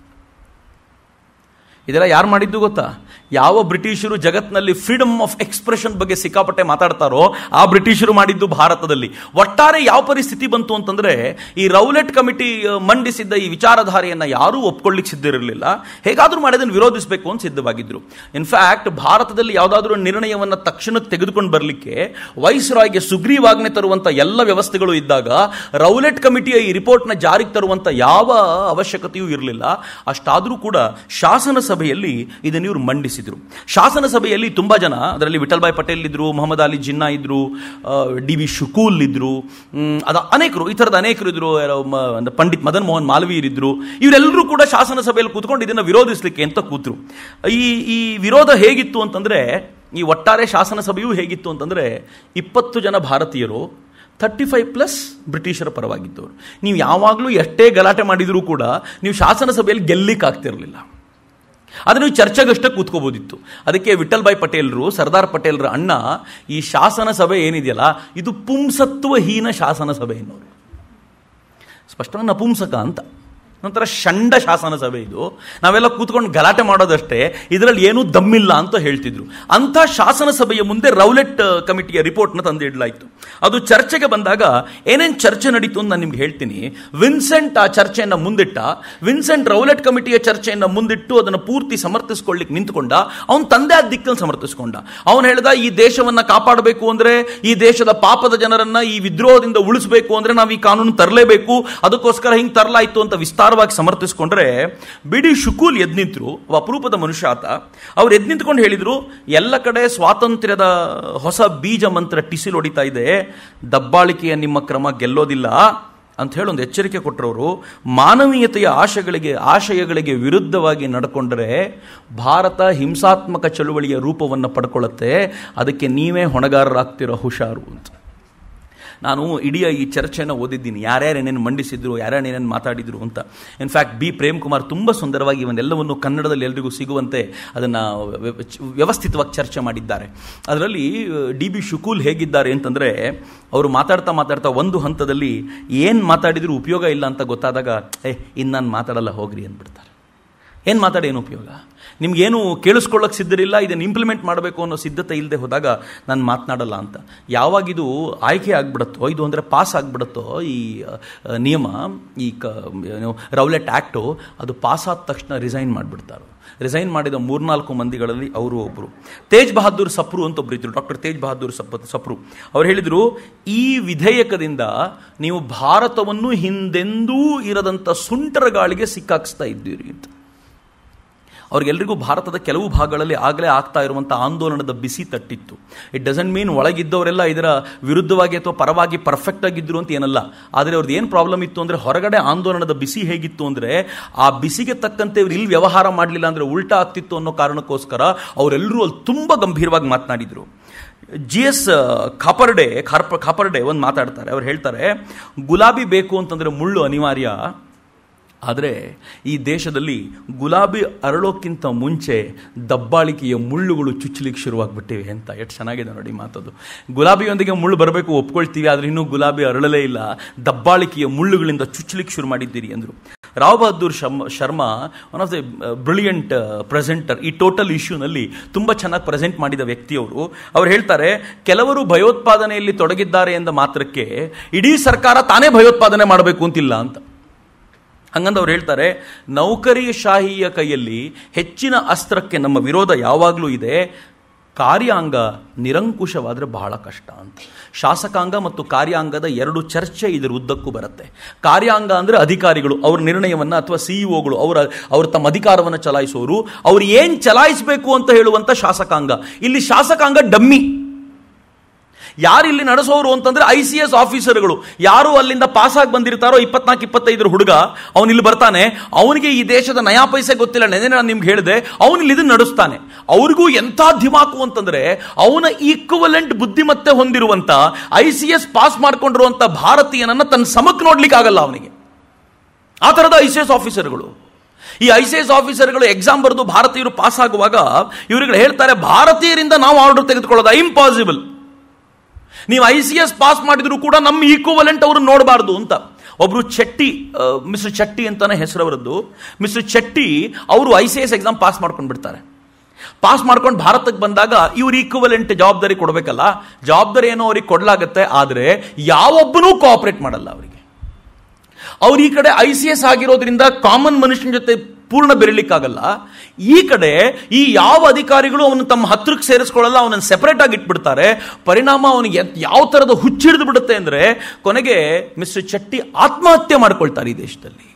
ಇದೆಲ್ಲ ಯಾರು ಮಾಡಿದ್ದು ಗೊತ್ತಾ? ಯಾವ ಬ್ರಿಟಿಷರು ಜಗತ್ತಿನಲ್ಲಿ ಫ್ರೀಡಮ್ ಆಫ್ ಎಕ್ಸ್ಪ್ರೆಷನ್ ಬಗ್ಗೆ ಸಿಕ್ಕಾಪಟ್ಟೆ ಮಾತಾಡ್ತಾರೋ ಆ ಬ್ರಿಟಿಷರು ಮಾಡಿದ್ದು ಭಾರತದಲ್ಲಿ. ಒಟ್ಟಾರೆ ಯಾವ ಪರಿಸ್ಥಿತಿ ಬಂತು ಅಂತಂದ್ರೆ, ಈ ರೌಲೆಟ್ ಕಮಿಟಿ ಮಂಡಿಸಿದ್ದ ಈ ವಿಚಾರಧಾರೆಯನ್ನ ಯಾರೂ ಒಪ್ಕೊಳ್ಳಿಕ್ಕೆ ಸಿದ್ಧರಿರಲಿಲ್ಲ. ಹೇಗಾದ್ರೂ ಮಾಡೋದನ್ನು ವಿರೋಧಿಸಬೇಕು ಅಂತ ಸಿದ್ಧವಾಗಿದ್ರು. ಇನ್ಫ್ಯಾಕ್ಟ್ ಭಾರತದಲ್ಲಿ ಯಾವುದಾದ್ರೂ ನಿರ್ಣಯವನ್ನು ತಕ್ಷಣಕ್ಕೆ ತೆಗೆದುಕೊಂಡು ಬರಲಿಕ್ಕೆ ವೈಸ್ರಾಯ್ಗೆ ಸುಗ್ರೀವಾಜ್ಞೆ ತರುವಂತ ಎಲ್ಲ ವ್ಯವಸ್ಥೆಗಳು ಇದ್ದಾಗ ರೌಲೆಟ್ ಕಮಿಟಿಯ ಈ ರಿಪೋರ್ಟ್ನ ಜಾರಿಗೆ ತರುವಂತ ಯಾವ ಅವಶ್ಯಕತೆಯೂ ಇರಲಿಲ್ಲ. ಅಷ್ಟಾದರೂ ಕೂಡ ಶಾಸನ ಸಭೆಯಲ್ಲಿ ಇದನ್ನು ಇವರು ಮಂಡಿಸಿದರು. ಶಾಸನ ಸಭೆಯಲ್ಲಿ ತುಂಬಾ ಜನ, ಅದರಲ್ಲಿ ವಿಠಲ್ ಭಾಯ್ ಪಟೇಲ್ ಇದ್ರು, ಮೊಹಮ್ಮದ್ ಅಲಿ ಜಿನ್ನಾ ಇದ್ರು, ಡಿ.ವಿ. ಶುಕೂಲ್ ಇದ್ರು, ಅನೇಕರು, ಈ ಥರದ ಅನೇಕರು ಇದ್ರು, ಪಂಡಿತ್ ಮದನ್ ಮೋಹನ್ ಮಾಲವೀರ್ ಇದ್ರು. ಇವರೆಲ್ಲರೂ ಕೂಡ ಶಾಸನ ಸಭೆಯಲ್ಲಿ ಕೂತ್ಕೊಂಡು ಇದನ್ನು ವಿರೋಧಿಸಲಿಕ್ಕೆ ಅಂತ ಕೂತರು. ಈ ವಿರೋಧ ಹೇಗಿತ್ತು ಅಂತಂದ್ರೆ, ಈ ಒಟ್ಟಾರೆ ಶಾಸನ ಸಭೆಯೂ ಹೇಗಿತ್ತು ಅಂತಂದ್ರೆ, 20 ಜನ ಭಾರತೀಯರು, 35+ ಬ್ರಿಟಿಷರ ಪರವಾಗಿದ್ದವರು. ನೀವು ಯಾವಾಗಲೂ ಎಷ್ಟೇ ಗಲಾಟೆ ಮಾಡಿದರೂ ಕೂಡ ನೀವು ಶಾಸನ ಸಭೆಯಲ್ಲಿ ಗೆಲ್ಲಿಕ್ಕಾಗ್ತಿರಲಿಲ್ಲ. ಆದರೆ ನೀವು ಚರ್ಚೆಗಷ್ಟೇ ಕೂತ್ಕೋಬೋದಿತ್ತು. ಅದಕ್ಕೆ ವಿಠಲ್ ಭಾಯ್ ಪಟೇಲ್ರು, ಸರ್ದಾರ್ ಪಟೇಲ್ರ ಅಣ್ಣ, ಈ ಶಾಸನ ಸಭೆ ಏನಿದೆಯಲ್ಲ ಇದು ಪುಂಸತ್ವಹೀನ ಶಾಸನ ಸಭೆ ಎನ್ನುವರು. ಸ್ಪಷ್ಟವಾಗಿ ನಪುಂಸಕ ಅಂತ. ಒಂಥರ ಷಂಡ ಶಾಸನ ಸಭೆ ಇದು, ನಾವೆಲ್ಲ ಕೂತ್ಕೊಂಡು ಗಲಾಟೆ ಮಾಡೋದಷ್ಟೇ, ಇದರಲ್ಲಿ ಏನೂ ದಮ್ಮಿಲ್ಲ ಅಂತ ಹೇಳ್ತಿದ್ರು. ಅಂಥ ಶಾಸನ ಸಭೆಯ ಮುಂದೆ ರೌಲೆಟ್ ಕಮಿಟಿಯ ರಿಪೋರ್ಟ್ನ ತಂದಿಡಲಾಯಿತು. ಅದು ಚರ್ಚೆಗೆ ಬಂದಾಗ ಏನೇನು ಚರ್ಚೆ ನಡೀತು ಅಂತ ನಾನು ನಿಮ್ಗೆ ಹೇಳ್ತೀನಿ. ವಿನ್ಸೆಂಟ್ ಆ ಚರ್ಚೆಯನ್ನು ಮುಂದಿಟ್ಟ. ವಿನ್ಸೆಂಟ್ ರೌಲೆಟ್ ಕಮಿಟಿಯ ಚರ್ಚೆಯನ್ನು ಮುಂದಿಟ್ಟು ಅದನ್ನು ಪೂರ್ತಿ ಸಮರ್ಥಿಸ್ಕೊಳ್ಳಿಕ್ಕೆ ನಿಂತ್ಕೊಂಡ. ಅವನ ತಂದೆ ಆ ದಿಕ್ಕಲ್ಲಿ ಸಮರ್ಥಿಸ್ಕೊಂಡ. ಅವನು ಹೇಳ್ದ, ಈ ದೇಶವನ್ನು ಕಾಪಾಡಬೇಕು ಅಂದರೆ, ಈ ದೇಶದ ಪಾಪದ ಜನರನ್ನ ಈ ವಿದ್ರೋಹದಿಂದ ಉಳಿಸಬೇಕು ಅಂದರೆ ನಾವು ಈ ಕಾನೂನು ತರಲೇಬೇಕು, ಅದಕ್ಕೋಸ್ಕರ ಹಿಂಗೆ ತರಲಾಯಿತು ಅಂತ ವಿಸ್ತಾರವಾಗಿ ಸಮರ್ಥಿಸ್ಕೊಂಡ್ರೆ, ಬಿಡಿ ಶುಕೂಲ್ ಎದ್ದು ನಿಂತರು. ಅಪರೂಪದ ಮನುಷ್ಯ ಆತ. ಅವ್ರು ಎದ್ದು ನಿಂತ್ಕೊಂಡು ಹೇಳಿದ್ರು, ಎಲ್ಲ ಕಡೆ ಸ್ವಾತಂತ್ರ್ಯದ ಹೊಸ ಬೀಜ ಮಂತ್ರ ಟಿಸಿಲ್ ಹೊಡಿತಾ ಇದೆ, ದಬ್ಬಾಳಿಕೆಯ ನಿಮ್ಮ ಕ್ರಮ ಗೆಲ್ಲೋದಿಲ್ಲ ಅಂತ ಹೇಳಿ ಒಂದು ಎಚ್ಚರಿಕೆ ಕೊಟ್ಟರವರು. ಮಾನವೀಯತೆಯ ಆಶಯಗಳಿಗೆ ವಿರುದ್ಧವಾಗಿ ನಡ್ಕೊಂಡ್ರೆ ಭಾರತ ಹಿಂಸಾತ್ಮಕ ಚಳುವಳಿಯ ರೂಪವನ್ನು ಪಡ್ಕೊಳ್ಳುತ್ತೆ, ಅದಕ್ಕೆ ನೀವೇ ಹೊಣೆಗಾರರಾಗ್ತಿರೋ ಹುಷಾರು ಅಂತ. ನಾನು ಇಡೀ ಈ ಚರ್ಚೆಯನ್ನು ಓದಿದ್ದೀನಿ, ಯಾರ್ಯಾರು ಏನೇನು ಮಂಡಿಸಿದ್ರು, ಯಾರ್ಯಾರು ಏನೇನು ಮಾತಾಡಿದ್ರು ಅಂತ. ಇನ್ಫ್ಯಾಕ್ಟ್ ಬಿ ಪ್ರೇಮ್ ಕುಮಾರ್ ತುಂಬ ಸುಂದರವಾಗಿ ಇವನ್ನೆಲ್ಲವನ್ನು ಕನ್ನಡದಲ್ಲಿ ಎಲ್ರಿಗೂ ಸಿಗುವಂತೆ ಅದನ್ನು ವ್ಯವಸ್ಥಿತವಾಗಿ ಚರ್ಚೆ ಮಾಡಿದ್ದಾರೆ. ಅದರಲ್ಲಿ ಡಿ ಶುಕೂಲ್ ಹೇಗಿದ್ದಾರೆ ಅಂತಂದರೆ, ಅವರು ಮಾತಾಡ್ತಾ ಒಂದು ಹಂತದಲ್ಲಿ ಏನು ಮಾತಾಡಿದ್ರು ಉಪಯೋಗ ಇಲ್ಲ ಅಂತ ಗೊತ್ತಾದಾಗ, ಇನ್ನು ನಾನು ಮಾತಾಡಲ್ಲ ಹೋಗ್ರಿ ಅಂದ್ಬಿಡ್ತಾರೆ. ಏನು ಮಾತಾಡಿ ಏನು ಉಪಯೋಗ, ನಿಮ್ಗೇನು ಕೇಳಿಸ್ಕೊಳ್ಳೋಕೆ ಸಿದ್ಧರಿಲ್ಲ, ಇದನ್ನು ಇಂಪ್ಲಿಮೆಂಟ್ ಮಾಡಬೇಕು ಅನ್ನೋ ಸಿದ್ಧತೆ ಇಲ್ಲದೆ ಹೋದಾಗ ನಾನು ಮಾತನಾಡಲ್ಲ ಅಂತ. ಯಾವಾಗಿದು ಆಯ್ಕೆ ಆಗಿಬಿಡುತ್ತೋ, ಇದು ಅಂದರೆ ಪಾಸ್ ಆಗಿಬಿಡುತ್ತೋ ಈ ನಿಯಮ, ಈ ರೌಲೆಟ್ ಆ್ಯಕ್ಟು, ಅದು ಪಾಸ್ ಆದ ತಕ್ಷಣ ರಿಸೈನ್ ಮಾಡಿಬಿಡ್ತಾರೆ. ರಿಸೈನ್ ಮಾಡಿದ 3-4 ಮಂದಿಗಳಲ್ಲಿ ಅವರು ಒಬ್ಬರು ತೇಜ್ ಬಹದ್ದೂರ್ ಸಪ್ರು ಅಂತ ಒಬ್ಬರು ಇದ್ರು, ಡಾಕ್ಟರ್ ತೇಜ್ ಬಹದ್ದೂರ್ ಸಪ್ರು. ಅವ್ರು ಹೇಳಿದರು, ಈ ವಿಧೇಯಕದಿಂದ ನೀವು ಭಾರತವನ್ನು ಹಿಂದೆಂದೂ ಇರದಂಥ ಸುಂಟರ ಗಾಳಿಗೆ ಸಿಕ್ಕಾಕ್ಸ್ತಾ ಇದ್ದೀರಿ ಅಂತ. ಅವ್ರಿಗೆಲ್ರಿಗೂ ಭಾರತದ ಕೆಲವು ಭಾಗಗಳಲ್ಲಿ ಆಗಲೇ ಆಗ್ತಾ ಇರುವಂಥ ಆಂದೋಲನದ ಬಿಸಿ ತಟ್ಟಿತ್ತು. ಇಟ್ ಡಸಂಟ್ ಮೀನ್ ಒಳಗಿದ್ದವರೆಲ್ಲ ಇದರ ವಿರುದ್ಧವಾಗಿ ಅಥವಾ ಪರವಾಗಿ ಪರ್ಫೆಕ್ಟ್ ಆಗಿದ್ದರು ಅಂತ ಏನಲ್ಲ. ಆದರೆ ಅವ್ರದ್ದು ಏನು ಪ್ರಾಬ್ಲಮ್ ಇತ್ತು ಅಂದರೆ, ಹೊರಗಡೆ ಆಂದೋಲನದ ಬಿಸಿ ಹೇಗಿತ್ತು ಅಂದರೆ, ಆ ಬಿಸಿಗೆ ತಕ್ಕಂತೆ ಇವ್ರು ಇಲ್ಲಿ ವ್ಯವಹಾರ ಮಾಡಲಿಲ್ಲ ಅಂದರೆ ಉಲ್ಟಾ ಆಗ್ತಿತ್ತು ಅನ್ನೋ ಕಾರಣಕ್ಕೋಸ್ಕರ ಅವರೆಲ್ಲರೂ ಅಲ್ಲಿ ತುಂಬ ಗಂಭೀರವಾಗಿ ಮಾತನಾಡಿದರು. GS ಖಾಪರ್ಡೆ ಒಂದು ಮಾತಾಡ್ತಾರೆ. ಅವ್ರು ಹೇಳ್ತಾರೆ, ಗುಲಾಬಿ ಬೇಕು ಅಂತಂದರೆ ಮುಳ್ಳು ಅನಿವಾರ್ಯ, ಆದರೆ ಈ ದೇಶದಲ್ಲಿ ಗುಲಾಬಿ ಅರಳೋಕ್ಕಿಂತ ಮುಂಚೆ ದಬ್ಬಾಳಿಕೆಯ ಮುಳ್ಳುಗಳು ಚುಚ್ಚಲಿಕ್ಕೆ ಶುರುವಾಗ್ಬಿಟ್ಟಿವೆ ಅಂತ. ಎಷ್ಟು ಚೆನ್ನಾಗಿದೆ ನೋಡಿ ಮಾತದು. ಗುಲಾಬಿಯೊಂದಿಗೆ ಮುಳ್ಳು ಬರಬೇಕು ಒಪ್ಕೊಳ್ತೀವಿ, ಆದರೆ ಇನ್ನೂ ಗುಲಾಬಿ ಅರಳಲೇ ಇಲ್ಲ, ದಬ್ಬಾಳಿಕೆಯ ಮುಳ್ಳುಗಳಿಂದ ಚುಚ್ಚಲಿಕ್ಕೆ ಶುರು ಮಾಡಿದ್ದೀರಿ ಅಂದರು. Rao Bahadur Sharma one of the brilliant presenter, ಈ ಟೋಟಲ್ ಇಶ್ಯೂನಲ್ಲಿ ತುಂಬ ಚೆನ್ನಾಗಿ ಪ್ರೆಸೆಂಟ್ ಮಾಡಿದ ವ್ಯಕ್ತಿಯವರು. ಅವ್ರು ಹೇಳ್ತಾರೆ, ಕೆಲವರು ಭಯೋತ್ಪಾದನೆಯಲ್ಲಿ ತೊಡಗಿದ್ದಾರೆ ಎಂದ ಮಾತ್ರಕ್ಕೆ ಇಡೀ ಸರ್ಕಾರ ತಾನೇ ಭಯೋತ್ಪಾದನೆ ಮಾಡಬೇಕು ಅಂತಿಲ್ಲ ಅಂತ. ಹಂಗಂದು ಅವ್ರು ಹೇಳ್ತಾರೆ, ನೌಕರಿ ಶಾಹಿಯ ಕೈಯಲ್ಲಿ ಹೆಚ್ಚಿನ ಅಸ್ತ್ರಕ್ಕೆ ನಮ್ಮ ವಿರೋಧ ಯಾವಾಗಲೂ ಇದೆ, ಕಾರ್ಯಾಂಗ ನಿರಂಕುಶವಾದರೆ ಬಹಳ ಕಷ್ಟ ಅಂತ. ಶಾಸಕಾಂಗ ಮತ್ತು ಕಾರ್ಯಾಂಗದ 2 ಚರ್ಚೆ ಇದರ ಉದ್ದಕ್ಕೂ ಬರುತ್ತೆ. ಕಾರ್ಯಾಂಗ ಅಂದರೆ ಅಧಿಕಾರಿಗಳು, ಅವ್ರ ನಿರ್ಣಯವನ್ನು, ಅಥವಾ CEOಗಳು, ಅವರು ತಮ್ಮ ಅಧಿಕಾರವನ್ನು ಚಲಾಯಿಸೋರು, ಅವ್ರು ಏನು ಚಲಾಯಿಸಬೇಕು ಅಂತ ಹೇಳುವಂಥ ಶಾಸಕಾಂಗ. ಇಲ್ಲಿ ಶಾಸಕಾಂಗ ಡಮ್ಮಿ. ಯಾರು ಇಲ್ಲಿ ನಡೆಸೋರು ಅಂತಂದ್ರೆ ICS ಆಫೀಸರ್ಗಳು. ಯಾರು ಅಲ್ಲಿಂದ ಪಾಸಾಗಿ ಬಂದಿರ್ತಾರೋ, 24-25 ಹುಡುಗ, ಅವನು ಇಲ್ಲಿ ಬರ್ತಾನೆ, ಅವನಿಗೆ ಈ ದೇಶದ ನಯಾ ಪೈಸೆ ಗೊತ್ತಿಲ್ಲ, ನೆನೆ ನಾನು ನಿಮ್ಗೆ ಹೇಳಿದೆ, ಅವನು ಇಲ್ಲಿ ಇದನ್ನು ನಡೆಸ್ತಾನೆ. ಅವ್ರಿಗೂ ಎಂಥ ಧಿಮಾಕು ಅಂತಂದ್ರೆ, ಅವನ ಈಕ್ವಲೆಂಟ್ ಬುದ್ಧಿಮತ್ತೆ ಹೊಂದಿರುವಂತ ICS ಪಾಸ್ ಮಾಡ್ಕೊಂಡಿರುವಂತ ಭಾರತೀಯನನ್ನ ತನ್ನ ಸಮಕ್ಕೆ ನೋಡ್ಲಿಕ್ಕೆ ಆಗಲ್ಲ ಅವನಿಗೆ. ಆ ಥರದ ICS ಆಫೀಸರ್ಗಳು. ಈ ICS ಆಫೀಸರ್ಗಳು ಎಕ್ಸಾಮ್ ಬರೆದು ಭಾರತೀಯರು ಪಾಸ್ ಆಗುವಾಗ ಇವರುಗಳು ಹೇಳ್ತಾರೆ, ಭಾರತೀಯರಿಂದ ನಾವು ಆರ್ಡರ್ ತೆಗೆದುಕೊಳ್ಳೋದು ಇಂಪಾಸಿಬಲ್, ನೀವು ICS ಪಾಸ್ ಮಾಡಿದ್ರು ಕೂಡ ನಮ್ಮ ಈಕ್ವಲೆಂಟ್ ಅವರು ನೋಡಬಾರ್ದು ಅಂತ. ಒಬ್ರು ಮಿಸ್ಟರ್ ಚಟ್ಟಿ ಅಂತಾನೆ ಹೆಸರವರದ್ದು. ಮಿಸ್ಟರ್ ಚಟ್ಟಿ ಅವರು ICS ಎಕ್ಸಾಮ್ ಪಾಸ್ ಮಾಡ್ಕೊಂಡು ಬಿಡ್ತಾರೆ. ಪಾಸ್ ಮಾಡ್ಕೊಂಡು ಭಾರತಕ್ಕೆ ಬಂದಾಗ ಇವ್ರು ಈಕ್ವಲೆಂಟ್ ಜವಾಬ್ದಾರಿ ಕೊಡಬೇಕಲ್ಲ, ಜವಾಬ್ದಾರಿ ಏನೋ ಅವ್ರಿಗೆ ಕೊಡಲಾಗತ್ತೆ, ಆದರೆ ಯಾವೊಬ್ಬನೂ ಕೋಆಪರೇಟ್ ಮಾಡಲ್ಲ ಅವರಿಗೆ. ಅವ್ರು ಈ ಕಡೆ ICS ಆಗಿರೋದ್ರಿಂದ ಕಾಮನ್ ಮನುಷ್ಯನ ಜೊತೆ ಪೂರ್ಣ ಬೆರಲಿಕ್ಕಾಗಲ್ಲ. ಈ ಕಡೆ ಈ ಯಾವ ಅಧಿಕಾರಿಗಳು ಅವನು ತಮ್ಮ ಹತ್ರಕ್ಕೆ ಸೇರಿಸ್ಕೊಳ್ಳಲ್ಲ, ಅವನನ್ನು ಸೆಪರೇಟ್ ಆಗಿ ಇಟ್ಬಿಡ್ತಾರೆ. ಪರಿಣಾಮ ಅವನಿಗೆ ಯಾವ ಥರದ ಹುಚ್ಚಿಡಿದು ಬಿಡುತ್ತೆ ಅಂದರೆ, ಕೊನೆಗೆ ಮಿಸ್ಟರ್ ಚಟ್ಟಿ ಆತ್ಮಹತ್ಯೆ ಮಾಡ್ಕೊಳ್ತಾರೆ ಈ ದೇಶದಲ್ಲಿ.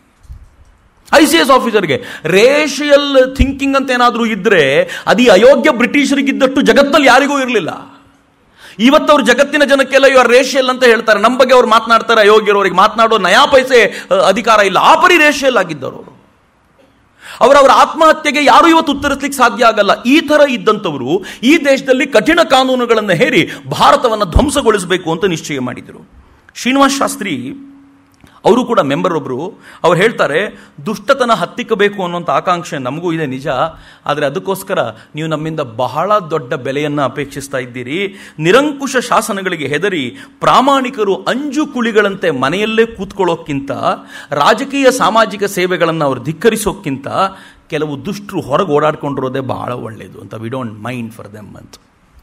ICS ಆಫೀಸರ್ಗೆ ರೇಷಿಯಲ್ ಥಿಂಕಿಂಗ್ ಅಂತ ಏನಾದರೂ ಇದ್ರೆ ಅದು ಈ ಅಯೋಗ್ಯ ಬ್ರಿಟಿಷರಿಗಿದ್ದಷ್ಟು ಜಗತ್ತಲ್ಲಿ ಯಾರಿಗೂ ಇರಲಿಲ್ಲ. ಇವತ್ತು ಅವ್ರು ಜಗತ್ತಿನ ಜನಕ್ಕೆಲ್ಲ ಇವರು ರೇಷಿಯಲ್ ಅಂತ ಹೇಳ್ತಾರೆ, ನಮ್ಮ ಬಗ್ಗೆ ಅವ್ರು ಮಾತನಾಡ್ತಾರೆ ಅಯೋಗ್ಯರವರಿಗೆ. ಮಾತನಾಡೋ ನಯಾ ಪೈಸೆ ಅಧಿಕಾರ ಇಲ್ಲ, ಆ ಪರಿ ರೇಷಿಯಲ್ ಆಗಿದ್ದವರು ಅವರು. ಅವರವರ ಆತ್ಮಹತ್ಯೆಗೆ ಯಾರು ಇವತ್ತು ಉತ್ತರಿಸಲಿಕ್ಕೆ ಸಾಧ್ಯ ಆಗಲ್ಲ. ಈ ಥರ ಇದ್ದಂಥವರು ಈ ದೇಶದಲ್ಲಿ ಕಠಿಣ ಕಾನೂನುಗಳನ್ನು ಹೇರಿ ಭಾರತವನ್ನು ಧ್ವಂಸಗೊಳಿಸಬೇಕು ಅಂತ ನಿಶ್ಚಯ ಮಾಡಿದರು. ಶ್ರೀನಿವಾಸ ಶಾಸ್ತ್ರಿ ಅವರು ಕೂಡ ಮೆಂಬರ್ ಒಬ್ಬರು. ಅವ್ರು ಹೇಳ್ತಾರೆ, ದುಷ್ಟತನ ಹತ್ತಿಕ್ಕಬೇಕು ಅನ್ನೋಂಥ ಆಕಾಂಕ್ಷೆ ನಮಗೂ ಇದೆ ನಿಜ, ಆದರೆ ಅದಕ್ಕೋಸ್ಕರ ನೀವು ನಮ್ಮಿಂದ ಬಹಳ ದೊಡ್ಡ ಬೆಲೆಯನ್ನು ಅಪೇಕ್ಷಿಸ್ತಾ ಇದ್ದೀರಿ. ನಿರಂಕುಶ ಶಾಸನಗಳಿಗೆ ಹೆದರಿ ಪ್ರಾಮಾಣಿಕರು ಅಂಜು ಕುಳಿಗಳಂತೆ ಮನೆಯಲ್ಲೇ ಕೂತ್ಕೊಳ್ಳೋಕ್ಕಿಂತ, ರಾಜಕೀಯ ಸಾಮಾಜಿಕ ಸೇವೆಗಳನ್ನು ಅವರು ಧಿಕ್ಕರಿಸೋಕ್ಕಿಂತ ಕೆಲವು ದುಷ್ಟರು ಹೊರಗೆ ಓಡಾಡ್ಕೊಂಡಿರೋದೇ ಬಹಳ ಒಳ್ಳೆಯದು ಅಂತ. We don't mind for them ಅಂತ.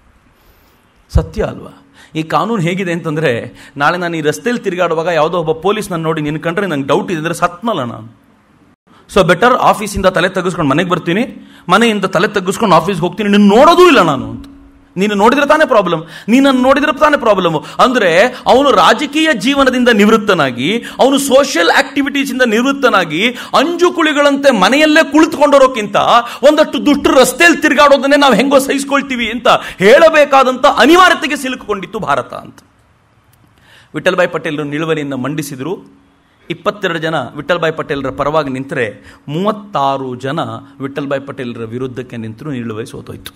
ಸತ್ಯ ಅಲ್ವಾ? ಈ ಕಾನೂನು ಹೇಗಿದೆ ಅಂತಂದರೆ, ನಾಳೆ ನಾನು ಈ ರಸ್ತೆಯಲ್ಲಿ ತಿರುಗಾಡುವಾಗ ಯಾವುದೋ ಒಬ್ಬ ಪೊಲೀಸ್ ನಾನು ನೋಡಿ ನಿನ್ನ ಕಂಡ್ರೆ ನಂಗೆ ಡೌಟ್ ಇದೆ ಅಂದರೆ ಸತ್ನಲ್ಲ ನಾನು. ಸೊ ಬೆಟರ್ ಆಫೀಸಿಂದ ತಲೆ ತೆಗೆಸ್ಕೊಂಡು ಮನೆಗೆ ಬರ್ತೀನಿ, ಮನೆಯಿಂದ ತಲೆ ತೆಗೆಸ್ಕೊಂಡು ಆಫೀಸ್ಗೆ ಹೋಗ್ತೀನಿ, ನಿನ್ನ ನೋಡೋದೂ ಇಲ್ಲ ನಾನು ಅಂತ. ನೀನು ನೋಡಿದ್ರೆ ತಾನೇ ಪ್ರಾಬ್ಲಮ್, ನೀನನ್ನು ನೋಡಿದ್ರೆ ತಾನೇ ಪ್ರಾಬ್ಲಮ್. ಅಂದರೆ ಅವನು ರಾಜಕೀಯ ಜೀವನದಿಂದ ನಿವೃತ್ತನಾಗಿ, ಅವನು ಸೋಷಿಯಲ್ ಆಕ್ಟಿವಿಟೀಸಿಂದ ನಿವೃತ್ತನಾಗಿ ಅಂಜು ಕುಳಿಗಳಂತೆ ಮನೆಯಲ್ಲೇ ಕುಳಿತುಕೊಂಡಿರೋಕ್ಕಿಂತ ಒಂದಷ್ಟು ದುಷ್ಟರು ರಸ್ತೆಯಲ್ಲಿ ತಿರುಗಾಡೋದನ್ನೇ ನಾವು ಹೆಂಗೋ ಸಹಿಸ್ಕೊಳ್ತೀವಿ ಅಂತ ಹೇಳಬೇಕಾದಂಥ ಅನಿವಾರ್ಯತೆಗೆ ಸಿಲುಕಿಕೊಂಡಿತ್ತು ಭಾರತ ಅಂತ. ವಿಠಲ್ಭಾಯ್ ಪಟೇಲರು ನಿಲುವಳಿಯನ್ನು ಮಂಡಿಸಿದರು. 22 ಜನ ವಿಠಲ್ಭಾಯ್ ಪಟೇಲರ ಪರವಾಗಿ ನಿಂತರೆ 36 ಜನ ವಿಠಲ್ಭಾಯ್ ಪಟೇಲರ ವಿರುದ್ಧಕ್ಕೆ ನಿಂತರೂ ನಿಲುವಳಿ ಸೋತೋಯ್ತು.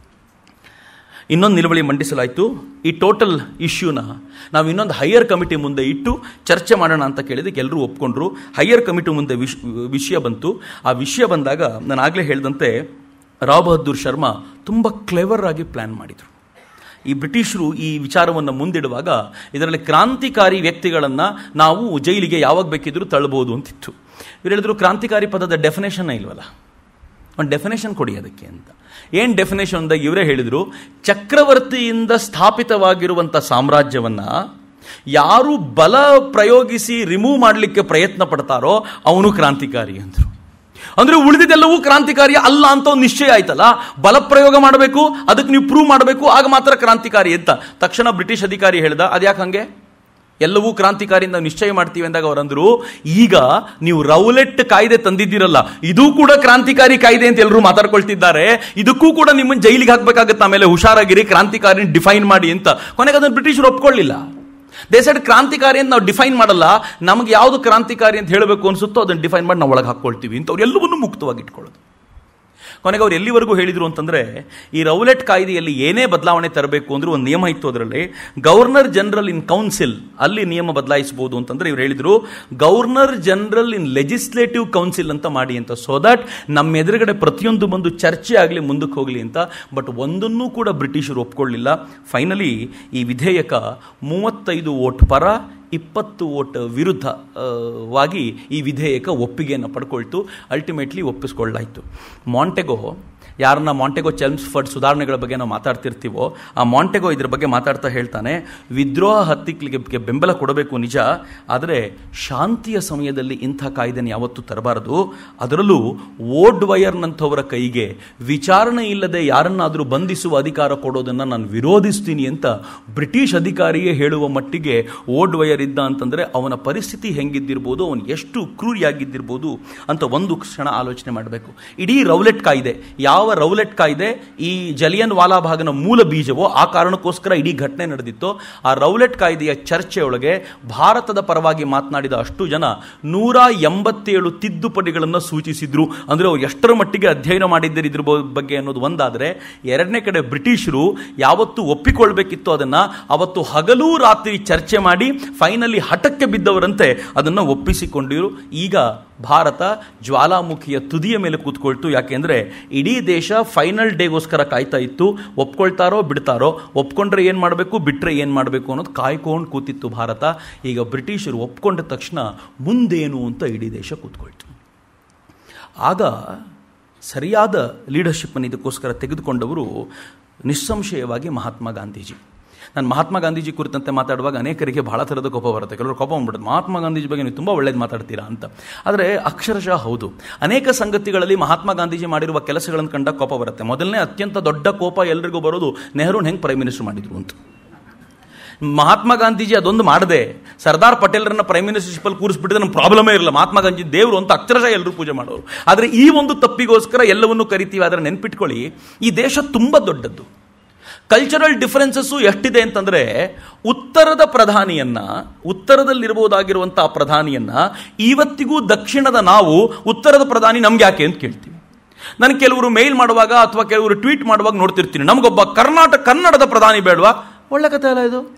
ಇನ್ನೊಂದು ನಿಲುವಳಿ ಮಂಡಿಸಲಾಯಿತು. ಈ ಟೋಟಲ್ ಇಶ್ಯೂನ ನಾವು ಇನ್ನೊಂದು ಹೈಯರ್ ಕಮಿಟಿ ಮುಂದೆ ಇಟ್ಟು ಚರ್ಚೆ ಮಾಡೋಣ ಅಂತ ಕೇಳಿದಕ್ಕೆ ಎಲ್ಲರೂ ಒಪ್ಕೊಂಡ್ರು. ಹೈಯರ್ ಕಮಿಟಿ ಮುಂದೆ ವಿಷಯ ಬಂತು. ಆ ವಿಷಯ ಬಂದಾಗ ನಾನು ಆಗಲೇ ಹೇಳಿದಂತೆ ರಾವ್ ಬಹದ್ದೂರ್ ಶರ್ಮಾ ತುಂಬ ಕ್ಲೆವರ್ ಆಗಿ ಪ್ಲ್ಯಾನ್ ಮಾಡಿದರು. ಈ ಬ್ರಿಟಿಷರು ಈ ವಿಚಾರವನ್ನು ಮುಂದಿಡುವಾಗ ಇದರಲ್ಲಿ ಕ್ರಾಂತಿಕಾರಿ ವ್ಯಕ್ತಿಗಳನ್ನು ನಾವು ಜೈಲಿಗೆ ಯಾವಾಗ ಬೇಕಿದ್ರೂ ತಳ್ಳಬಹುದು ಅಂತಿತ್ತು. ಇವರು ಹೇಳಿದ್ರು, ಕ್ರಾಂತಿಕಾರಿ ಪದದ ಡೆಫಿನೇಷನ್ನೇ ಇಲ್ವಲ್ಲ, ಒಂದು ಡೆಫಿನೇಷನ್ ಕೊಡಿ ಅದಕ್ಕೆ ಅಂತ. ಏನು ಡೆಫಿನೇಷನ್ ಅಂದಾಗ ಇವರೇ ಹೇಳಿದರು, ಚಕ್ರವರ್ತಿಯಿಂದ ಸ್ಥಾಪಿತವಾಗಿರುವಂಥ ಸಾಮ್ರಾಜ್ಯವನ್ನು ಯಾರು ಬಲ ಪ್ರಯೋಗಿಸಿ ರಿಮೂವ್ ಮಾಡಲಿಕ್ಕೆ ಪ್ರಯತ್ನ ಪಡ್ತಾರೋ ಅವನು ಕ್ರಾಂತಿಕಾರಿ ಅಂದರು. ಅಂದರೆ ಉಳಿದಿದ್ದೆಲ್ಲವೂ ಕ್ರಾಂತಿಕಾರಿ ಅಲ್ಲ ಅಂತ ಒಂದು ನಿಶ್ಚಯ ಆಯ್ತಲ್ಲ. ಬಲ ಪ್ರಯೋಗ ಮಾಡಬೇಕು, ಅದಕ್ಕೆ ನೀವು ಪ್ರೂವ್ ಮಾಡಬೇಕು, ಆಗ ಮಾತ್ರ ಕ್ರಾಂತಿಕಾರಿ ಅಂತ ತಕ್ಷಣ ಬ್ರಿಟಿಷ್ ಅಧಿಕಾರಿ ಹೇಳ್ದ, ಅದ್ಯಾಕೆ ಹಂಗೆ, ಎಲ್ಲವೂ ಕ್ರಾಂತಿಕಾರಿಯಿಂದ ನಿಶ್ಚಯ ಮಾಡ್ತೀವಿ ಅಂದಾಗ ಅವರಂದ್ರು, ಈಗ ನೀವು ರೌಲೆಟ್ ಕಾಯ್ದೆ ತಂದಿದ್ದೀರಲ್ಲ, ಇದೂ ಕೂಡ ಕ್ರಾಂತಿಕಾರಿ ಕಾಯ್ದೆ ಅಂತ ಎಲ್ಲರೂ ಮಾತಾಡ್ಕೊಳ್ತಿದ್ದಾರೆ, ಇದಕ್ಕೂ ಕೂಡ ನಿಮ್ಮನ್ನು ಜೈಲಿಗೆ ಹಾಕಬೇಕಾಗುತ್ತೆ, ಆಮೇಲೆ ಹುಷಾರಾಗಿರಿ, ಕ್ರಾಂತಿಕಾರಿ ಡಿಫೈನ್ ಮಾಡಿ ಅಂತ. ಕೊನೆಗೆ ಅದನ್ನು ಬ್ರಿಟಿಷರು ಒಪ್ಕೊಳ್ಳಿಲ್ಲ. ದೇಸೈಡ್ ಕ್ರಾಂತಿಕಾರಿ ಅಂತ ನಾವು ಡಿಫೈನ್ ಮಾಡಲ್ಲ, ನಮ್ಗೆ ಯಾವುದು ಕ್ರಾಂತಿಕಾರಿ ಅಂತ ಹೇಳಬೇಕು ಅನ್ಸುತ್ತೋ ಅದನ್ನು ಡಿಫೈನ್ ಮಾಡಿ ನಾವು ಒಳಗೆ ಹಾಕ್ಕೊಳ್ತೀವಿ ಅಂತ ಅವ್ರು ಎಲ್ಲವನ್ನೂ ಮುಕ್ತವಾಗಿ ಇಟ್ಕೊಳ್ಳೋದು. ಕೊನೆಗೆ ಅವ್ರು ಎಲ್ಲಿವರೆಗೂ ಹೇಳಿದರು ಅಂತಂದರೆ, ಈ ರೌಲೆಟ್ ಕಾಯ್ದೆಯಲ್ಲಿ ಏನೇ ಬದಲಾವಣೆ ತರಬೇಕು ಅಂದ್ರೆ ಒಂದು ನಿಯಮ ಇತ್ತು. ಅದರಲ್ಲಿ ಗವರ್ನರ್ ಜನರಲ್ ಇನ್ ಕೌನ್ಸಿಲ್ ಅಲ್ಲಿ ನಿಯಮ ಬದಲಾಯಿಸಬಹುದು ಅಂತಂದರೆ ಇವ್ರು ಹೇಳಿದರು, governor general in legislative council ಅಂತ ಮಾಡಿ ಅಂತ, ಸೊ ದಟ್ ನಮ್ಮ ಎದುರುಗಡೆ ಪ್ರತಿಯೊಂದು ಬಂದು ಚರ್ಚೆ ಆಗಲಿ, ಮುಂದಕ್ಕೆ ಹೋಗಲಿ ಅಂತ. ಬಟ್ ಒಂದನ್ನೂ ಕೂಡ ಬ್ರಿಟಿಷರು ಒಪ್ಕೊಳ್ಳಿಲ್ಲ. ಫೈನಲಿ ಈ ವಿಧೇಯಕ 35 ವೋಟ್ ಪರ 20 ವೋಟ್ ವಿರುದ್ಧವಾಗಿ ಈ ವಿಧೇಯಕ ಒಪ್ಪಿಗೆಯನ್ನು ಪಡ್ಕೊಳ್ತು. ಅಲ್ಟಿಮೇಟ್ಲಿ ಒಪ್ಪಿಸ್ಕೊಳ್ಳಾಯಿತು. ಮಾಂಟೆಗೋ, ಯಾರನ್ನ ಮಾಂಟೆಗೋ ಚೆಲ್ಮ್ಸ್ಫರ್ಡ್ ಸುಧಾರಣೆಗಳ ಬಗ್ಗೆ ನಾವು ಮಾತಾಡ್ತಿರ್ತೀವೋ, ಆ ಮಾಂಟೆಗೋ ಇದ್ರ ಬಗ್ಗೆ ಮಾತಾಡ್ತಾ ಹೇಳ್ತಾನೆ, ವಿದ್ರೋಹ ಹತ್ತಿಕ್ಕಲಿಕ್ಕೆ ಬೆಂಬಲ ಕೊಡಬೇಕು ನಿಜ, ಆದರೆ ಶಾಂತಿಯ ಸಮಯದಲ್ಲಿ ಇಂಥ ಕಾಯ್ದೆನ ಯಾವತ್ತೂ ತರಬಾರದು. ಅದರಲ್ಲೂ ವೋಡ್ ವಯರ್ನಂಥವರ ಕೈಗೆ ವಿಚಾರಣೆ ಇಲ್ಲದೆ ಯಾರನ್ನಾದರೂ ಬಂಧಿಸುವ ಅಧಿಕಾರ ಕೊಡೋದನ್ನು ನಾನು ವಿರೋಧಿಸ್ತೀನಿ ಅಂತ ಬ್ರಿಟಿಷ್ ಅಧಿಕಾರಿಯೇ ಹೇಳುವ ಮಟ್ಟಿಗೆ ವೋಡ್ ವಯರ್ ಇದ್ದ ಅಂತಂದರೆ ಅವನ ಪರಿಸ್ಥಿತಿ ಹೆಂಗಿದ್ದಿರ್ಬೋದು, ಅವನು ಎಷ್ಟು ಕ್ರೂರಿಯಾಗಿದ್ದಿರ್ಬೋದು ಅಂತ ಒಂದು ಕ್ಷಣ ಆಲೋಚನೆ ಮಾಡಬೇಕು. ಇಡೀ ರೌಲೆಟ್ ಕಾಯ್ದೆ, ಯಾವ ರೌಲೆಟ್ ಕಾಯ್ದೆ ಈ ಜಲಿಯನ್ವಾಲಾ ಬಾಗ್ನ ಮೂಲ ಬೀಜವೋ ಆ ಕಾರಣಕ್ಕೋಸ್ಕರ ಇಡೀ ಘಟನೆ ನಡೆದಿತ್ತು. ಆ ರೌಲೆಟ್ ಕಾಯ್ದೆಯ ಚರ್ಚೆಯೊಳಗೆ ಭಾರತದ ಪರವಾಗಿ ಮಾತನಾಡಿದ ಅಷ್ಟು ಜನ 187 ತಿದ್ದುಪಡಿಗಳನ್ನು ಸೂಚಿಸಿದ್ರು. ಅಂದರೆ ಅವ್ರು ಎಷ್ಟರ ಮಟ್ಟಿಗೆ ಅಧ್ಯಯನ ಮಾಡಿದ್ದಾರೆ ಇದ್ರ ಬಗ್ಗೆ ಅನ್ನೋದು ಒಂದಾದರೆ, ಎರಡನೇ ಕಡೆ ಬ್ರಿಟಿಷರು ಯಾವತ್ತು ಒಪ್ಪಿಕೊಳ್ಬೇಕಿತ್ತು ಅದನ್ನು ಅವತ್ತು ಹಗಲೂ ರಾತ್ರಿ ಚರ್ಚೆ ಮಾಡಿ ಫೈನಲಿ ಹಠಕ್ಕೆ ಬಿದ್ದವರಂತೆ ಅದನ್ನು ಒಪ್ಪಿಸಿಕೊಂಡಿರು. ಈಗ ಭಾರತ ಜ್ವಾಲಾಮುಖಿಯ ತುದಿಯ ಮೇಲೆ ಕೂತ್ಕೊಳ್ತು. ಯಾಕೆಂದರೆ ಇಡೀ ದೇಶ ಫೈನಲ್ ಡೇಗೋಸ್ಕರ ಕಾಯ್ತಾ ಇತ್ತು. ಒಪ್ಕೊಳ್ತಾರೋ ಬಿಡ್ತಾರೋ, ಒಪ್ಕೊಂಡ್ರೆ ಏನು ಮಾಡಬೇಕು, ಬಿಟ್ಟರೆ ಏನು ಮಾಡಬೇಕು ಅನ್ನೋದು ಕಾಯ್ಕೊಂಡು ಕೂತಿತ್ತು ಭಾರತ. ಈಗ ಬ್ರಿಟಿಷರು ಒಪ್ಕೊಂಡ ತಕ್ಷಣ ಮುಂದೇನು ಅಂತ ಇಡೀ ದೇಶ ಕೂತ್ಕೊಳ್ತು. ಆಗ ಸರಿಯಾದ ಲೀಡರ್ಶಿಪ್ಪನ್ನು ಇದಕ್ಕೋಸ್ಕರ ತೆಗೆದುಕೊಂಡವರು ನಿಸ್ಸಂಶಯವಾಗಿ ಮಹಾತ್ಮ ಗಾಂಧೀಜಿ. ನಾನು ಮಹಾತ್ಮ ಗಾಂಧೀಜಿ ಕುರಿತಂತೆ ಮಾತಾಡುವಾಗ ಅನೇಕರಿಗೆ ಬಹಳ ಥರದ ಕೋಪ ಬರುತ್ತೆ. ಕೆಲವರು ಕೋಪ ಬಂದ್ಬಿಡುತ್ತೆ, ಮಹಾತ್ಮ ಗಾಂಧೀಜಿ ಬಗ್ಗೆ ನೀವು ತುಂಬ ಒಳ್ಳೇದು ಮಾತಾಡ್ತೀರಾ ಅಂತ. ಆದರೆ ಅಕ್ಷರಶಃ ಹೌದು, ಅನೇಕ ಸಂಗತಿಗಳಲ್ಲಿ ಮಹಾತ್ಮ ಗಾಂಧೀಜಿ ಮಾಡಿರುವ ಕೆಲಸಗಳನ್ನು ಕಂಡ ಕೋಪ ಬರುತ್ತೆ. ಮೊದಲನೇ ಅತ್ಯಂತ ದೊಡ್ಡ ಕೋಪ ಎಲ್ರಿಗೂ ಬರೋದು, ನೆಹರೂನ್ ಹೆಂಗೆ ಪ್ರೈಮ್ ಮಿನಿಸ್ಟರ್ ಮಾಡಿದ್ರು ಅಂತ. ಮಹಾತ್ಮ ಗಾಂಧೀಜಿ ಅದೊಂದು ಮಾಡದೆ ಸರ್ದಾರ್ ಪಟೇಲರನ್ನ ಪ್ರೈಮ್ ಮಿನಿಸ್ಟರ್ಶಿಪ್ಪಲ್ಲಿ ಕೂರಿಸ್ಬಿಟ್ಟಿದ್ರೆ ನಮ್ಮ ಪ್ರಾಬ್ಲಮೇ ಇರಲ್ಲ. ಮಹಾತ್ಮ ಗಾಂಧಿ ದೇವರು ಅಂತ ಅಕ್ಷರಶಃ ಎಲ್ಲರೂ ಪೂಜೆ ಮಾಡೋರು. ಆದರೆ ಈ ಒಂದು ತಪ್ಪಿಗೋಸ್ಕರ ಎಲ್ಲವನ್ನೂ ಕರಿತೀವಿ. ಆದರೆ ನೆನ್ಪಿಟ್ಕೊಳ್ಳಿ, ಈ ದೇಶ ತುಂಬ ದೊಡ್ಡದ್ದು. ಕಲ್ಚರಲ್ ಡಿಫರೆನ್ಸಸ್ಸು ಎಷ್ಟಿದೆ ಅಂತಂದರೆ, ಉತ್ತರದ ಪ್ರಧಾನಿಯನ್ನ, ಉತ್ತರದಲ್ಲಿರ್ಬೋದಾಗಿರುವಂಥ ಪ್ರಧಾನಿಯನ್ನ ಇವತ್ತಿಗೂ ದಕ್ಷಿಣದ ನಾವು ಉತ್ತರದ ಪ್ರಧಾನಿ ನಮ್ಗೆ ಯಾಕೆ ಅಂತ ಕೇಳ್ತೀವಿ. ನಾನು ಕೆಲವರು ಮೇಲ್ ಮಾಡುವಾಗ ಅಥವಾ ಕೆಲವರು ಟ್ವೀಟ್ ಮಾಡುವಾಗ ನೋಡ್ತಿರ್ತೀನಿ, ನಮಗೊಬ್ಬ ಕನ್ನಡದ ಪ್ರಧಾನಿ ಬೇಡವಾ? ಒಳ್ಳೆ ಕಥೆ ಅಲ್ಲ ಇದು.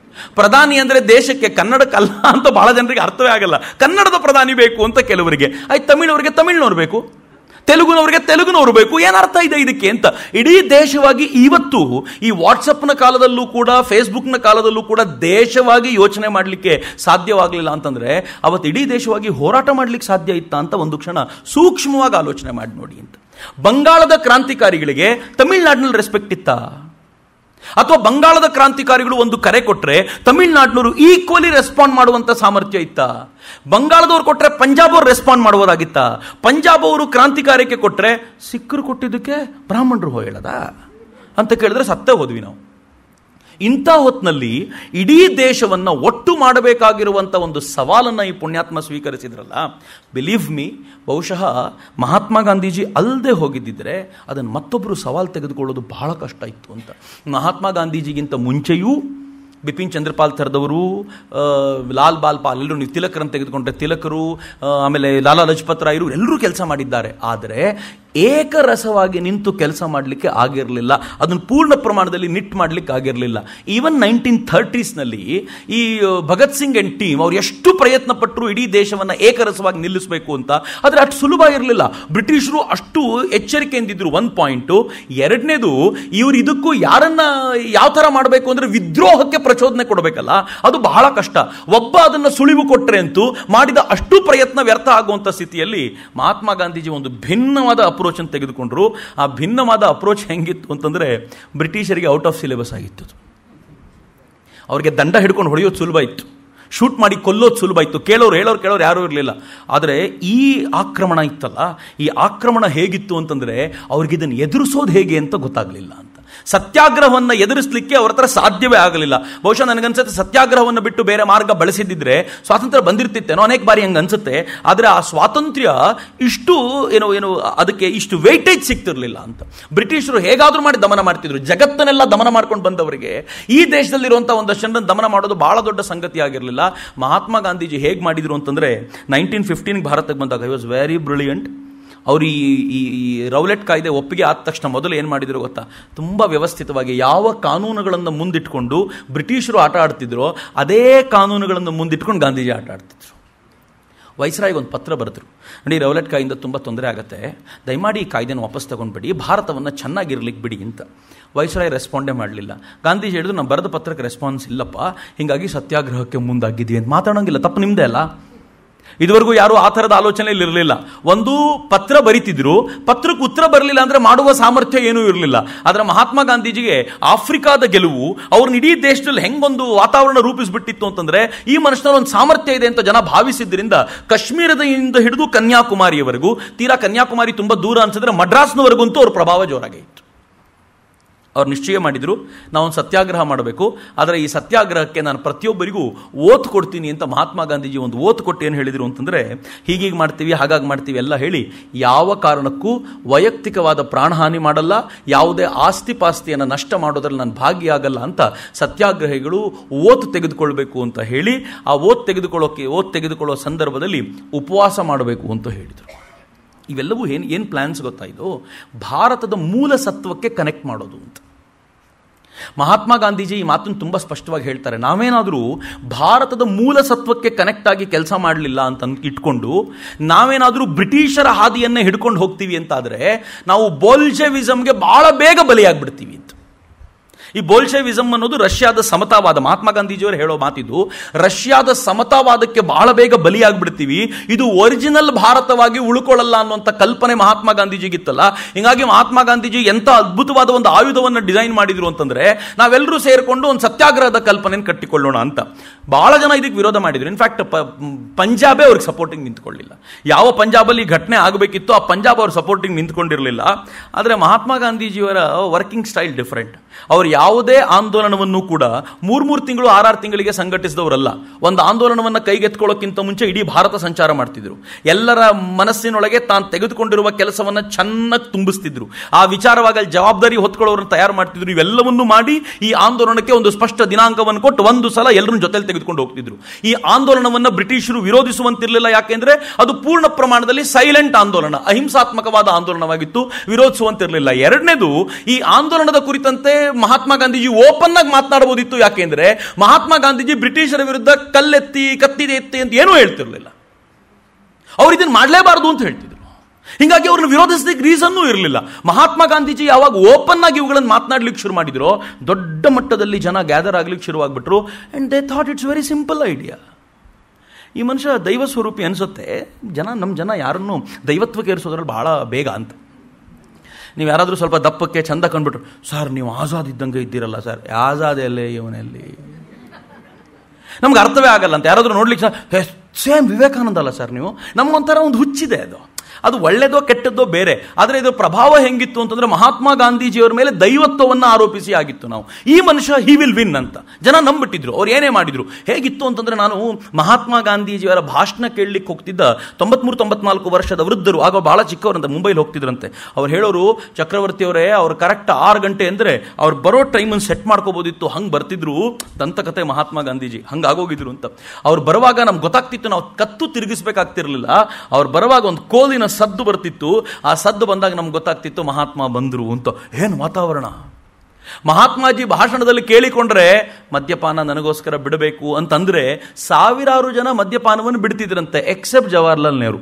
ಪ್ರಧಾನಿ ಅಂದರೆ ದೇಶಕ್ಕೆ, ಕನ್ನಡಕ್ಕಲ್ಲ ಅಂತ ಬಹಳ ಜನರಿಗೆ ಅರ್ಥವೇ ಆಗಲ್ಲ. ಕನ್ನಡದ ಪ್ರಧಾನಿ ಬೇಕು ಅಂತ ಕೆಲವರಿಗೆ, ಆಯ್ತು ತಮಿಳವರಿಗೆ ತಮಿಳ್ನವ್ರು ಬೇಕು, ತೆಲುಗುನವರಿಗೆ ತೆಲುಗುನವರು ಬೇಕು. ಏನರ್ಥ ಇದೆ ಇದಕ್ಕೆ ಅಂತ ಇಡೀ ದೇಶವಾಗಿ ಇವತ್ತು ಈ ವಾಟ್ಸಪ್ನ ಕಾಲದಲ್ಲೂ ಕೂಡ, ಫೇಸ್ಬುಕ್ನ ಕಾಲದಲ್ಲೂ ಕೂಡ ದೇಶವಾಗಿ ಯೋಚನೆ ಮಾಡಲಿಕ್ಕೆ ಸಾಧ್ಯವಾಗಲಿಲ್ಲ ಅಂತಂದ್ರೆ ಅವತ್ತು ಇಡೀ ದೇಶವಾಗಿ ಹೋರಾಟ ಮಾಡಲಿಕ್ಕೆ ಸಾಧ್ಯ ಇತ್ತ ಅಂತ ಒಂದು ಕ್ಷಣ ಸೂಕ್ಷ್ಮವಾಗಿ ಆಲೋಚನೆ ಮಾಡಿ ನೋಡಿ ಅಂತ. ಬಂಗಾಳದ ಕ್ರಾಂತಿಕಾರಿಗಳಿಗೆ ತಮಿಳ್ನಾಡಿನಲ್ಲಿ ರೆಸ್ಪೆಕ್ಟ್ ಇತ್ತಾ? ಅಥವಾ ಬಂಗಾಳದ ಕ್ರಾಂತಿಕಾರಿಗಳು ಒಂದು ಕರೆ ಕೊಟ್ಟರೆ ತಮಿಳ್ನಾಡಿನವರು ಈಕ್ವಲಿ ರೆಸ್ಪಾಂಡ್ ಮಾಡುವಂತ ಸಾಮರ್ಥ್ಯ ಇತ್ತ? ಬಂಗಾಳದವ್ರು ಕೊಟ್ಟರೆ ಪಂಜಾಬ್ ಅವರು ರೆಸ್ಪಾಂಡ್ ಮಾಡುವುದಾಗಿತ್ತ? ಪಂಜಾಬ್ ಅವರು ಕ್ರಾಂತಿಕಾರ್ಯಕ್ಕೆ ಕೊಟ್ಟರೆ ಸಿಖ್ಖರು ಕೊಟ್ಟಿದ್ದಕ್ಕೆ ಬ್ರಾಹ್ಮಣರು ಹೇಳದ ಅಂತ ಕೇಳಿದ್ರೆ ಸತ್ತೇ ಹೋದ್ವಿ ನಾವು. ಇಂಥ ಹೊತ್ತಿನಲ್ಲಿ ಇಡೀ ದೇಶವನ್ನು ಒಟ್ಟು ಮಾಡಬೇಕಾಗಿರುವಂಥ ಒಂದು ಸವಾಲನ್ನು ಈ ಪುಣ್ಯಾತ್ಮ ಸ್ವೀಕರಿಸಿದ್ರಲ್ಲ, ಬಿಲೀವ್ ಮೀ, ಬಹುಶಃ ಮಹಾತ್ಮ ಗಾಂಧೀಜಿ ಅಲ್ಲದೆ ಹೋಗಿದ್ದಿದ್ರೆ ಅದನ್ನು ಮತ್ತೊಬ್ಬರು ಸವಾಲು ತೆಗೆದುಕೊಳ್ಳೋದು ಬಹಳ ಕಷ್ಟ ಇತ್ತು ಅಂತ. ಮಹಾತ್ಮ ಗಾಂಧೀಜಿಗಿಂತ ಮುಂಚೆಯೂ ಬಿಪಿನ್ ಚಂದ್ರಪಾಲ್ ಥರದವರು, ಲಾಲ್ ಬಾಲ್ ಪಾಲ್, ಎಲ್ಲರೂ ನೀವು ತಿಲಕರನ್ನು ತೆಗೆದುಕೊಂಡ್ರೆ ತಿಲಕರು, ಆಮೇಲೆ ಲಾಲಾ ಲಜಪತ್ ರಾಯರು ಎಲ್ಲರೂ ಕೆಲಸ ಮಾಡಿದ್ದಾರೆ. ಆದರೆ ಏಕರಸವಾಗಿ ನಿಂತು ಕೆಲಸ ಮಾಡಲಿಕ್ಕೆ ಆಗಿರಲಿಲ್ಲ, ಅದನ್ನು ಪೂರ್ಣ ಪ್ರಮಾಣದಲ್ಲಿ ನಿಟ್ ಮಾಡಲಿಕ್ಕೆ ಆಗಿರಲಿಲ್ಲ. ಈವನ್ 1930s ಈ ಭಗತ್ ಸಿಂಗ್ ಅಂಡ್ ಟೀಮ್ ಅವ್ರು ಎಷ್ಟು ಪ್ರಯತ್ನ ಪಟ್ಟರು ಇಡೀ ದೇಶವನ್ನು ಏಕರಸವಾಗಿ ನಿಲ್ಲಿಸಬೇಕು ಅಂತ, ಆದರೆ ಅಷ್ಟು ಸುಲಭ ಇರಲಿಲ್ಲ. ಬ್ರಿಟಿಷರು ಅಷ್ಟು ಎಚ್ಚರಿಕೆಯಿಂದಿದ್ರು, ಒಂದು ಪಾಯಿಂಟು. ಎರಡನೇದು, ಇವರು ಇದಕ್ಕೂ ಯಾರನ್ನ ಯಾವ ಥರ ಮಾಡಬೇಕು ಅಂದರೆ ವಿದ್ರೋಹಕ್ಕೆ ಪ್ರಚೋದನೆ ಕೊಡಬೇಕಲ್ಲ, ಅದು ಬಹಳ ಕಷ್ಟ. ಒಬ್ಬ ಅದನ್ನು ಸುಳಿವು ಕೊಟ್ಟರೆ ಅಂತೂ ಮಾಡಿದ ಅಷ್ಟು ಪ್ರಯತ್ನ ವ್ಯರ್ಥ ಆಗುವಂಥ ಸ್ಥಿತಿಯಲ್ಲಿ ಮಹಾತ್ಮ ಗಾಂಧೀಜಿ ಒಂದು ಭಿನ್ನವಾದ ಅಪ್ರೋಚ್ ಅನ್ನು ತೆಗೆದುಕೊಂಡ್ರು. ಆ ಭಿನ್ನವಾದ ಅಪ್ರೋಚ್ ಹೆಂಗಿತ್ತು ಅಂತಂದ್ರೆ ಬ್ರಿಟಿಷರಿಗೆ ಔಟ್ ಆಫ್ ಸಿಲೆಬಸ್ ಆಗಿತ್ತು. ಅವರಿಗೆ ದಂಡ ಹಿಡ್ಕೊಂಡು ಹೊಡೆಯೋದು ಸುಲಭ ಇತ್ತು, ಶೂಟ್ ಮಾಡಿ ಕೊಲ್ಲೋದು ಸುಲಭ ಇತ್ತು, ಹೇಳೋರು ಯಾರೂ ಇರಲಿಲ್ಲ. ಆದರೆ ಈ ಆಕ್ರಮಣ ಇತ್ತಲ್ಲ, ಈ ಆಕ್ರಮಣ ಹೇಗಿತ್ತು ಅಂತಂದ್ರೆ ಅವ್ರಿಗೆ ಇದನ್ನು ಎದುರಿಸೋದು ಹೇಗೆ ಅಂತ ಗೊತ್ತಾಗಲಿಲ್ಲ ಅಂತ. ಸತ್ಯಾಗ್ರಹವನ್ನು ಎದುರಿಸಲಿಕ್ಕೆ ಅವ್ರ ಹತ್ರ ಸಾಧ್ಯವೇ ಆಗಲಿಲ್ಲ. ಬಹುಶಃ ನನಗನ್ಸುತ್ತೆ ಸತ್ಯಾಗ್ರಹವನ್ನು ಬಿಟ್ಟು ಬೇರೆ ಮಾರ್ಗ ಬಳಸಿದ್ದಿದ್ರೆ ಸ್ವಾತಂತ್ರ್ಯ ಬಂದಿರ್ತಿತ್ತೇನೋ, ಅನೇಕ ಬಾರಿ ಹಂಗೆ ಅನ್ಸುತ್ತೆ. ಆದರೆ ಆ ಸ್ವಾತಂತ್ರ್ಯ ಇಷ್ಟು ಏನು ಅದಕ್ಕೆ ಇಷ್ಟು ವೇಟೇಜ್ ಸಿಗ್ತಿರ್ಲಿಲ್ಲ ಅಂತ. ಬ್ರಿಟಿಷರು ಹೇಗಾದ್ರೂ ಮಾಡಿ ದಮನ ಮಾಡ್ತಿದ್ರು. ಜಗತ್ತನ್ನೆಲ್ಲ ದಮನ ಮಾಡ್ಕೊಂಡು ಬಂದವರಿಗೆ ಈ ದೇಶದಲ್ಲಿರುವಂತಹ ಒಂದಷ್ಟು ಜನರನ್ನು ದಮನ ಮಾಡೋದು ಬಹಳ ದೊಡ್ಡ ಸಂಗತಿ ಆಗಿರಲಿಲ್ಲ. ಮಹಾತ್ಮ ಗಾಂಧೀಜಿ ಹೇಗೆ ಮಾಡಿದ್ರು ಅಂತಂದ್ರೆ 1915 ಭಾರತಕ್ಕೆ ಬಂದಾಗ ಐ ವಾಸ್ ವೆರಿ ಬ್ರಿಲಿಯಂಟ್. ಅವರು ಈ ರೌಲೆಟ್ ಕಾಯ್ದೆ ಒಪ್ಪಿಗೆ ಆದ ತಕ್ಷಣ ಮೊದಲು ಏನು ಮಾಡಿದ್ರು ಗೊತ್ತಾ? ತುಂಬ ವ್ಯವಸ್ಥಿತವಾಗಿ ಯಾವ ಕಾನೂನುಗಳನ್ನು ಮುಂದಿಟ್ಕೊಂಡು ಬ್ರಿಟಿಷರು ಆಟ ಆಡ್ತಿದ್ರು ಅದೇ ಕಾನೂನುಗಳನ್ನು ಮುಂದಿಟ್ಕೊಂಡು ಗಾಂಧೀಜಿ ಆಟ ಆಡ್ತಿದ್ರು. ವೈಸ್ರಾಯ್ಗೆ ಒಂದು ಪತ್ರ ಬರೆದ್ರು, ನೋಡಿ ರೌಲೆಟ್ ಕಾಯಿಂದ ತುಂಬ ತೊಂದರೆ ಆಗುತ್ತೆ, ದಯಮಾಡಿ ಈ ಕಾಯ್ದೆನ ವಾಪಸ್ ತಗೊಂಡ್ಬಿಡಿ, ಭಾರತವನ್ನು ಚೆನ್ನಾಗಿರ್ಲಿಕ್ಕೆ ಬಿಡಿ ಅಂತ. ವೈಸ್ರಾಯ್ ರೆಸ್ಪಾಂಡೇ ಮಾಡಲಿಲ್ಲ. ಗಾಂಧೀಜಿ ಹೇಳಿದ್ರು, ನಾವು ಬರೆದ ಪತ್ರಕ್ಕೆ ರೆಸ್ಪಾನ್ಸ್ ಇಲ್ಲಪ್ಪ, ಹೀಗಾಗಿ ಸತ್ಯಾಗ್ರಹಕ್ಕೆ ಮುಂದಾಗಿದ್ವಿ ಅಂತ. ಮಾತಾಡೋಂಗಿಲ್ಲ, ತಪ್ಪು ನಿಮ್ಮದೇ ಅಲ್ಲ. ಇದುವರೆಗೂ ಯಾರು ಆ ಥರದ ಆಲೋಚನೆಯಲ್ಲಿ ಇರಲಿಲ್ಲ. ಒಂದು ಪತ್ರ ಬರೀತಿದ್ರು, ಪತ್ರಕ್ಕೆ ಉತ್ತರ ಬರಲಿಲ್ಲ ಅಂದರೆ ಮಾಡುವ ಸಾಮರ್ಥ್ಯ ಏನೂ ಇರಲಿಲ್ಲ. ಆದರೆ ಮಹಾತ್ಮ ಗಾಂಧೀಜಿಗೆ ಆಫ್ರಿಕಾದ ಗೆಲುವು ಅವ್ರನ್ನ ಇಡೀ ದೇಶದಲ್ಲಿ ಹೆಂಗೊಂದು ವಾತಾವರಣ ರೂಪಿಸ್ಬಿಟ್ಟಿತ್ತು ಅಂತಂದ್ರೆ ಈ ಮನುಷ್ಯನಲ್ಲಿ ಒಂದು ಸಾಮರ್ಥ್ಯ ಇದೆ ಅಂತ ಜನ ಭಾವಿಸಿದ್ರಿಂದ ಕಾಶ್ಮೀರದಿಂದ ಹಿಡಿದು ಕನ್ಯಾಕುಮಾರಿಯವರೆಗೂ, ತೀರಾ ಕನ್ಯಾಕುಮಾರಿ ತುಂಬ ದೂರ ಅನ್ಸಿದ್ರೆ ಮಡ್ರಾಸ್ನವರೆಗಂತೂ ಅವ್ರ ಪ್ರಭಾವ ಜೋರಾಗಿತ್ತು. ಅವ್ರು ನಿಶ್ಚಯ ಮಾಡಿದ್ರು, ನಾವೊಂದು ಸತ್ಯಾಗ್ರಹ ಮಾಡಬೇಕು, ಆದರೆ ಈ ಸತ್ಯಾಗ್ರಹಕ್ಕೆ ನಾನು ಪ್ರತಿಯೊಬ್ಬರಿಗೂ ಓತ್ ಕೊಡ್ತೀನಿ ಅಂತ ಮಹಾತ್ಮ ಗಾಂಧೀಜಿ ಒಂದು ಓತ್ ಕೊಟ್ಟು ಏನು ಹೇಳಿದರು ಅಂತಂದರೆ, ಹೀಗೀಗೆ ಮಾಡ್ತೀವಿ, ಹಾಗಾಗಿ ಮಾಡ್ತೀವಿ ಎಲ್ಲ ಹೇಳಿ ಯಾವ ಕಾರಣಕ್ಕೂ ವೈಯಕ್ತಿಕವಾದ ಪ್ರಾಣಹಾನಿ ಮಾಡಲ್ಲ, ಯಾವುದೇ ಆಸ್ತಿ ಪಾಸ್ತಿಯನ್ನು ನಷ್ಟ ಮಾಡೋದ್ರಲ್ಲಿ ನಾನು ಭಾಗಿಯಾಗಲ್ಲ ಅಂತ ಸತ್ಯಾಗ್ರಹಿಗಳು ಓತ್ ತೆಗೆದುಕೊಳ್ಬೇಕು ಅಂತ ಹೇಳಿ, ಆ ಓತ್ ತೆಗೆದುಕೊಳ್ಳೋ ಸಂದರ್ಭದಲ್ಲಿ ಉಪವಾಸ ಮಾಡಬೇಕು ಅಂತ ಹೇಳಿದರು. ಇವೆಲ್ಲವೂ ಏನು ಪ್ಲಾನ್ಸ್ ಗೊತ್ತಾಯಿತು? ಭಾರತದ ಮೂಲ ಸತ್ವಕ್ಕೆ ಕನೆಕ್ಟ್ ಮಾಡೋದು ಅಂತ. ಮಹಾತ್ಮ ಗಾಂಧೀಜಿ ಈ ಮಾತನ್ನು ತುಂಬ ಸ್ಪಷ್ಟವಾಗಿ ಹೇಳ್ತಾರೆ. ನಾವೇನಾದರೂ ಭಾರತದ ಮೂಲ ಸತ್ವಕ್ಕೆ ಕನೆಕ್ಟ್ ಆಗಿ ಕೆಲಸ ಮಾಡಲಿಲ್ಲ ಅಂತ ಇಟ್ಕೊಂಡು ನಾವೇನಾದರೂ ಬ್ರಿಟಿಷರ ಹಾದಿಯನ್ನೇ ಹಿಡ್ಕೊಂಡು ಹೋಗ್ತೀವಿ ಅಂತಾದರೆ ನಾವು ಬೋಲ್ಶೆವಿಸಮ್ಗೆ ಬಹಳ ಬೇಗ ಬಲಿಯಾಗ್ಬಿಡ್ತೀವಿ ಅಂತ. ಈ ಬೋಲ್ಶೆವಿಸಮ್ ಅನ್ನೋದು ರಷ್ಯಾದ ಸಮತಾವಾದ. ಮಹಾತ್ಮ ಗಾಂಧೀಜಿಯವರು ಹೇಳೋ ಮಾತಿದು, ರಷ್ಯಾದ ಸಮತಾವಾದಕ್ಕೆ ಬಹಳ ಬೇಗ ಬಲಿಯಾಗ್ಬಿಡ್ತೀವಿ, ಇದು ಒರಿಜಿನಲ್ ಭಾರತವಾಗಿ ಉಳ್ಕೊಳ್ಳಲ್ಲ ಅನ್ನುವಂಥ ಕಲ್ಪನೆ ಮಹಾತ್ಮ ಗಾಂಧೀಜಿಗಿತ್ತಲ್ಲ. ಹೀಗಾಗಿ ಮಹಾತ್ಮ ಗಾಂಧೀಜಿ ಎಂಥ ಅದ್ಭುತವಾದ ಒಂದು ಆಯುಧವನ್ನು ಡಿಸೈನ್ ಮಾಡಿದ್ರು ಅಂತಂದ್ರೆ, ನಾವೆಲ್ಲರೂ ಸೇರಿಕೊಂಡು ಒಂದು ಸತ್ಯಾಗ್ರಹದ ಕಲ್ಪನೆಯನ್ನು ಕಟ್ಟಿಕೊಳ್ಳೋಣ ಅಂತ. ಬಹಳ ಜನ ಇದಕ್ಕೆ ವಿರೋಧ ಮಾಡಿದ್ರು. ಇನ್ಫ್ಯಾಕ್ಟ್ ಪಂಜಾಬೇ ಅವ್ರಿಗೆ ಸಪೋರ್ಟಿಂಗ್ ನಿಂತ್ಕೊಳ್ಳಿಲ್ಲ. ಯಾವ ಪಂಜಾಬಲ್ಲಿ ಘಟನೆ ಆಗಬೇಕಿತ್ತು ಆ ಪಂಜಾಬ್ ಅವ್ರ ಸಪೋರ್ಟಿಂಗ್ ನಿಂತ್ಕೊಂಡಿರಲಿಲ್ಲ. ಆದರೆ ಮಹಾತ್ಮ ಗಾಂಧೀಜಿಯವರ ವರ್ಕಿಂಗ್ ಸ್ಟೈಲ್ ಡಿಫರೆಂಟ್. ಅವರು ಯಾವುದೇ ಆಂದೋಲನವನ್ನು ಕೂಡ 3 ತಿಂಗಳು 6 ತಿಂಗಳಿಗೆ ಸಂಘಟಿಸಿದವರಲ್ಲ. ಒಂದು ಆಂದೋಲನವನ್ನು ಕೈಗೆತ್ಕೊಳ್ಳೋಕ್ಕಿಂತ ಮುಂಚೆ ಇಡೀ ಭಾರತ ಸಂಚಾರ ಮಾಡ್ತಿದ್ರು. ಎಲ್ಲರ ಮನಸ್ಸಿನೊಳಗೆ ತಾನು ತೆಗೆದುಕೊಂಡಿರುವ ಕೆಲಸವನ್ನು ಚೆನ್ನಾಗಿ ತುಂಬಿಸ್ತಿದ್ರು. ಆ ವಿಚಾರವಾಗಿ ಜವಾಬ್ದಾರಿ ಹೊತ್ಕೊಳ್ಳೋರನ್ನು ತಯಾರು ಮಾಡ್ತಿದ್ರು. ಇವೆಲ್ಲವನ್ನು ಮಾಡಿ ಈ ಆಂದೋಲನಕ್ಕೆ ಒಂದು ಸ್ಪಷ್ಟ ದಿನಾಂಕವನ್ನು ಕೊಟ್ಟು ಒಂದು ಸಲ ಎಲ್ಲರನ್ನ ಜೊತೆಲಿ ತೆಗೆದುಕೊಂಡು ಹೋಗ್ತಿದ್ರು. ಈ ಆಂದೋಲನವನ್ನು ಬ್ರಿಟಿಷರು ವಿರೋಧಿಸುವಂತಿರಲಿಲ್ಲ. ಯಾಕೆಂದ್ರೆ ಅದು ಪೂರ್ಣ ಪ್ರಮಾಣದಲ್ಲಿ ಸೈಲೆಂಟ್ ಆಂದೋಲನ, ಅಹಿಂಸಾತ್ಮಕವಾದ ಆಂದೋಲನವಾಗಿತ್ತು, ವಿರೋಧಿಸುವಂತಿರಲಿಲ್ಲ. ಎರಡನೇದು, ಈ ಆಂದೋಲನದ ಕುರಿತಂತೆ ಮಹಾತ್ಮ ಮಹಾತ್ಮ ಗಾಂಧೀಜಿ ಓಪನ್ ಆಗಿ ಮಾತನಾಡಬಹುದಿತ್ತು. ಯಾಕೆಂದ್ರೆ ಮಹಾತ್ಮ ಗಾಂಧೀಜಿ ಬ್ರಿಟಿಷರ ವಿರುದ್ಧ ಕಲ್ಲೆತ್ತಿ ಕತ್ತಿದೆ ಎತ್ತಿ ಅಂತ ಏನೂ ಹೇಳ್ತಿರ್ಲಿಲ್ಲ. ಅವ್ರು ಇದನ್ನು ಮಾಡಲೇಬಾರದು ಅಂತ ಹೇಳ್ತಿದ್ರು. ಹೀಗಾಗಿ ಅವ್ರನ್ನ ವಿರೋಧಿಸಲಿಕ್ಕೆ ರೀಸನ್ನೂ ಇರಲಿಲ್ಲ. ಮಹಾತ್ಮ ಗಾಂಧೀಜಿ ಯಾವಾಗ ಓಪನ್ ಆಗಿ ಇವುಗಳನ್ನು ಮಾತನಾಡ್ಲಿಕ್ಕೆ ಶುರು ಮಾಡಿದ್ರು, ದೊಡ್ಡ ಮಟ್ಟದಲ್ಲಿ ಜನ ಗ್ಯಾದರ್ ಆಗ್ಲಿಕ್ಕೆ ಶುರುವಾಗ್ಬಿಟ್ರು. And they thought it's very simple idea. ಈ ಮನುಷ್ಯ ದೈವ ಸ್ವರೂಪಿ ಅನಿಸುತ್ತೆ. ನಮ್ಮ ಜನ ಯಾರನ್ನು ದೈವತ್ವಕ್ಕೆ ಏರಿಸೋದ್ರಲ್ಲಿ ಬಹಳ ಬೇಗ ಅಂತ. ನೀವು ಯಾರಾದರೂ ಸ್ವಲ್ಪ ದಪ್ಪಕ್ಕೆ ಚಂದ ಕಂಡುಬಿಟ್ರು, ಸರ್ ನೀವು ಆಜಾದ್ ಇದ್ದಂಗೆ ಇದ್ದೀರಲ್ಲ ಸರ್. ಆಜಾದ್ ಎಲ್ಲೇ ಇವನಲ್ಲಿ ನಮ್ಗೆ ಅರ್ಥವೇ ಆಗಲ್ಲ ಅಂತ. ಯಾರಾದರೂ ನೋಡ್ಲಿಕ್ಕೆ ಸೇಮ್ ವಿವೇಕಾನಂದ ಅಲ್ಲ ಸರ್ ನೀವು. ನಮಗೊಂಥರ ಒಂದು ಹುಚ್ಚಿದೆ. ಅದು ಒಳ್ಳೆಯದೋ ಕೆಟ್ಟದ್ದೋ ಬೇರೆ. ಆದರೆ ಇದು ಪ್ರಭಾವ ಹೆಂಗಿತ್ತು ಅಂತಂದ್ರೆ ಮಹಾತ್ಮ ಗಾಂಧೀಜಿಯವರ ಮೇಲೆ ದೈವತ್ವವನ್ನು ಆರೋಪಿಸಿ ಆಗಿತ್ತು. ನಾವು ಈ ಮನುಷ್ಯ ಹಿ ವಿಲ್ ವಿನ್ ಅಂತ ಜನ ನಂಬಿಟ್ಟಿದ್ರು. ಅವ್ರು ಏನೇ ಮಾಡಿದ್ರು. ಹೇಗಿತ್ತು ಅಂತಂದ್ರೆ, ನಾನು ಮಹಾತ್ಮ ಗಾಂಧೀಜಿಯವರ ಭಾಷಣ ಕೇಳಲಿಕ್ಕೆ ಹೋಗ್ತಿದ್ದ 93-94 ವರ್ಷದ ವೃದ್ಧರು, ಆಗ ಬಹಳ ಚಿಕ್ಕವರಂತೆ, ಮುಂಬೈಲಿ ಹೋಗ್ತಿದ್ರಂತೆ. ಅವ್ರು ಹೇಳೋರು, ಚಕ್ರವರ್ತಿ ಅವರೇ ಅವ್ರು ಕರೆಕ್ಟ್ 6 ಗಂಟೆ ಅಂದರೆ ಅವ್ರು ಬರೋ ಟೈಮನ್ನು ಸೆಟ್ ಮಾಡ್ಕೋಬೋದಿತ್ತು, ಹಂಗೆ ಬರ್ತಿದ್ರು. ದಂತಕತೆ ಮಹಾತ್ಮ ಗಾಂಧೀಜಿ ಹಂಗಾಗೋಗಿದ್ರು ಅಂತ. ಅವ್ರು ಬರುವಾಗ ನಮ್ಗೆ ಗೊತ್ತಾಗ್ತಿತ್ತು, ನಾವು ಕತ್ತು ತಿರುಗಿಸ್ಬೇಕಾಗ್ತಿರ್ಲಿಲ್ಲ. ಅವ್ರು ಬರುವಾಗ ಒಂದು ಕೋಲಿನ ಸದ್ದು ಬರ್ತಿತ್ತು. ಆ ಸದ್ದು ಬಂದಾಗ ನಮ್ಗೆ ಗೊತ್ತಾಗ್ತಿತ್ತು ಮಹಾತ್ಮ ಬಂದ್ರು ಅಂತ. ಏನು ವಾತಾವರಣ! ಮಹಾತ್ಮಾಜಿ ಭಾಷಣದಲ್ಲಿ ಕೇಳಿಕೊಂಡ್ರೆ ಮದ್ಯಪಾನ ನನಗೋಸ್ಕರ ಬಿಡಬೇಕು ಅಂತಂದ್ರೆ ಸಾವಿರಾರು ಜನ ಮದ್ಯಪಾನವನ್ನು ಬಿಡ್ತಿದ್ರಂತೆ, except Jawaharlal Nehru.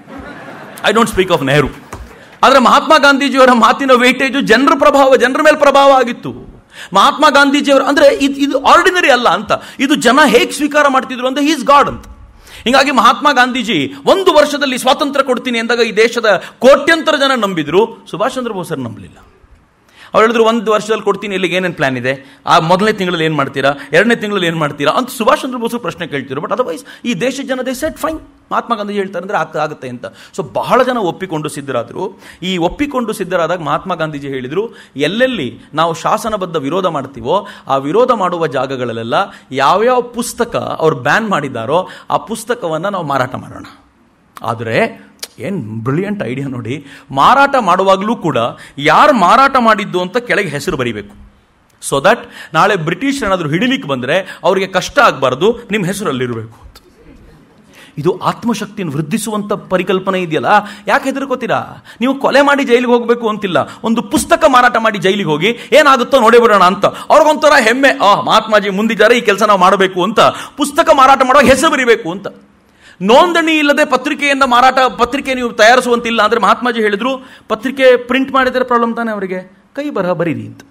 I don't speak of Nehru. ಆದರೆ ಮಹಾತ್ಮ ಗಾಂಧೀಜಿಯವರ ಮಾತಿನ ವೇಟೇಜು ಜನರ ಮೇಲೆ ಪ್ರಭಾವ ಆಗಿತ್ತು. ಮಹಾತ್ಮ ಗಾಂಧೀಜಿಯವರು ಅಂದ್ರೆ ಇದು ಆರ್ಡಿನರಿ ಅಲ್ಲ ಅಂತ. ಇದು ಜನ ಹೇಗೆ ಸ್ವೀಕಾರ ಮಾಡ್ತಿದ್ರು ಅಂದ್ರೆ ಹೀಸ್ ಗಾಡ್ ಅಂತ. ಹೀಗಾಗಿ ಮಹಾತ್ಮ ಗಾಂಧೀಜಿ 1 ವರ್ಷದಲ್ಲಿ ಸ್ವಾತಂತ್ರ್ಯ ಕೊಡ್ತೀನಿ ಎಂದಾಗ ಈ ದೇಶದ ಕೋಟ್ಯಂತರ ಜನ ನಂಬಿದ್ರು. ಸುಭಾಷ್ ಚಂದ್ರ ಬೋಸರು ನಂಬಲಿಲ್ಲ. ಅವ್ರು ಹೇಳಿದ್ರು 1 ವರ್ಷದಲ್ಲಿ ಕೊಡ್ತೀನಿ, ಇಲ್ಲಿಗೆ ಏನೇನು ಪ್ಲಾನ್ ಇದೆ, ಆ ಮೊದಲನೇ ತಿಂಗಳಲ್ಲಿ ಏನು ಮಾಡ್ತೀರಾ, 2ನೇ ತಿಂಗಳಲ್ಲಿ ಏನು ಮಾಡ್ತೀರಾ ಅಂತ ಸುಭಾಷ್ ಚಂದ್ರ ಬೋಸ್ ಪ್ರಶ್ನೆ ಕೇಳ್ತಿದ್ರು. ಬಟ್ ಅದರ್ವೈಸ್ ಈ ದೇಶದ ಜನ they set fine, Mahatma Gandhiji ಹೇಳ್ತಾರೆ ಅಂದರೆ ಆಗುತ್ತೆ ಅಂತ. ಸೊ ಬಹಳ ಜನ ಒಪ್ಪಿಕೊಂಡು ಸಿದ್ಧರಾದರು. ಈ ಒಪ್ಪಿಕೊಂಡು ಸಿದ್ಧರಾದಾಗ ಮಹಾತ್ಮ ಗಾಂಧೀಜಿ ಹೇಳಿದರು, ಎಲ್ಲೆಲ್ಲಿ ನಾವು ಶಾಸನಬದ್ಧ ವಿರೋಧ ಮಾಡ್ತೀವೋ ಆ ವಿರೋಧ ಮಾಡುವ ಜಾಗಗಳಲ್ಲೆಲ್ಲ ಯಾವ್ಯಾವ ಪುಸ್ತಕ ಅವ್ರು ಬ್ಯಾನ್ ಮಾಡಿದ್ದಾರೋ ಆ ಪುಸ್ತಕವನ್ನು ನಾವು ಮಾರಾಟ ಮಾಡೋಣ. ಆದರೆ ಏನು ಬ್ರಿಲಿಯಂಟ್ ಐಡಿಯಾ ನೋಡಿ, ಮಾರಾಟ ಮಾಡುವಾಗಲೂ ಕೂಡ ಯಾರು ಮಾರಾಟ ಮಾಡಿದ್ದು ಅಂತ ಕೆಳಗೆ ಹೆಸರು ಬರೀಬೇಕು. ಸೊ ದಟ್ ನಾಳೆ ಬ್ರಿಟಿಷ್ ಏನಾದರೂ ಹಿಡಿಲಿಕ್ಕೆ ಬಂದರೆ ಅವರಿಗೆ ಕಷ್ಟ ಆಗಬಾರ್ದು, ನಿಮ್ಮ ಹೆಸರಲ್ಲಿರಬೇಕು ಅಂತ. ಇದು ಆತ್ಮಶಕ್ತಿಯನ್ನು ವೃದ್ಧಿಸುವಂಥ ಪರಿಕಲ್ಪನೆ ಇದೆಯಲ್ಲ. ಯಾಕೆ ಹೆದರ್ಕೋತೀರಾ? ನೀವು ಕೊಲೆ ಮಾಡಿ ಜೈಲಿಗೆ ಹೋಗಬೇಕು ಅಂತಿಲ್ಲ, ಒಂದು ಪುಸ್ತಕ ಮಾರಾಟ ಮಾಡಿ ಜೈಲಿಗೆ ಹೋಗಿ ಏನಾಗುತ್ತೋ ನೋಡೇ ಬಿಡೋಣ ಅಂತ. ಅವ್ರಿಗೊಂಥರ ಹೆಮ್ಮೆ, ಮಹಾತ್ಮಾಜಿ ಮುಂದಿದ್ದಾರೆ, ಈ ಕೆಲಸ ನಾವು ಮಾಡಬೇಕು ಅಂತ. ಪುಸ್ತಕ ಮಾರಾಟ ಮಾಡುವಾಗ ಹೆಸರು ಬರೀಬೇಕು ಅಂತ. ನೋಂದಣಿ ಇಲ್ಲದೆ ಪತ್ರಿಕೆ ನೀವು ತಯಾರಿಸುವಂತಿಲ್ಲ ಅಂದರೆ ಮಹಾತ್ಮಾಜಿ ಹೇಳಿದ್ರು, ಪತ್ರಿಕೆ ಪ್ರಿಂಟ್ ಮಾಡಿದರೆ ಪ್ರಾಬ್ಲಮ್ ತಾನೆ ಅವರಿಗೆ, ಕೈ ಬರಹ ಬರೀರಿ ಅಂತ.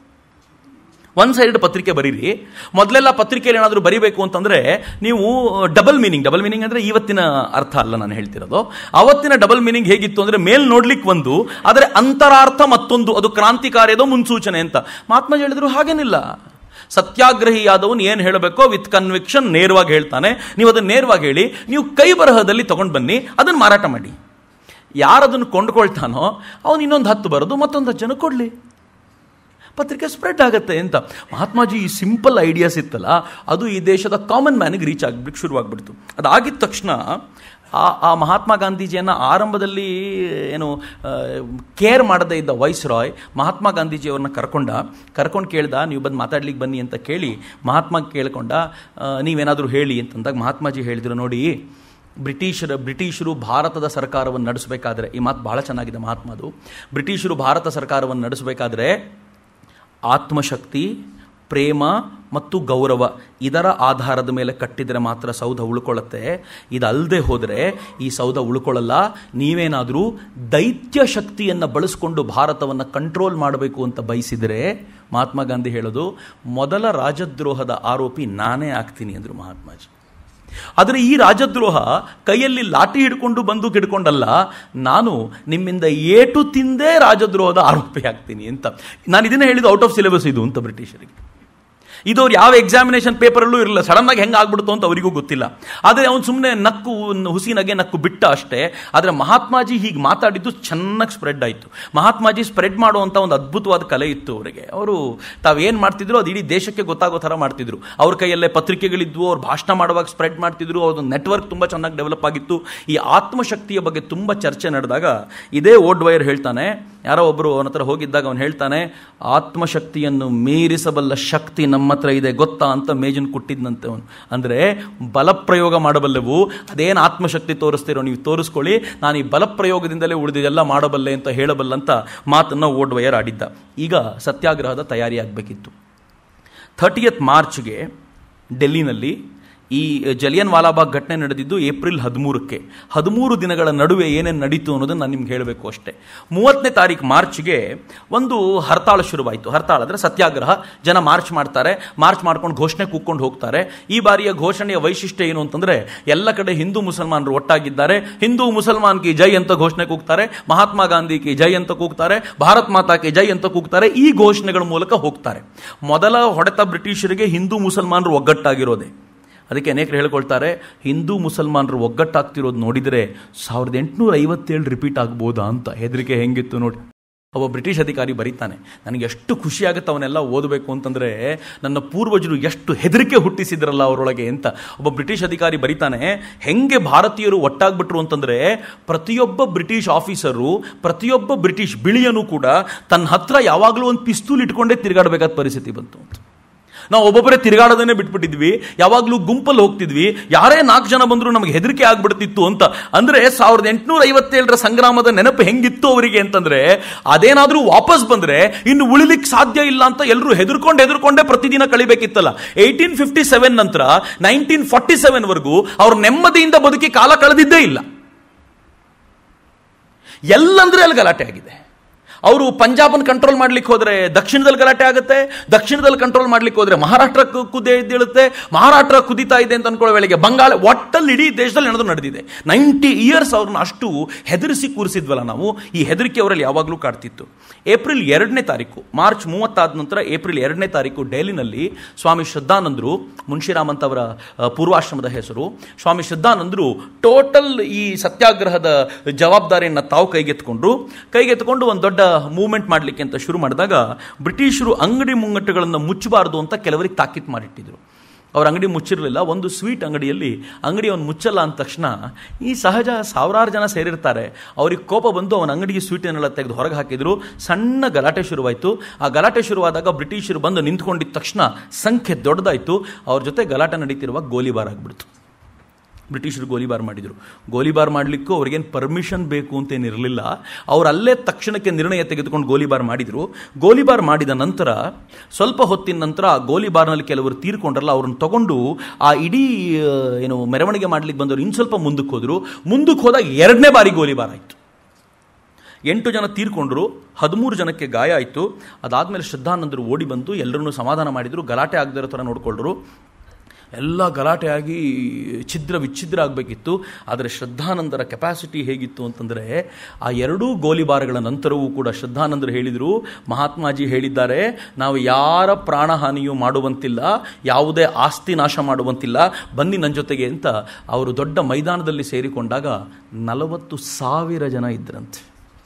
1 ಸೈಡ್ ಪತ್ರಿಕೆ ಬರೀರಿ. ಮೊದಲೆಲ್ಲ ಪತ್ರಿಕೆಯಲ್ಲಿ ಏನಾದರೂ ಬರೀಬೇಕು ಅಂತಂದ್ರೆ ನೀವು ಡಬಲ್ ಮೀನಿಂಗ್ ಅಂದರೆ ಇವತ್ತಿನ ಅರ್ಥ ಅಲ್ಲ ನಾನು ಹೇಳ್ತಿರೋದು. ಅವತ್ತಿನ ಡಬಲ್ ಮೀನಿಂಗ್ ಹೇಗಿತ್ತು ಅಂದ್ರೆ, ಮೇಲ್ ನೋಡ್ಲಿಕ್ಕೆ ಒಂದು, ಆದರೆ ಅಂತರಾರ್ಥ ಮತ್ತೊಂದು, ಅದು ಕ್ರಾಂತಿಕಾರಿಯದೋ ಮುನ್ಸೂಚನೆ ಅಂತ. ಮಹಾತ್ಮಾಜಿ ಹೇಳಿದ್ರು ಹಾಗೇನಿಲ್ಲ. ಸತ್ಯಾಗ್ರಹಿಯಾದವನು ಏನು ಹೇಳಬೇಕೋ ವಿತ್ ಕನ್ವಿಕ್ಷನ್ ನೇರವಾಗಿ ಹೇಳ್ತಾನೆ. ನೀವು ಅದನ್ನು ನೇರವಾಗಿ ಹೇಳಿ, ನೀವು ಕೈ ಬರಹದಲ್ಲಿ ತಗೊಂಡು ಬನ್ನಿ, ಅದನ್ನು ಮಾರಾಟ ಮಾಡಿ. ಯಾರದನ್ನು ಕೊಂಡ್ಕೊಳ್ತಾನೋ ಅವನು ಇನ್ನೊಂದು 10 ಬರೋದು, ಮತ್ತೊಂದು 10 ಜನ ಕೊಡಲಿ, ಪತ್ರಿಕೆ ಸ್ಪ್ರೆಡ್ ಆಗುತ್ತೆ ಅಂತ. ಮಹಾತ್ಮಾಜಿ ಈ ಸಿಂಪಲ್ ಐಡಿಯಾಸ್ ಇತ್ತಲ್ಲ, ಅದು ಈ ದೇಶದ ಕಾಮನ್ ಮ್ಯಾನಿಗೆ ರೀಚ್ ಆಗಲಿಕ್ಕೆ ಶುರುವಾಗ್ಬಿಡ್ತು. ಅದಾಗಿದ್ದ ತಕ್ಷಣ ಆ ಮಹಾತ್ಮ ಗಾಂಧೀಜಿಯನ್ನು ಆರಂಭದಲ್ಲಿ ಕೇರ್ ಮಾಡದೇ ಇದ್ದ ವೈಸ್ ರಾಯ್ ಮಹಾತ್ಮ ಗಾಂಧೀಜಿಯವ್ರನ್ನ ಕರ್ಕೊಂಡು ಕೇಳ್ದ, ನೀವು ಬಂದು ಮಾತಾಡ್ಲಿಕ್ಕೆ ಬನ್ನಿ ಅಂತ ಕೇಳಿ ಮಹಾತ್ಮ ಕೇಳ್ಕೊಂಡ, ನೀವೇನಾದರೂ ಹೇಳಿ ಅಂತಂದಾಗ ಮಹಾತ್ಮಾಜಿ ಹೇಳಿದ್ರು, ನೋಡಿ ಬ್ರಿಟಿಷರು ಭಾರತದ ಸರ್ಕಾರವನ್ನು ನಡೆಸಬೇಕಾದ್ರೆ, ಈ ಮಾತು ಬಹಳ ಚೆನ್ನಾಗಿದೆ ಮಹಾತ್ಮದು, ಬ್ರಿಟಿಷರು ಭಾರತ ಸರ್ಕಾರವನ್ನು ನಡೆಸಬೇಕಾದ್ರೆ ಆತ್ಮಶಕ್ತಿ, ಪ್ರೇಮ ಮತ್ತು ಗೌರವ ಇದರ ಆಧಾರದ ಮೇಲೆ ಕಟ್ಟಿದರೆ ಮಾತ್ರ ಸೌಧ ಉಳ್ಕೊಳ್ಳುತ್ತೆ. ಇದಲ್ಲದೆ ಹೋದರೆ ಈ ಸೌಧ ಉಳ್ಕೊಳ್ಳಲ್ಲ. ನೀವೇನಾದರೂ ದೈತ್ಯ ಶಕ್ತಿಯನ್ನು ಬಳಸಿಕೊಂಡು ಭಾರತವನ್ನು ಕಂಟ್ರೋಲ್ ಮಾಡಬೇಕು ಅಂತ ಬಯಸಿದರೆ, ಮಹಾತ್ಮ ಗಾಂಧಿ ಹೇಳೋದು, ಮೊದಲ ರಾಜದ್ರೋಹದ ಆರೋಪಿ ನಾನೇ ಆಗ್ತೀನಿ ಅಂದರು ಮಹಾತ್ಮಾಜಿ. ಆದರೆ ಈ ರಾಜದ್ರೋಹ ಕೈಯಲ್ಲಿ ಲಾಠಿ ಹಿಡ್ಕೊಂಡು ಬಂದೂಕು ಹಿಡ್ಕೊಂಡಲ್ಲ, ನಾನು ನಿಮ್ಮಿಂದ ಏಟು ತಿಂದೇ ರಾಜದ್ರೋಹದ ಆರೋಪಿ ಆಗ್ತೀನಿ ಅಂತ. ನಾನು ಇದನ್ನೇ ಹೇಳಿದ್ದು, ಔಟ್ ಆಫ್ ಸಿಲೆಬಸ್ ಇದು ಅಂತ ಬ್ರಿಟಿಷರಿಗೆ. ಇದು ಅವ್ರು ಯಾವ ಎಕ್ಸಾಮಿನೇಷನ್ ಪೇಪರಲ್ಲೂ ಇರಲಿಲ್ಲ. ಸಡನ್ ಆಗಿ ಹೆಂಗೆ ಆಗ್ಬಿಡ್ತು ಅಂತ ಅವರಿಗೂ ಗೊತ್ತಿಲ್ಲ. ಆದರೆ ಅವನು ಸುಮ್ಮನೆ ಹುಸಿನಗೆ ನಕ್ಕು ಬಿಟ್ಟ ಅಷ್ಟೇ. ಆದರೆ ಮಹಾತ್ಮಾಜಿ ಹೀಗೆ ಮಾತಾಡಿದ್ದು ಚೆನ್ನಾಗಿ ಸ್ಪ್ರೆಡ್ ಆಯಿತು. ಮಹಾತ್ಮಾಜಿ ಸ್ಪ್ರೆಡ್ ಮಾಡುವಂಥ ಒಂದು ಅದ್ಭುತವಾದ ಕಲೆ ಇತ್ತು ಅವರಿಗೆ. ಅವರು ತಾವೇನು ಮಾಡ್ತಿದ್ರು ಅದು ಇಡೀ ದೇಶಕ್ಕೆ ಗೊತ್ತಾಗೋ ಥರ ಮಾಡ್ತಿದ್ರು. ಅವ್ರ ಕೈಯಲ್ಲೇ ಪತ್ರಿಕೆಗಳಿದ್ವು, ಅವ್ರು ಭಾಷಣ ಮಾಡುವಾಗ ಸ್ಪ್ರೆಡ್ ಮಾಡ್ತಿದ್ರು. ಅವ್ರದ್ದು ನೆಟ್ವರ್ಕ್ ತುಂಬ ಚೆನ್ನಾಗಿ ಡೆವಲಪ್ ಆಗಿತ್ತು. ಈ ಆತ್ಮಶಕ್ತಿಯ ಬಗ್ಗೆ ತುಂಬ ಚರ್ಚೆ ನಡೆದಾಗ ಇದೇ ಓಡ್ ವೈರ್ ಹೇಳ್ತಾನೆ, ಯಾರೋ ಒಬ್ಬರು ಅವನ ಹತ್ರ ಹೋಗಿದ್ದಾಗ ಅವನು ಹೇಳ್ತಾನೆ, ಆತ್ಮಶಕ್ತಿಯನ್ನು ಮೀರಿಸಬಲ್ಲ ಶಕ್ತಿ ನಮ್ಮ ಹತ್ರ ಇದೆ ಗೊತ್ತಾ ಅಂತ ಮೇಜನ್ ಕೊಟ್ಟಿದ್ದಂತೆ ಅವನು. ಅಂದರೆ ಬಲಪ್ರಯೋಗ ಮಾಡಬಲ್ಲೆವು, ಅದೇನು ಆತ್ಮಶಕ್ತಿ ತೋರಿಸ್ತಿರೋ ನೀವು ತೋರಿಸ್ಕೊಳ್ಳಿ, ನಾನು ಈ ಬಲಪ್ರಯೋಗದಿಂದಲೇ ಉಳಿದಿದೆಲ್ಲ ಮಾಡಬಲ್ಲೆ ಅಂತ ಹೇಳಬಲ್ಲಂತ ಮಾತನ್ನು ಓಡ್ ವೈರ್ ಆಡಿದ್ದ. ಈಗ ಸತ್ಯಾಗ್ರಹದ ತಯಾರಿ ಆಗಬೇಕಿತ್ತು. 30 ಮಾರ್ಚ್ಗೆ ಡೆಲ್ಲಿನಲ್ಲಿ ಈ ಜಲಿಯನ್ವಾಲಾ ಬಾಗ್ ಘಟನೆ ನಡೆದಿದ್ದು ಏಪ್ರಿಲ್ 13ಕ್ಕೆ. 13 ದಿನಗಳ ನಡುವೆ ಏನೇನು ನಡೀತು ಅನ್ನೋದನ್ನು ನಾನು ನಿಮ್ಗೆ ಹೇಳಬೇಕು ಅಷ್ಟೇ. 30ನೇ ತಾರೀಕು ಮಾರ್ಚ್ಗೆ ಒಂದು ಹರ್ತಾಳ ಶುರುವಾಯಿತು. ಹರ್ತಾಳ ಅಂದರೆ ಸತ್ಯಾಗ್ರಹ. ಜನ ಮಾರ್ಚ್ ಮಾಡ್ತಾರೆ, ಮಾರ್ಚ್ ಮಾಡ್ಕೊಂಡು ಘೋಷಣೆ ಕೂಕ್ಕೊಂಡು ಹೋಗ್ತಾರೆ. ಈ ಬಾರಿಯ ಘೋಷಣೆಯ ವೈಶಿಷ್ಟ್ಯ ಏನು ಅಂತಂದರೆ, ಎಲ್ಲ ಕಡೆ ಹಿಂದೂ ಮುಸಲ್ಮಾನರು ಒಟ್ಟಾಗಿದ್ದಾರೆ, ಹಿಂದೂ ಮುಸಲ್ಮಾನ್ ಕಿ ಜೈ ಅಂತ ಘೋಷಣೆ ಕೂಗ್ತಾರೆ, ಮಹಾತ್ಮ ಗಾಂಧಿ ಕಿ ಜೈ ಅಂತ ಕೂಗ್ತಾರೆ, ಭಾರತ್ ಮಾತಾ ಕಿ ಜೈ ಅಂತ ಕೂಗ್ತಾರೆ. ಈ ಘೋಷಣೆಗಳ ಮೂಲಕ ಹೋಗ್ತಾರೆ. ಮೊದಲ ಹೊಡೆತ ಬ್ರಿಟಿಷರಿಗೆ ಹಿಂದೂ ಮುಸಲ್ಮಾನರು ಒಗ್ಗಟ್ಟಾಗಿರೋದೆ. ಅದಕ್ಕೆ ಅನೇಕರು ಹೇಳ್ಕೊಳ್ತಾರೆ, ಹಿಂದೂ ಮುಸಲ್ಮಾನರು ಒಗ್ಗಟ್ಟಾಗ್ತಿರೋದು ನೋಡಿದರೆ 1857 ರಿಪೀಟ್ ಆಗ್ಬೋದಾ ಅಂತ. ಹೆದರಿಕೆ ಹೆಂಗಿತ್ತು ನೋಡಿ. ಒಬ್ಬ ಬ್ರಿಟಿಷ್ ಅಧಿಕಾರಿ ಬರೀತಾನೆ, ನನಗೆ ಎಷ್ಟು ಖುಷಿಯಾಗುತ್ತೆ ಅವನ್ನೆಲ್ಲ ಓದಬೇಕು ಅಂತಂದರೆ, ನನ್ನ ಪೂರ್ವಜರು ಎಷ್ಟು ಹೆದರಿಕೆ ಹುಟ್ಟಿಸಿದ್ರಲ್ಲ ಅವರೊಳಗೆ ಅಂತ. ಒಬ್ಬ ಬ್ರಿಟಿಷ್ ಅಧಿಕಾರಿ ಬರೀತಾನೆ, ಹೆಂಗೆ ಭಾರತೀಯರು ಒಟ್ಟಾಗ್ಬಿಟ್ರು ಅಂತಂದರೆ, ಪ್ರತಿಯೊಬ್ಬ ಬ್ರಿಟಿಷ್ ಆಫೀಸರು, ಪ್ರತಿಯೊಬ್ಬ ಬ್ರಿಟಿಷ್ ಬಿಳಿಯನು ಕೂಡ ತನ್ನ ಹತ್ರ ಯಾವಾಗಲೂ ಒಂದು ಪಿಸ್ತೂಲ್ ಇಟ್ಕೊಂಡೇ ತಿರುಗಾಡಬೇಕಾದ ಪರಿಸ್ಥಿತಿ ಬಂತು ಅಂತ. ನಾವು ಒಬ್ಬೊಬ್ಬರೇ ತಿರುಗಾಡೋದನ್ನೇ ಬಿಟ್ಬಿಟ್ಟಿದ್ವಿ, ಯಾವಾಗಲೂ ಗುಂಪಲ್ಲಿ ಹೋಗ್ತಿದ್ವಿ, ಯಾರೇ 4 ಜನ ಬಂದರೂ ನಮಗೆ ಹೆದರಿಕೆ ಆಗ್ಬಿಡ್ತಿತ್ತು ಅಂತ. ಅಂದರೆ 1857 ಸಂಗ್ರಾಮದ ನೆನಪು ಹೆಂಗಿತ್ತು ಅವರಿಗೆ ಅಂತಂದ್ರೆ, ಅದೇನಾದರೂ ವಾಪಸ್ ಬಂದರೆ ಇನ್ನು ಉಳಿಲಿಕ್ಕೆ ಸಾಧ್ಯ ಇಲ್ಲ ಅಂತ ಎಲ್ಲರೂ ಹೆದರ್ಕೊಂಡೇ ಪ್ರತಿದಿನ ಕಳಿಬೇಕಿತ್ತಲ್ಲ. 1857 ನಂತರ 1947 ವರೆಗೂ ಅವ್ರು ನೆಮ್ಮದಿಯಿಂದ ಬದುಕಿ ಕಾಲ ಕಳೆದಿದ್ದೇ ಇಲ್ಲ. ಎಲ್ಲಂದ್ರೆ ಅಲ್ಲಿ ಗಲಾಟೆ ಆಗಿದೆ. ಅವರು ಪಂಜಾಬನ್ನು ಕಂಟ್ರೋಲ್ ಮಾಡ್ಲಿಕ್ಕೆ ಹೋದರೆ ದಕ್ಷಿಣದಲ್ಲಿ ಗಲಾಟೆ ಆಗುತ್ತೆ, ದಕ್ಷಿಣದಲ್ಲಿ ಕಂಟ್ರೋಲ್ ಮಾಡ್ಲಿಕ್ಕೆ ಹೋದರೆ ಮಹಾರಾಷ್ಟ್ರ ಕುದಿಯುತ್ತೆ, ಮಹಾರಾಷ್ಟ್ರ ಕುದಿತಾ ಇದೆ ಅಂತ ಅನ್ಕೊಳ್ಳೋ ವೇಳೆಗೆ ಬಂಗಾಳ, ಒಟ್ಟಲ್ಲಿ ಇಡೀ ದೇಶದಲ್ಲಿ ಏನಾದರೂ ನಡೆದಿದೆ. 90 ಇಯರ್ಸ್ ಅವ್ರನ್ನ ಅಷ್ಟು ಹೆದರಿಸಿ ಕೂರಿಸಿದ್ವಲ್ಲ ನಾವು. ಈ ಹೆದರಿಕೆ ಅವರಲ್ಲಿ ಯಾವಾಗಲೂ ಕಾಡ್ತಿತ್ತು. ಏಪ್ರಿಲ್ 2ನೇ ತಾರೀಕು, ಮಾರ್ಚ್ 30 ಆದ ನಂತರ ಏಪ್ರಿಲ್ 2ನೇ ತಾರೀಕು ಡೆಲ್ಲಿನಲ್ಲಿ ಸ್ವಾಮಿ ಶ್ರದ್ಧಾನಂದರು, ಮುನ್ಷಿರಾಮ್ ಅಂತ ಅವರ ಪೂರ್ವಾಶ್ರಮದ ಹೆಸರು, ಸ್ವಾಮಿ ಶ್ರದ್ಧಾನಂದರು ಟೋಟಲ್ ಈ ಸತ್ಯಾಗ್ರಹದ ಜವಾಬ್ದಾರಿಯನ್ನು ತಾವು ಕೈಗೆತ್ತಿಕೊಂಡು ಒಂದು ದೊಡ್ಡ ಮೂವ್ಮೆಂಟ್ ಮಾಡಲಿಕ್ಕೆ ಅಂತ ಶುರು ಮಾಡಿದಾಗ, ಬ್ರಿಟಿಷರು ಅಂಗಡಿ ಮುಂಗಟ್ಟುಗಳನ್ನು ಮುಚ್ಚಬಾರದು ಅಂತ ಕೆಲವರಿಗೆ ತಾಕೀತು ಮಾಡಿಟ್ಟಿದ್ರು. ಅವ್ರ ಅಂಗಡಿ ಮುಚ್ಚಿರಲಿಲ್ಲ. ಒಂದು ಸ್ವೀಟ್ ಅಂಗಡಿಯಲ್ಲಿ ಅಂಗಡಿಯವನು ಮುಚ್ಚಲ್ಲ ಅಂದ ತಕ್ಷಣ, ಈ ಸಹಜ 1000 ಜನ ಸೇರಿರ್ತಾರೆ, ಅವ್ರಿಗೆ ಕೋಪ ಬಂದು ಅವನ ಅಂಗಡಿಗೆ ಸ್ವೀಟನ್ನೆಲ್ಲ ತೆಗೆದು ಹೊರಗೆ ಹಾಕಿದ್ರು. ಸಣ್ಣ ಗಲಾಟೆ ಶುರುವಾಯಿತು. ಆ ಗಲಾಟೆ ಶುರುವಾದಾಗ ಬ್ರಿಟಿಷರು ಬಂದು ನಿಂತ್ಕೊಂಡಿದ್ದ ತಕ್ಷಣ ಸಂಖ್ಯೆ ದೊಡ್ಡದಾಯಿತು. ಅವ್ರ ಜೊತೆ ಗಲಾಟೆ ನಡೀತಿರುವಾಗ ಗೋಲಿಬಾರ್ ಆಗಿಬಿಡ್ತು. ಬ್ರಿಟಿಷರು ಗೋಲಿಬಾರ್ ಮಾಡಿದರು. ಗೋಲಿಬಾರ್ ಮಾಡಲಿಕ್ಕೂ ಅವ್ರಿಗೇನು ಪರ್ಮಿಷನ್ ಬೇಕು ಅಂತೇನಿರಲಿಲ್ಲ. ಅವರಲ್ಲೇ ತಕ್ಷಣಕ್ಕೆ ನಿರ್ಣಯ ತೆಗೆದುಕೊಂಡು ಗೋಲಿಬಾರ್ ಮಾಡಿದರು. ಗೋಲಿಬಾರ್ ಮಾಡಿದ ನಂತರ ಸ್ವಲ್ಪ ಹೊತ್ತಿನ ನಂತರ ಆ ಗೋಲಿಬಾರ್ನಲ್ಲಿ ಕೆಲವರು ತೀರ್ಕೊಂಡ್ರಲ್ಲ, ಅವ್ರನ್ನ ತಗೊಂಡು ಆ ಇಡೀ ಮೆರವಣಿಗೆ ಮಾಡಲಿಕ್ಕೆ ಬಂದವರು ಇನ್ನು ಸ್ವಲ್ಪ ಮುಂದಕ್ಕೆ ಹೋದರು. ಮುಂದಕ್ಕೆ ಹೋದಾಗ 2ನೇ ಬಾರಿ ಗೋಲಿಬಾರ್ ಆಯಿತು. 8 ಜನ ತೀರ್ಕೊಂಡ್ರು, 13 ಜನಕ್ಕೆ ಗಾಯ ಆಯಿತು. ಅದಾದಮೇಲೆ ಶ್ರದ್ಧಾನಂದರು ಓಡಿ ಬಂದು ಎಲ್ಲರನ್ನೂ ಸಮಾಧಾನ ಮಾಡಿದರು. ಗಲಾಟೆ ಆಗದಿರೋ ಥರ ನೋಡಿಕೊಂಡ್ರು. ಎಲ್ಲ ಗಲಾಟೆಯಾಗಿ ವಿಚ್ಛಿದ್ರ ಆಗಬೇಕಿತ್ತು. ಆದರೆ ಶ್ರದ್ಧಾನಂದರ ಕೆಪಾಸಿಟಿ ಹೇಗಿತ್ತು ಅಂತಂದರೆ, ಆ 2 ಗೋಲಿಬಾರ್ಗಳ ನಂತರವೂ ಕೂಡ ಶ್ರದ್ಧಾನಂದರು ಹೇಳಿದರು, ಮಹಾತ್ಮಾಜಿ ಹೇಳಿದ್ದಾರೆ, ನಾವು ಯಾರ ಪ್ರಾಣಹಾನಿಯೂ ಮಾಡುವಂತಿಲ್ಲ, ಯಾವುದೇ ಆಸ್ತಿ ನಾಶ ಮಾಡುವಂತಿಲ್ಲ, ಬನ್ನಿ ನನ್ನ ಜೊತೆಗೆ ಅಂತ. ಅವರು ದೊಡ್ಡ ಮೈದಾನದಲ್ಲಿ ಸೇರಿಕೊಂಡಾಗ 40,000 ಜನ ಇದ್ದರಂತೆ.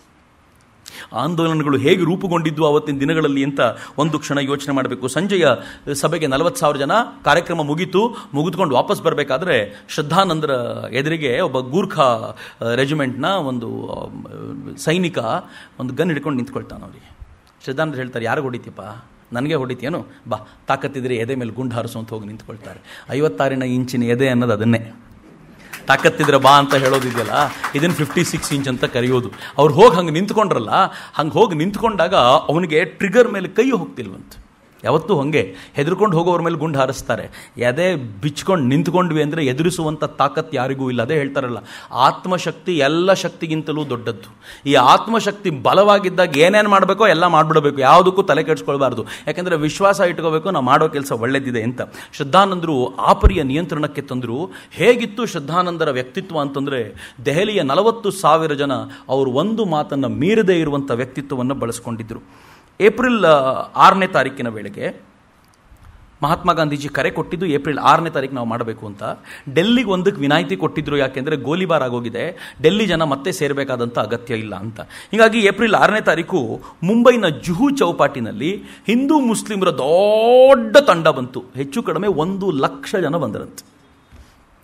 ಆಂದೋಲನಗಳು ಹೇಗೆ ರೂಪುಗೊಂಡಿದ್ವು ಆವತ್ತಿನ ದಿನಗಳಲ್ಲಿ ಅಂತ ಒಂದು ಕ್ಷಣ ಯೋಚನೆ ಮಾಡಬೇಕು. ಸಂಜೆಯ ಸಭೆಗೆ 40,000 ಜನ, ಕಾರ್ಯಕ್ರಮ ಮುಗಿದುಕೊಂಡು ವಾಪಸ್ ಬರಬೇಕಾದ್ರೆ ಶ್ರದ್ಧಾನಂದರ ಎದುರಿಗೆ ಒಬ್ಬ ಗೂರ್ಖಾ ರೆಜಿಮೆಂಟ್ನ ಒಂದು ಸೈನಿಕ ಒಂದು ಗನ್ ಹಿಡ್ಕೊಂಡು ನಿಂತ್ಕೊಳ್ತಾನೆ. ಅವರಿಗೆ ಶ್ರದ್ಧಾನಂದರು ಹೇಳ್ತಾರೆ, ಯಾರು ಹೊಡಿತೀಯಪ್ಪ? ನನಗೆ ಹೊಡಿತೀಯೇನು? ಬಾ, ತಾಕತ್ತಿದ್ರೆ ಎದೆ ಮೇಲೆ ಗುಂಡು ಹಾರಿಸು ಅಂತ ಹೋಗಿ ನಿಂತ್ಕೊಳ್ತಾರೆ. 56 ಇಂಚಿನ ಎದೆ ಅನ್ನೋದು ಅದನ್ನೇ. ತಾಕತ್ತಿದ್ರೆ ಬಾ ಅಂತ ಹೇಳೋದಿದೆಯಲ್ಲ, ಇದನ್ನು 56 ಇಂಚ್ ಅಂತ ಕರೆಯೋದು. ಅವ್ರು ಹೋಗಿ ಹಂಗೆ ನಿಂತ್ಕೊಂಡ್ರಲ್ಲ, ಹಂಗೆ ಹೋಗಿ ನಿಂತ್ಕೊಂಡಾಗ ಅವನಿಗೆ ಟ್ರಿಗರ್ ಮೇಲೆ ಕೈ ಹೋಗ್ತಿಲ್ವಂತ. ಯಾವತ್ತೂ ಹಾಗೆ ಹೆದರ್ಕೊಂಡು ಹೋಗೋವ್ರ ಮೇಲೆ ಗುಂಡು ಹಾರಿಸ್ತಾರೆ. ಎದೆ ಬಿಚ್ಕೊಂಡು ನಿಂತ್ಕೊಂಡ್ವಿ ಅಂದರೆ ಎದುರಿಸುವಂಥ ತಾಕತ್ತು ಯಾರಿಗೂ ಇಲ್ಲ. ಅದೇ ಹೇಳ್ತಾರಲ್ಲ, ಆತ್ಮಶಕ್ತಿ ಎಲ್ಲ ಶಕ್ತಿಗಿಂತಲೂ ದೊಡ್ಡದ್ದು. ಈ ಆತ್ಮಶಕ್ತಿ ಬಲವಾಗಿದ್ದಾಗ ಏನೇನು ಮಾಡಬೇಕೋ ಎಲ್ಲ ಮಾಡಿಬಿಡಬೇಕು, ಯಾವುದಕ್ಕೂ ತಲೆ ಕೆಡಿಸ್ಕೊಳ್ಬಾರ್ದು. ಯಾಕೆಂದರೆ ವಿಶ್ವಾಸ ಇಟ್ಕೋಬೇಕು, ನಾವು ಮಾಡೋ ಕೆಲಸ ಒಳ್ಳೆದಿದೆ ಅಂತ. ಶ್ರದ್ಧಾನಂದರು ಆಪರಿಯ ನಿಯಂತ್ರಣಕ್ಕೆ ತಂದರು. ಹೇಗಿತ್ತು ಶ್ರದ್ಧಾನಂದರ ವ್ಯಕ್ತಿತ್ವ ಅಂತಂದರೆ, ದೆಹಲಿಯ 40,000 ಜನ ಅವರು ಒಂದು ಮಾತನ್ನು ಮೀರದೇ ಇರುವಂಥ ವ್ಯಕ್ತಿತ್ವವನ್ನು ಬಳಸ್ಕೊಂಡಿದ್ದರು. ಏಪ್ರಿಲ್ 6ನೇ ತಾರೀಕಿನ ವೇಳೆಗೆ ಮಹಾತ್ಮ ಗಾಂಧೀಜಿ ಕರೆ ಕೊಟ್ಟಿದ್ದು ಏಪ್ರಿಲ್ 6ನೇ ತಾರೀಕು ನಾವು ಮಾಡಬೇಕು ಅಂತ. ಡೆಲ್ಲಿಗೆ ಒಂದಕ್ಕೆ ವಿನಾಯಿತಿ ಕೊಟ್ಟಿದ್ರು. ಯಾಕೆಂದರೆ ಗೋಲಿಬಾರ್ ಆಗೋಗಿದೆ, ಡೆಲ್ಲಿ ಜನ ಮತ್ತೆ ಸೇರಬೇಕಾದಂಥ ಅಗತ್ಯ ಇಲ್ಲ ಅಂತ. ಹೀಗಾಗಿ ಏಪ್ರಿಲ್ 6ನೇ ತಾರೀಕು ಮುಂಬೈನ ಜುಹು ಚೌಪಾಟಿನಲ್ಲಿ ಹಿಂದೂ ಮುಸ್ಲಿಮರ ದೊಡ್ಡ ತಂಡ ಬಂತು. ಹೆಚ್ಚು ಕಡಿಮೆ 1 ಲಕ್ಷ ಜನ ಬಂದರಂತೆ.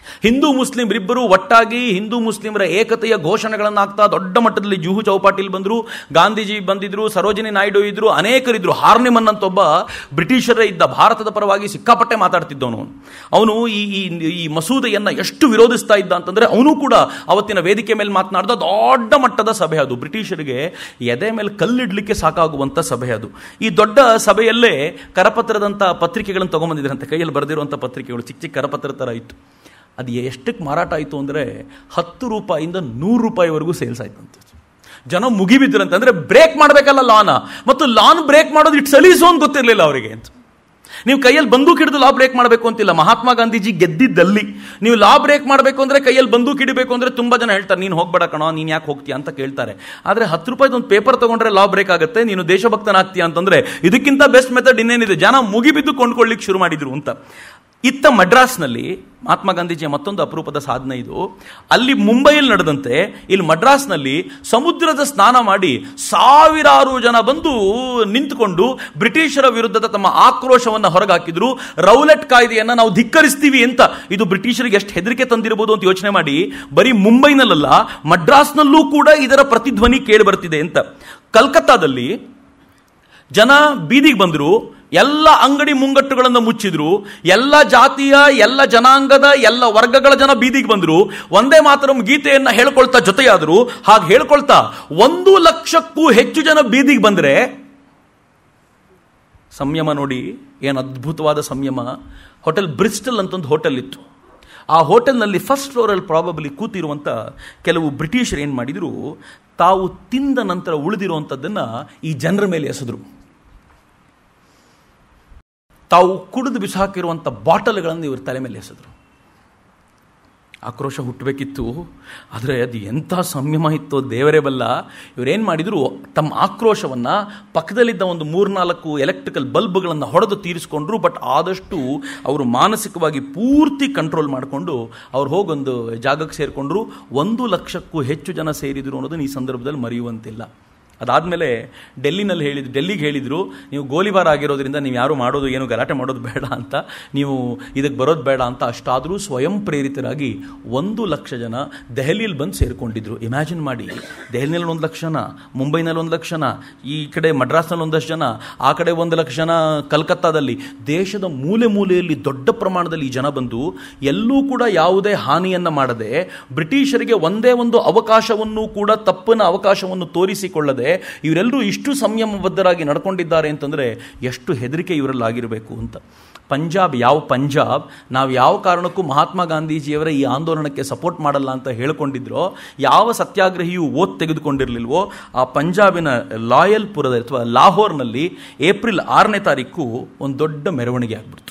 ಹಿಂದೂ ಮುಸ್ಲಿಮರಿಬ್ಬರು ಒಟ್ಟಾಗಿ ಹಿಂದೂ ಮುಸ್ಲಿಮರ ಏಕತೆಯ ಘೋಷಣೆಗಳನ್ನು ಹಾಕ್ತಾ ದೊಡ್ಡ ಮಟ್ಟದಲ್ಲಿ ಜೂಹು ಚೌಪಾಟಿಲ್ ಬಂದರು, ಗಾಂಧೀಜಿ ಬಂದಿದ್ರು, ಸರೋಜಿನಿ ನಾಯ್ಡು ಇದ್ರು, ಅನೇಕರಿದ್ರು. ಹಾರ್ನಿಮನ್ ಅಂತ ಒಬ್ಬ ಬ್ರಿಟಿಷರೇ ಇದ್ದ, ಭಾರತದ ಪರವಾಗಿ ಸಿಕ್ಕಾಪಟ್ಟೆ ಮಾತಾಡ್ತಿದ್ದವನು. ಅವನು ಈ ಮಸೂದೆಯನ್ನು ಎಷ್ಟು ವಿರೋಧಿಸ್ತಾ ಇದ್ದ ಅಂತಂದ್ರೆ ಅವನು ಕೂಡ ಅವತ್ತಿನ ವೇದಿಕೆ ಮೇಲೆ ಮಾತನಾಡಿದ ದೊಡ್ಡ ಮಟ್ಟದ ಸಭೆ ಅದು. ಬ್ರಿಟಿಷರಿಗೆ ಎದೆ ಮೇಲೆ ಕಲ್ಲಿಡ್ಲಿಕ್ಕೆ ಸಾಕಾಗುವಂತ ಸಭೆ ಅದು. ಈ ದೊಡ್ಡ ಸಭೆಯಲ್ಲೇ ಕರಪತ್ರದಂತ ಪತ್ರಿಕೆಗಳನ್ನು ತಗೊಂಡ್ಬಂದಿದ್ರಂತೆ, ಕೈಯಲ್ಲಿ ಬರೆದಿರುವಂಥ ಪತ್ರಿಕೆಗಳು ಚಿಕ್ಕ ಚಿಕ್ಕ ಕರಪತ್ರ ಥರ ಇತ್ತು. ಅದು ಎಷ್ಟಕ್ಕೆ ಮಾರಾಟ ಆಯಿತು ಅಂದರೆ 10 ರೂಪಾಯಿಂದ 100 ರೂಪಾಯಿವರೆಗೂ ಸೇಲ್ಸ್ ಆಯ್ತಂತೆ. ಜನ ಮುಗಿಬಿದ್ರಂತೆ. ಅಂದರೆ ಬ್ರೇಕ್ ಮಾಡಬೇಕಲ್ಲ ಲಾನ, ಮತ್ತು ಲಾನ್ ಬ್ರೇಕ್ ಮಾಡೋದು ಇಟ್ಟು ಸಲೀಸು ಅಂತ ಗೊತ್ತಿರಲಿಲ್ಲ ಅವರಿಗೆ ಅಂತ. ನೀವು ಕೈಯಲ್ಲಿ ಬಂದೂಕ್ ಹಿಡಿದು ಲಾ ಬ್ರೇಕ್ ಮಾಡಬೇಕು ಅಂತಿಲ್ಲ. ಮಹಾತ್ಮ ಗಾಂಧೀಜಿ ಗೆದ್ದಿದ್ದಲ್ಲಿ ನೀವು ಲಾ ಬ್ರೇಕ್ ಮಾಡಬೇಕು ಅಂದರೆ ಕೈಯಲ್ಲಿ ಬಂದೂಕ್ ಹಿಡಿಬೇಕು ಅಂದರೆ ತುಂಬ ಜನ ಹೇಳ್ತಾರೆ, ನೀನು ಹೋಗ್ಬೇಡ ಕಣೋ, ನೀನು ಯಾಕೆ ಹೋಗ್ತೀಯ ಅಂತ ಕೇಳ್ತಾರೆ. ಆದರೆ 10 ರೂಪಾಯಿದು ಒಂದು ಪೇಪರ್ ತಗೊಂಡ್ರೆ ಲಾ ಬ್ರೇಕ್ ಆಗುತ್ತೆ, ನೀನು ದೇಶಭಕ್ತನಾಗ್ತೀಯ ಅಂತಂದ್ರೆ ಇದಕ್ಕಿಂತ ಬೆಸ್ಟ್ ಮೆಥಡ್ ಇನ್ನೇನಿದೆ. ಜನ ಮುಗಿಬಿದ್ದು ಕೊಂಡ್ಕೊಳ್ಳಿಕ್ಕೆ ಶುರು ಮಾಡಿದ್ರು ಅಂತ. ಇತ್ತ ಮಡ್ರಾಸ್ನಲ್ಲಿ ಮಹಾತ್ಮ ಗಾಂಧೀಜಿಯ ಮತ್ತೊಂದು ಅಪರೂಪದ ಸಾಧನೆ ಇದು. ಅಲ್ಲಿ ಮುಂಬೈಯಲ್ಲಿ ನಡೆದಂತೆ ಇಲ್ಲಿ ಮಡ್ರಾಸ್ನಲ್ಲಿ ಸಮುದ್ರದ ಸ್ನಾನ ಮಾಡಿ ಸಾವಿರಾರು ಜನ ಬಂದು ನಿಂತುಕೊಂಡು ಬ್ರಿಟಿಷರ ವಿರುದ್ಧದ ತಮ್ಮ ಆಕ್ರೋಶವನ್ನು ಹೊರಗಾಕಿದ್ರು. ರೌಲೆಟ್ ಕಾಯ್ದೆಯನ್ನು ನಾವು ಧಿಕ್ಕರಿಸ್ತೀವಿ ಅಂತ. ಇದು ಬ್ರಿಟಿಷರಿಗೆ ಎಷ್ಟು ಹೆದರಿಕೆ ತಂದಿರಬಹುದು ಅಂತ ಯೋಚನೆ ಮಾಡಿ. ಬರೀ ಮುಂಬೈನಲ್ಲ, ಮಡ್ರಾಸ್ನಲ್ಲೂ ಕೂಡ ಇದರ ಪ್ರತಿಧ್ವನಿ ಕೇಳಿ ಬರ್ತಿದೆ ಅಂತ. ಕಲ್ಕತ್ತಾದಲ್ಲಿ ಜನ ಬೀದಿಗೆ ಬಂದರು, ಎಲ್ಲ ಅಂಗಡಿ ಮುಂಗಟ್ಟುಗಳನ್ನು ಮುಚ್ಚಿದ್ರು, ಎಲ್ಲ ಜಾತಿಯ, ಎಲ್ಲ ಜನಾಂಗದ, ಎಲ್ಲ ವರ್ಗಗಳ ಜನ ಬೀದಿಗೆ ಬಂದರು. ಒಂದೇ ಮಾತರಂ ಗೀತೆಯನ್ನ ಹೇಳ್ಕೊಳ್ತಾ ಜೊತೆಯಾದರು. ಹಾಗೆ ಹೇಳ್ಕೊಳ್ತಾ 1 ಲಕ್ಷಕ್ಕೂ ಹೆಚ್ಚು ಜನ ಬೀದಿಗೆ ಬಂದರೆ ಸಂಯಮ ನೋಡಿ, ಏನು ಅದ್ಭುತವಾದ ಸಂಯಮ. ಹೋಟೆಲ್ ಬ್ರಿಸ್ಟಲ್ ಅಂತ ಒಂದು ಹೋಟೆಲ್ ಇತ್ತು. ಆ ಹೋಟೆಲ್ನಲ್ಲಿ ಫಸ್ಟ್ ಫ್ಲೋರಲ್ಲಿ ಪ್ರಾಬಬ್ಲಿ ಕೂತಿರುವಂಥ ಕೆಲವು ಬ್ರಿಟಿಷರು ಏನು ಮಾಡಿದರು, ತಾವು ತಿಂದ ನಂತರ ಉಳಿದಿರುವಂಥದ್ದನ್ನು ಈ ಜನರ ಮೇಲೆ ಎಸೆದ್ರು. ತಾವು ಕುಡಿದು ಬಿಸಾಕಿರುವಂಥ ಬಾಟಲ್ಗಳನ್ನು ಇವ್ರ ತಲೆ ಮೇಲೆ ಎಸೆದ್ರು. ಆಕ್ರೋಶ ಹುಟ್ಟಬೇಕಿತ್ತು, ಆದರೆ ಅದು ಎಂಥ ಸಂಯಮ ಇತ್ತು ದೇವರೇ ಬಲ್ಲ. ಇವರೇನು ಮಾಡಿದರು, ತಮ್ಮ ಆಕ್ರೋಶವನ್ನು ಪಕ್ಕದಲ್ಲಿದ್ದ ಒಂದು 3-4 ಎಲೆಕ್ಟ್ರಿಕಲ್ ಬಲ್ಬ್ಗಳನ್ನು ಹೊಡೆದು ತೀರಿಸ್ಕೊಂಡ್ರು. ಬಟ್ ಆದಷ್ಟು ಅವರು ಮಾನಸಿಕವಾಗಿ ಪೂರ್ತಿ ಕಂಟ್ರೋಲ್ ಮಾಡಿಕೊಂಡು ಅವ್ರು ಹೋಗೊಂದು ಜಾಗಕ್ಕೆ ಸೇರಿಕೊಂಡ್ರು. 1 ಲಕ್ಷಕ್ಕೂ ಹೆಚ್ಚು ಜನ ಸೇರಿದರು ಅನ್ನೋದನ್ನು ಈ ಸಂದರ್ಭದಲ್ಲಿ ಮರೆಯುವಂತಿಲ್ಲ. ಅದಾದಮೇಲೆ ಡೆಲ್ಲಿಗೆ ಹೇಳಿದರು, ನೀವು ಗೋಲಿಬಾರ್ ಆಗಿರೋದ್ರಿಂದ ನೀವು ಯಾರು ಮಾಡೋದು, ಏನು ಗಲಾಟೆ ಮಾಡೋದು ಬೇಡ ಅಂತ, ನೀವು ಇದಕ್ಕೆ ಬರೋದು ಬೇಡ ಅಂತ. ಅಷ್ಟಾದರೂ ಸ್ವಯಂ ಪ್ರೇರಿತರಾಗಿ 1 ಲಕ್ಷ ಜನ ದೆಹಲಿಯಲ್ಲಿ ಬಂದು ಸೇರಿಕೊಂಡಿದ್ರು. ಇಮ್ಯಾಜಿನ್ ಮಾಡಿ, ದೆಹಲಿನಲ್ಲಿ 1 ಲಕ್ಷ ಜನ, ಮುಂಬೈನಲ್ಲಿ 1 ಲಕ್ಷ ಜನ, ಈ ಕಡೆ ಮಡ್ರಾಸ್ನಲ್ಲಿ 1 ಜನ, ಆ ಕಡೆ 1 ಲಕ್ಷ ಜನ ಕಲ್ಕತ್ತಾದಲ್ಲಿ. ದೇಶದ ಮೂಲೆ ಮೂಲೆಯಲ್ಲಿ ದೊಡ್ಡ ಪ್ರಮಾಣದಲ್ಲಿ ಈ ಜನ ಬಂದು ಎಲ್ಲೂ ಕೂಡ ಯಾವುದೇ ಹಾನಿಯನ್ನು ಮಾಡದೆ, ಬ್ರಿಟಿಷರಿಗೆ ಒಂದೇ ಒಂದು ಅವಕಾಶವನ್ನು ಕೂಡ, ತಪ್ಪಿನ ಅವಕಾಶವನ್ನು ತೋರಿಸಿಕೊಳ್ಳದೆ ಇವರೆಲ್ಲರೂ ಇಷ್ಟು ಸಂಯಮಬದ್ಧರಾಗಿ ನಡ್ಕೊಂಡಿದ್ದಾರೆ ಅಂತಂದರೆ ಎಷ್ಟು ಹೆದರಿಕೆ ಇವರಲ್ಲಾಗಿರಬೇಕು ಅಂತ. ಪಂಜಾಬ್ ನಾವು ಯಾವ ಕಾರಣಕ್ಕೂ ಮಹಾತ್ಮ ಗಾಂಧೀಜಿಯವರ ಈ ಆಂದೋಲನಕ್ಕೆ ಸಪೋರ್ಟ್ ಮಾಡಲ್ಲ ಅಂತ ಹೇಳ್ಕೊಂಡಿದ್ರೋ, ಯಾವ ಸತ್ಯಾಗ್ರಹಿಯೂ ಓದ್ ತೆಗೆದುಕೊಂಡಿರಲಿಲ್ವೋ, ಆ ಪಂಜಾಬಿನ ಲಾಯಲ್ಪುರದ ಅಥವಾ ಲಾಹೋರ್ನಲ್ಲಿ ಏಪ್ರಿಲ್ 6ನೇ ತಾರೀಕು ಒಂದು ದೊಡ್ಡ ಮೆರವಣಿಗೆ ಆಗ್ಬಿಡ್ತು.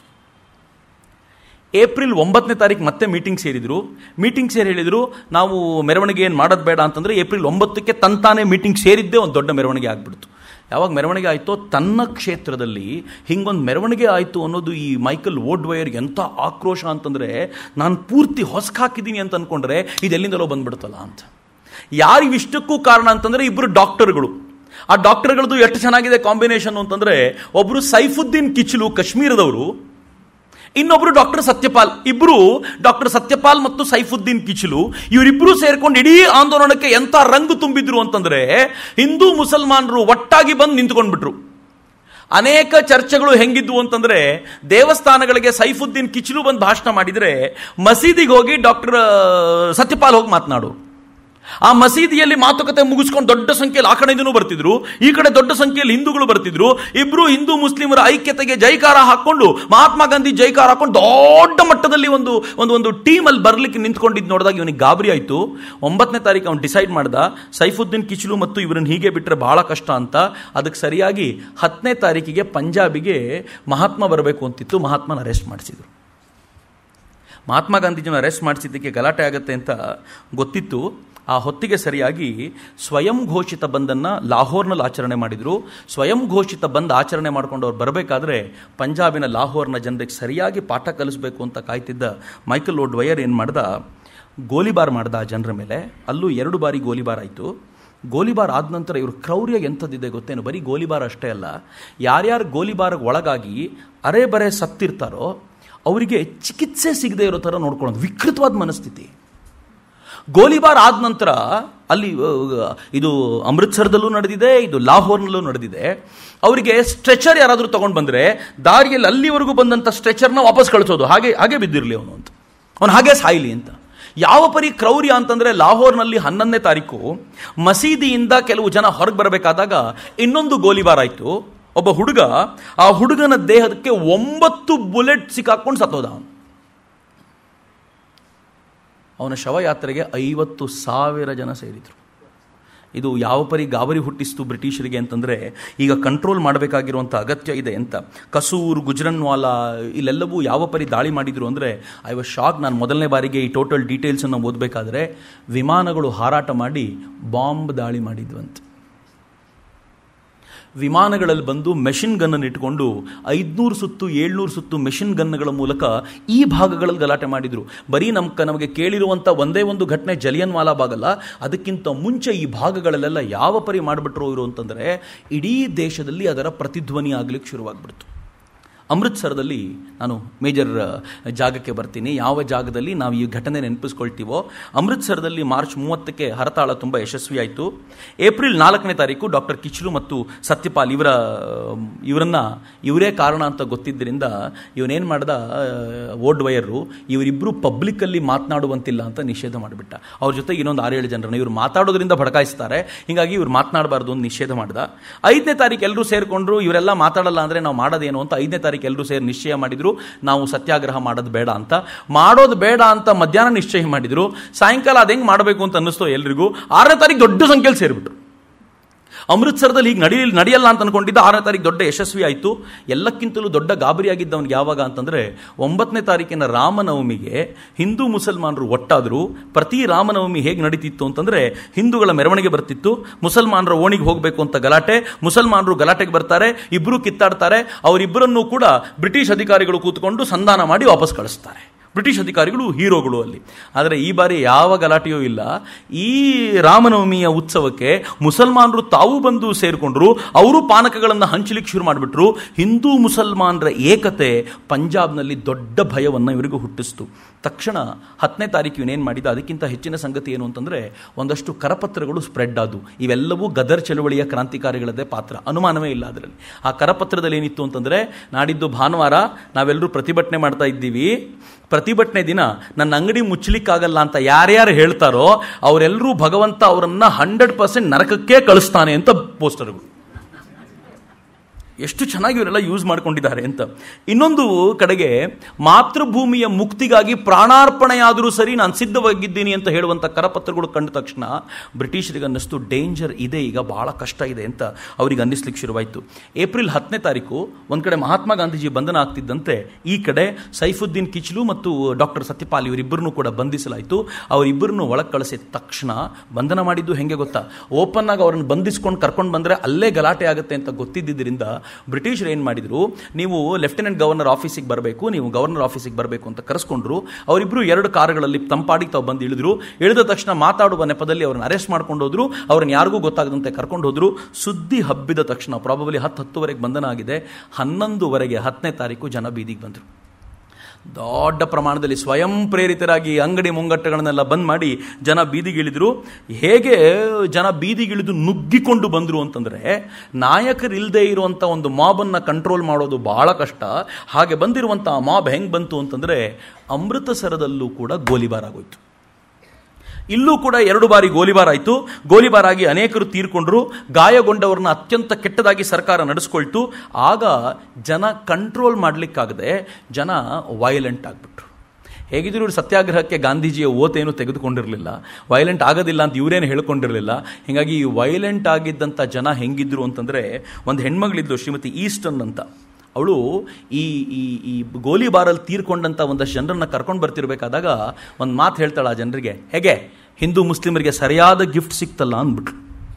ಏಪ್ರಿಲ್ 9ನೇ ತಾರೀಕು ಮತ್ತೆ ಮೀಟಿಂಗ್ ಸೇರಿ ಹೇಳಿದರು, ನಾವು ಮೆರವಣಿಗೆ ಏನು ಮಾಡೋದು ಬೇಡ ಅಂತಂದರೆ ಏಪ್ರಿಲ್ 9ಕ್ಕೆ ತಂತಾನೆ ಮೀಟಿಂಗ್ ಸೇರಿದ್ದೇ ಒಂದು ದೊಡ್ಡ ಮೆರವಣಿಗೆ ಆಗ್ಬಿಡ್ತು. ಯಾವಾಗ ಮೆರವಣಿಗೆ ಆಯಿತೋ, ತನ್ನ ಕ್ಷೇತ್ರದಲ್ಲಿ ಹಿಂಗೊಂದು ಮೆರವಣಿಗೆ ಆಯಿತು ಅನ್ನೋದು ಈ ಮೈಕಲ್ ವೋಡ್ವಯರ್ಗೆ ಎಂಥ ಆಕ್ರೋಶ ಅಂತಂದರೆ, ನಾನು ಪೂರ್ತಿ ಹೊಸಕಾಕಿದ್ದೀನಿ ಅಂತ ಅಂದ್ಕೊಂಡ್ರೆ ಇದೆಲ್ಲಿಂದಲೋ ಬಂದ್ಬಿಡುತ್ತಲ್ಲ ಅಂತ. ಯಾರಿಗಿಷ್ಟಕ್ಕೂ ಕಾರಣ ಅಂತಂದರೆ ಇಬ್ಬರು ಡಾಕ್ಟರ್ಗಳು. ಆ ಡಾಕ್ಟರ್ಗಳದ್ದು ಎಷ್ಟು ಚೆನ್ನಾಗಿದೆ ಕಾಂಬಿನೇಷನ್ ಅಂತಂದರೆ, ಒಬ್ಬರು ಸೈಫುದ್ದೀನ್ ಕಿಚ್ಲು ಕಾಶ್ಮೀರದವರು, ಇನ್ನೊಬ್ರು ಡಾಕ್ಟರ್ ಸತ್ಯಪಾಲ್. ಇಬ್ರು ಡಾಕ್ಟರ್ ಸತ್ಯಪಾಲ್ ಮತ್ತು ಸೈಫುದ್ದೀನ್ ಕಿಚ್ಲು ಇವರಿಬ್ರು ಸೇರ್ಕೊಂಡು ಇಡೀ ಆಂದೋಲನಕ್ಕೆ ಎಂಥ ರಂಗು ತುಂಬಿದ್ರು ಅಂತಂದ್ರೆ, ಹಿಂದೂ ಮುಸಲ್ಮಾನರು ಒಟ್ಟಾಗಿ ಬಂದು ನಿಂತ್ಕೊಂಡ್ಬಿಟ್ರು. ಅನೇಕ ಚರ್ಚೆಗಳು ಹೆಂಗಿದ್ವು ಅಂತಂದ್ರೆ, ದೇವಸ್ಥಾನಗಳಿಗೆ ಸೈಫುದ್ದೀನ್ ಕಿಚ್ಲು ಬಂದು ಭಾಷಣ ಮಾಡಿದರೆ ಮಸೀದಿಗೆ ಹೋಗಿ ಡಾಕ್ಟರ್ ಸತ್ಯಪಾಲ್ ಹೋಗಿ ಮಾತನಾಡು. ಆ ಮಸೀದಿಯಲ್ಲಿ ಮಾತುಕತೆ ಮುಗಿಸ್ಕೊಂಡು ದೊಡ್ಡ ಸಂಖ್ಯೆಯಲ್ಲಿ ಆ ಕಡೆಯಿಂದನೂ ಬರ್ತಿದ್ರು, ಈ ಕಡೆ ದೊಡ್ಡ ಸಂಖ್ಯೆಯಲ್ಲಿ ಹಿಂದೂಗಳು ಬರ್ತಿದ್ರು. ಇಬ್ರು ಹಿಂದೂ ಮುಸ್ಲಿಮರ ಐಕ್ಯತೆಗೆ ಜೈಕಾರ ಹಾಕೊಂಡು, ಮಹಾತ್ಮ ಗಾಂಧಿ ಜೈಕಾರ ಹಾಕೊಂಡು ದೊಡ್ಡ ಮಟ್ಟದಲ್ಲಿ ಒಂದು ಟೀಮಲ್ಲಿ ಬರ್ಲಿಕ್ಕೆ ನಿಂತ್ಕೊಂಡಿದ್ದು ನೋಡಿದಾಗ ಇವನಿಗೆ ಗಾಬರಿ ಆಯಿತು. 9ನೇ ತಾರೀಕು ಅವನು ಡಿಸೈಡ್ ಮಾಡ್ದ, ಸೈಫುದ್ದೀನ್ ಕಿಚ್ಲು ಮತ್ತು ಇವರನ್ನು ಹೀಗೆ ಬಿಟ್ಟರೆ ಬಹಳ ಕಷ್ಟ ಅಂತ. ಅದಕ್ಕೆ ಸರಿಯಾಗಿ 10ನೇ ತಾರೀಕಿಗೆ ಪಂಜಾಬಿಗೆ ಮಹಾತ್ಮ ಬರಬೇಕು ಅಂತಿತ್ತು. ಮಹಾತ್ಮನ ಅರೆಸ್ಟ್ ಮಾಡಿಸಿದ್ರು. ಮಹಾತ್ಮ ಗಾಂಧೀಜಿನ ಅರೆಸ್ಟ್ ಮಾಡಿಸಿದ್ದಕ್ಕೆ ಗಲಾಟೆ ಆಗುತ್ತೆ ಅಂತ ಗೊತ್ತಿತ್ತು. ಆ ಹೊತ್ತಿಗೆ ಸರಿಯಾಗಿ ಸ್ವಯಂ ಘೋಷಿತ ಬಂದನ್ನು ಲಾಹೋರ್ನಲ್ಲಿ ಆಚರಣೆ ಮಾಡಿದರು. ಸ್ವಯಂ ಘೋಷಿತ ಬಂದ್ ಆಚರಣೆ ಮಾಡ್ಕೊಂಡು ಅವ್ರು ಬರಬೇಕಾದ್ರೆ ಪಂಜಾಬಿನ ಲಾಹೋರ್ನ ಜನರಿಗೆ ಸರಿಯಾಗಿ ಪಾಠ ಕಲಿಸಬೇಕು ಅಂತ ಕಾಯ್ತಿದ್ದ ಮೈಕಲ್ ವೋಡ್ವಯರ್ ಏನು ಮಾಡ್ದ, ಗೋಲಿಬಾರ್ ಮಾಡ್ದ ಆ ಜನರ ಮೇಲೆ. ಅಲ್ಲೂ 2 ಬಾರಿ ಗೋಲಿಬಾರ್ ಆಯಿತು. ಗೋಲಿಬಾರ್ ಆದ ನಂತರ ಇವರು ಕ್ರೌರ್ಯ ಎಂಥದ್ದಿದೆ ಗೊತ್ತೇನು, ಬರೀ ಗೋಲಿಬಾರ್ ಅಷ್ಟೇ ಅಲ್ಲ, ಯಾರ್ಯಾರು ಗೋಲಿಬಾರ್ಗೆ ಒಳಗಾಗಿ ಅರೆ ಬರೆ ಸತ್ತಿರ್ತಾರೋ ಅವರಿಗೆ ಚಿಕಿತ್ಸೆ ಸಿಗದೆ ಇರೋ ಥರ ನೋಡ್ಕೊಳ್ಳೋದು, ವಿಕೃತವಾದ ಮನಸ್ಥಿತಿ. ಗೋಲಿಬಾರ್ ಆದ ನಂತರ ಅಲ್ಲಿ ಇದು ಅಮೃತ್ಸರದಲ್ಲೂ ನಡೆದಿದೆ, ಇದು ಲಾಹೋರ್ನಲ್ಲೂ ನಡೆದಿದೆ. ಅವರಿಗೆ ಸ್ಟ್ರೆಚರ್ ಯಾರಾದರೂ ತೊಗೊಂಡು ಬಂದರೆ ದಾರಿಯಲ್ಲಿ ಅಲ್ಲಿವರೆಗೂ ಬಂದಂಥ ಸ್ಟ್ರೆಚರ್ನ ವಾಪಸ್ ಕಳಿಸೋದು, ಹಾಗೆ ಬಿದ್ದಿರಲಿ ಅವನು ಅಂತ, ಅವನು ಹಾಗೆ ಸಾಯಲಿ ಅಂತ. ಯಾವ ಪರಿ ಕ್ರೌರ್ಯ ಅಂತಂದರೆ, ಲಾಹೋರ್ನಲ್ಲಿ 11ನೇ ತಾರೀಕು ಮಸೀದಿಯಿಂದ ಕೆಲವು ಜನ ಹೊರಗೆ ಬರಬೇಕಾದಾಗ ಇನ್ನೊಂದು ಗೋಲಿಬಾರ್ ಆಯಿತು. ಒಬ್ಬ ಹುಡುಗ, ಆ ಹುಡುಗನ ದೇಹಕ್ಕೆ 9 ಬುಲೆಟ್ ಸಿಕ್ಕಾಕೊಂಡು ಸತ್ತೋದ. ಅವನ ಶವಯಾತ್ರೆಗೆ 50,000 ಜನ ಸೇರಿದರು. ಇದು ಯಾವ ಪರಿ ಗಾಬರಿ ಹುಟ್ಟಿಸ್ತು ಬ್ರಿಟಿಷರಿಗೆ ಅಂತಂದರೆ, ಈಗ ಕಂಟ್ರೋಲ್ ಮಾಡಬೇಕಾಗಿರುವಂಥ ಅಗತ್ಯ ಇದೆ ಅಂತ. ಕಸೂರ್, ಗುಜರನ್ವಾಲಾ ಇಲ್ಲೆಲ್ಲವೂ ಯಾವ ಪರಿ ದಾಳಿ ಮಾಡಿದರು ಅಂದರೆ, ಐ ವಾಸ್ ಶಾಕ್. ನಾನು ಮೊದಲನೇ ಬಾರಿಗೆ ಈ ಟೋಟಲ್ ಡೀಟೇಲ್ಸನ್ನು ಓದಬೇಕಾದ್ರೆ ವಿಮಾನಗಳು ಹಾರಾಟ ಮಾಡಿ ಬಾಂಬ್ ದಾಳಿ ಮಾಡಿದ್ವಂತೆ. ವಿಮಾನಗಳಲ್ಲಿ ಬಂದು ಮೆಷಿನ್ ಗನ್ನನ್ನು ಇಟ್ಕೊಂಡು 500 ಸುತ್ತು 700 ಸುತ್ತು ಮೆಷಿನ್ ಗನ್ಗಳ ಮೂಲಕ ಈ ಭಾಗಗಳಲ್ಲಿ ಗಲಾಟೆ ಮಾಡಿದರು. ಬರೀ ನಮಗೆ ಕೇಳಿರುವಂಥ ಒಂದೇ ಒಂದು ಘಟನೆ ಜಲಿಯನ್ವಾಲಾ ಬಾಗ್ ಅಲ್ಲ, ಅದಕ್ಕಿಂತ ಮುಂಚೆ ಈ ಭಾಗಗಳಲ್ಲೆಲ್ಲ ಯಾವ ಪರಿ ಮಾಡಿಬಿಟ್ರು ಇವರು ಅಂತಂದರೆ, ಇಡೀ ದೇಶದಲ್ಲಿ ಅದರ ಪ್ರತಿಧ್ವನಿ ಆಗಲಿಕ್ಕೆ ಶುರುವಾಗ್ಬಿಡ್ತು. ಅಮೃತ್ಸರದಲ್ಲಿ ನಾನು ಮೇಜರ್ ಜಾಗಕ್ಕೆ ಬರ್ತೀನಿ. ಯಾವ ಜಾಗದಲ್ಲಿ ನಾವು ಈ ಘಟನೆ ನೆನಪಿಸ್ಕೊಳ್ತೀವೋ, ಅಮೃತ್ಸರದಲ್ಲಿ ಮಾರ್ಚ್ 30ಕ್ಕೆ ಹರತಾಳ ತುಂಬ ಯಶಸ್ವಿಯಾಯಿತು. ಏಪ್ರಿಲ್ 4ನೇ ತಾರೀಕು ಡಾಕ್ಟರ್ ಕಿಚ್ಲು ಮತ್ತು ಸತ್ಯಪಾಲ್ ಇವರೇ ಕಾರಣ ಅಂತ ಗೊತ್ತಿದ್ದರಿಂದ ಇವನೇನು ಮಾಡ್ದ, ವೋರ್ಡ್ ವೈಯರು ಇವರಿಬ್ಬರು ಪಬ್ಲಿಕ್ಕಲ್ಲಿ ಮಾತನಾಡುವಂತಿಲ್ಲ ಅಂತ ನಿಷೇಧ ಮಾಡಿಬಿಟ್ಟ. ಅವ್ರ ಜೊತೆಗೆ ಇನ್ನೊಂದು 6-7 ಜನರನ್ನು ಇವರು ಮಾತಾಡೋದ್ರಿಂದ ಭಡಕಾಯಿಸ್ತಾರೆ, ಹೀಗಾಗಿ ಇವ್ರು ಮಾತನಾಡಬಾರ್ದು ಅಂತ ನಿಷೇಧ ಮಾಡ್ದ. 5ನೇ ತಾರೀಕು ಎಲ್ಲರೂ ಸೇರಿಕೊಂಡ್ರು, ಇವರೆಲ್ಲ ಮಾತಾಡಲ್ಲ ಅಂದರೆ ನಾವು ಮಾಡೋದೇನು ಅಂತ 5ನೇ ತಾರೀಕು ಎಲ್ಲರೂ ಸೇರಿ ನಿಶ್ಚಯ ಮಾಡಿದ್ರು, ನಾವು ಸತ್ಯಾಗ್ರಹ ಮಾಡೋದು ಬೇಡ ಅಂತ ಮಧ್ಯಾಹ್ನ ನಿಶ್ಚಯ ಮಾಡಿದ್ರು. ಸಾಯಂಕಾಲ ಅದು ಹೆಂಗೆ ಮಾಡಬೇಕು ಅಂತ ಅನ್ನಿಸ್ತೋ ಎಲ್ರಿಗೂ. 6ನೇ ತಾರೀಕು ದೊಡ್ಡ ಸಂಖ್ಯೆಯಲ್ಲಿ ಸೇರಿಬಿಟ್ರು. ಅಮೃತ್ಸರದಲ್ಲಿ ಈಗ ನಡೆಯಲ್ಲ ಅಂತ ಅನ್ಕೊಂಡಿದ್ದ 6ನೇ ತಾರೀಕು ದೊಡ್ಡ ಯಶಸ್ವಿ ಆಯಿತು. ಎಲ್ಲಕ್ಕಿಂತಲೂ ದೊಡ್ಡ ಗಾಬರಿಯಾಗಿದ್ದವನಿಗೆ ಯಾವಾಗ ಅಂತಂದರೆ, 9ನೇ ತಾರೀಕಿನ ರಾಮನವಮಿಗೆ ಹಿಂದೂ ಮುಸಲ್ಮಾನರು ಒಟ್ಟಾದರು. ಪ್ರತಿ ರಾಮನವಮಿ ಹೇಗೆ ನಡೀತಿತ್ತು ಅಂತಂದರೆ, ಹಿಂದೂಗಳ ಮೆರವಣಿಗೆ ಬರ್ತಿತ್ತು, ಮುಸಲ್ಮಾನರ ಓಣಿಗೆ ಹೋಗಬೇಕು ಅಂತ ಗಲಾಟೆ, ಮುಸಲ್ಮಾನರು ಗಲಾಟೆಗೆ ಬರ್ತಾರೆ, ಇಬ್ಬರು ಕಿತ್ತಾಡ್ತಾರೆ. ಅವರಿಬ್ಬರನ್ನೂ ಕೂಡ ಬ್ರಿಟಿಷ್ ಅಧಿಕಾರಿಗಳು ಕೂತ್ಕೊಂಡು ಸಂಧಾನ ಮಾಡಿ ವಾಪಸ್ ಕಳಿಸ್ತಾರೆ. ಬ್ರಿಟಿಷ್ ಅಧಿಕಾರಿಗಳು ಹೀರೋಗಳು ಅಲ್ಲಿ. ಆದರೆ ಈ ಬಾರಿ ಯಾವ ಗಲಾಟೆಯೂ ಇಲ್ಲ. ಈ ರಾಮನವಮಿಯ ಉತ್ಸವಕ್ಕೆ ಮುಸಲ್ಮಾನರು ತಾವು ಬಂದು ಸೇರಿಕೊಂಡ್ರು, ಅವರು ಪಾನಕಗಳನ್ನು ಹಂಚಲಿಕ್ಕೆ ಶುರು ಮಾಡಿಬಿಟ್ರು. ಹಿಂದೂ ಮುಸಲ್ಮಾನರ ಏಕತೆ ಪಂಜಾಬ್ನಲ್ಲಿ ದೊಡ್ಡ ಭಯವನ್ನು ಇವರಿಗೂ ಹುಟ್ಟಿಸ್ತು. ತಕ್ಷಣ 10ನೇ ತಾರೀಕು ಇವನೇನು ಮಾಡಿದ, ಅದಕ್ಕಿಂತ ಹೆಚ್ಚಿನ ಸಂಗತಿ ಏನು ಅಂತಂದರೆ, ಒಂದಷ್ಟು ಕರಪತ್ರಗಳು ಸ್ಪ್ರೆಡ್ ಆದವು. ಇವೆಲ್ಲವೂ ಗದರ್ ಚಳವಳಿಯ ಕ್ರಾಂತಿಕಾರಿಗಳದ್ದೇ ಪಾತ್ರ, ಅನುಮಾನವೇ ಇಲ್ಲ ಅದರಲ್ಲಿ. ಆ ಕರಪತ್ರದಲ್ಲಿ ಏನಿತ್ತು ಅಂತಂದರೆ, ನಾಡಿದ್ದು ಭಾನುವಾರ ನಾವೆಲ್ಲರೂ ಪ್ರತಿಭಟನೆ ಮಾಡ್ತಾ ಇದ್ದೀವಿ, ಪ್ರತಿಭಟನೆ ದಿನ ನನ್ನ ಅಂಗಡಿ ಮುಚ್ಚಲಿಕ್ಕಾಗಲ್ಲ ಅಂತ ಯಾರ್ಯಾರು ಹೇಳ್ತಾರೋ ಅವರೆಲ್ಲರೂ ಭಗವಂತ ಅವರನ್ನ 100% ನರಕಕ್ಕೆ ಕಳಿಸ್ತಾನೆ ಅಂತ ಪೋಸ್ಟರ್ಗಳು. ಎಷ್ಟು ಚೆನ್ನಾಗಿ ಇವರೆಲ್ಲ ಯೂಸ್ ಮಾಡ್ಕೊಂಡಿದ್ದಾರೆ ಅಂತ. ಇನ್ನೊಂದು ಕಡೆಗೆ ಮಾತೃಭೂಮಿಯ ಮುಕ್ತಿಗಾಗಿ ಪ್ರಾಣಾರ್ಪಣೆಯಾದರೂ ಸರಿ ನಾನು ಸಿದ್ಧವಾಗಿದ್ದೀನಿ ಅಂತ ಹೇಳುವಂಥ ಕರಪತ್ರಗಳು ಕಂಡ ತಕ್ಷಣ ಬ್ರಿಟಿಷರಿಗೆ ಅನ್ನಿಸ್ತು, ಡೇಂಜರ್ ಇದೆ, ಈಗ ಬಹಳ ಕಷ್ಟ ಇದೆ ಅಂತ ಅವರಿಗೆ ಅನ್ನಿಸ್ಲಿಕ್ಕೆ ಶುರುವಾಯಿತು. ಏಪ್ರಿಲ್ 10ನೇ ತಾರೀಕು ಒಂದು ಕಡೆ ಮಹಾತ್ಮ ಗಾಂಧೀಜಿ ಬಂಧನ ಆಗ್ತಿದ್ದಂತೆ, ಈ ಕಡೆ ಸೈಫುದ್ದೀನ್ ಕಿಚ್ಲು ಮತ್ತು ಡಾಕ್ಟರ್ ಸತ್ಯಪಾಲ್ ಇವರಿಬ್ಬರನ್ನು ಕೂಡ ಬಂಧಿಸಲಾಯಿತು. ಅವರಿಬ್ಬರನ್ನು ಒಳಗೆ ಕಳಿಸಿದ ತಕ್ಷಣ, ಬಂಧನ ಮಾಡಿದ್ದು ಹೆಂಗೆ ಗೊತ್ತಾ, ಓಪನ್ ಆಗಿ ಅವರನ್ನು ಬಂಧಿಸ್ಕೊಂಡು ಕರ್ಕೊಂಡು ಬಂದರೆ ಅಲ್ಲೇ ಗಲಾಟೆ ಆಗುತ್ತೆ ಅಂತ ಗೊತ್ತಿದ್ದರಿಂದ ಬ್ರಿಟಿಷರು ಏನು ಮಾಡಿದ್ರು, ನೀವು ಲೆಫ್ಟಿನೆಂಟ್ ಗವರ್ನರ್ ಆಫೀಸಿಗೆ ಬರಬೇಕು, ನೀವು ಗವರ್ನರ್ ಆಫೀಸಿಗೆ ಬರಬೇಕು ಅಂತ ಕರೆಸ್ಕೊಂಡ್ರು. ಅವರಿಬ್ಬರು 2 ಕಾರುಗಳಲ್ಲಿ ತಂಪಾಡಿ ತಾವು ಬಂದು ಇಳಿದ್ರು. ಇಳಿದ ತಕ್ಷಣ ಮಾತಾಡುವ ನೆಪದಲ್ಲಿ ಅವ್ರನ್ನ ಅರೆಸ್ಟ್ ಮಾಡ್ಕೊಂಡು ಹೋದ್ರು. ಅವ್ರನ್ನ ಯಾರಿಗೂ ಗೊತ್ತಾಗದಂತೆ ಕರ್ಕೊಂಡು ಹೋದ್ರು. ಸುದ್ದಿ ಹಬ್ಬಿದ ತಕ್ಷಣ ಪ್ರಾಬಬಲಿ 10-10ವರೆಗೆ ಬಂಧನ ಆಗಿದೆ. 11ವರೆಗೆ 10ನೇ ತಾರೀಕು ಜನ ಬೀದಿಗೆ ಬಂದರು. ದೊಡ್ಡ ಪ್ರಮಾಣದಲ್ಲಿ ಸ್ವಯಂ ಪ್ರೇರಿತರಾಗಿ ಅಂಗಡಿ ಮುಂಗಟ್ಟುಗಳನ್ನೆಲ್ಲ ಬಂದ್ ಮಾಡಿ ಜನ ಬೀದಿಗಿಳಿದ್ರು. ಹೇಗೆ ಜನ ಬೀದಿಗಿಳಿದು ನುಗ್ಗಿಕೊಂಡು ಬಂದರು ಅಂತಂದರೆ, ನಾಯಕರಿಲ್ಲದೆ ಇರುವಂಥ ಒಂದು ಮಾಬನ್ನು ಕಂಟ್ರೋಲ್ ಮಾಡೋದು ಬಹಳ ಕಷ್ಟ. ಹಾಗೆ ಬಂದಿರುವಂಥ ಮಾಬ್ ಹೆಂಗೆ ಬಂತು ಅಂತಂದರೆ, ಅಮೃತಸರದಲ್ಲೂ ಕೂಡ ಗೋಲಿಬಾರ್ ಆಗೋಯ್ತು. ಇಲ್ಲೂ ಕೂಡ 2 ಬಾರಿ ಗೋಲಿಬಾರ್ ಆಯಿತು. ಗೋಲಿಬಾರ್ ಆಗಿ ಅನೇಕರು ತೀರ್ಕೊಂಡ್ರು. ಗಾಯಗೊಂಡವ್ರನ್ನ ಅತ್ಯಂತ ಕೆಟ್ಟದಾಗಿ ಸರ್ಕಾರ ನಡೆಸ್ಕೊಳ್ತು. ಆಗ ಜನ ಕಂಟ್ರೋಲ್ ಮಾಡಲಿಕ್ಕಾಗದೆ ಜನ ವೈಲೆಂಟ್ ಆಗಿಬಿಟ್ರು. ಹೇಗಿದ್ರು ಇವರು ಸತ್ಯಾಗ್ರಹಕ್ಕೆ ಗಾಂಧೀಜಿಯ ಓತೇನು ತೆಗೆದುಕೊಂಡಿರಲಿಲ್ಲ, ವೈಲೆಂಟ್ ಆಗೋದಿಲ್ಲ ಅಂತ ಇವರೇನು ಹೇಳ್ಕೊಂಡಿರಲಿಲ್ಲ. ಹೀಗಾಗಿ ಈ ವೈಲೆಂಟ್ ಆಗಿದ್ದಂಥ ಜನ ಹೆಂಗಿದ್ರು ಅಂತಂದರೆ, ಒಂದು ಹೆಣ್ಮಗಳಿದ್ಲು ಶ್ರೀಮತಿ ಈಸ್ಟನ್ ಅಂತ. ಅವಳು ಈ ಗೋಲಿಬಾರಲ್ಲಿ ತೀರ್ಕೊಂಡಂಥ ಒಂದಷ್ಟು ಜನರನ್ನು ಕರ್ಕೊಂಡು ಬರ್ತಿರ್ಬೇಕಾದಾಗ ಒಂದು ಮಾತು ಹೇಳ್ತಾಳೆ ಆ ಜನರಿಗೆ, ಹೇಗೆ ಹಿಂದೂ ಮುಸ್ಲಿಮರಿಗೆ ಸರಿಯಾದ ಗಿಫ್ಟ್ ಸಿಕ್ತಲ್ಲ ಅಂದ್ಬಿಟ್ರು.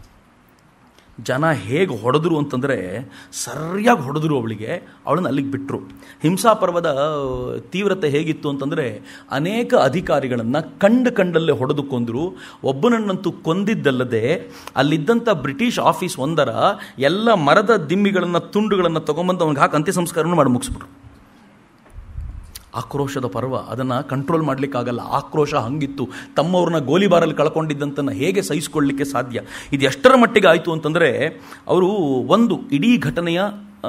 ಜನ ಹೇಗೆ ಹೊಡೆದ್ರು ಅಂತಂದರೆ, ಸರಿಯಾಗಿ ಹೊಡೆದ್ರು ಅವಳಿಗೆ. ಅವಳನ್ನು ಅಲ್ಲಿಗೆ ಬಿಟ್ಟರು. ಹಿಂಸಾ ಪರ್ವದ ತೀವ್ರತೆ ಹೇಗಿತ್ತು ಅಂತಂದರೆ, ಅನೇಕ ಅಧಿಕಾರಿಗಳನ್ನು ಕಂಡಲ್ಲೇ ಹೊಡೆದು ಕೊಂದರು. ಒಬ್ಬನನ್ನಂತೂ ಕೊಂದಿದ್ದಲ್ಲದೆ ಅಲ್ಲಿದ್ದಂಥ ಬ್ರಿಟಿಷ್ ಆಫೀಸ್ ಒಂದರ ಎಲ್ಲ ಮರದ ದಿಮ್ಮಿಗಳನ್ನು ತುಂಡುಗಳನ್ನು ತೊಗೊಂಬಂದು ಅವನಿಗೆ ಹಾಕಿ ಅಂತ್ಯ ಸಂಸ್ಕಾರವನ್ನು ಮಾಡಿ ಮುಗಿಸ್ಬಿಟ್ರು. ಆಕ್ರೋಶದ ಪರ್ವ, ಅದನ್ನು ಕಂಟ್ರೋಲ್ ಮಾಡಲಿಕ್ಕಾಗಲ್ಲ. ಆಕ್ರೋಶ ಹಂಗಿತ್ತು. ತಮ್ಮವ್ರನ್ನ ಗೋಲಿಬಾರಲ್ಲಿ ಕಳ್ಕೊಂಡಿದ್ದಂತನ್ನು ಹೇಗೆ ಸಹಿಸಿಕೊಳ್ಳಲಿಕ್ಕೆ ಸಾಧ್ಯ? ಇದು ಎಷ್ಟರ ಮಟ್ಟಿಗೆ ಆಯಿತು ಅಂತಂದರೆ, ಅವರು ಒಂದು ಇಡೀ ಘಟನೆಯ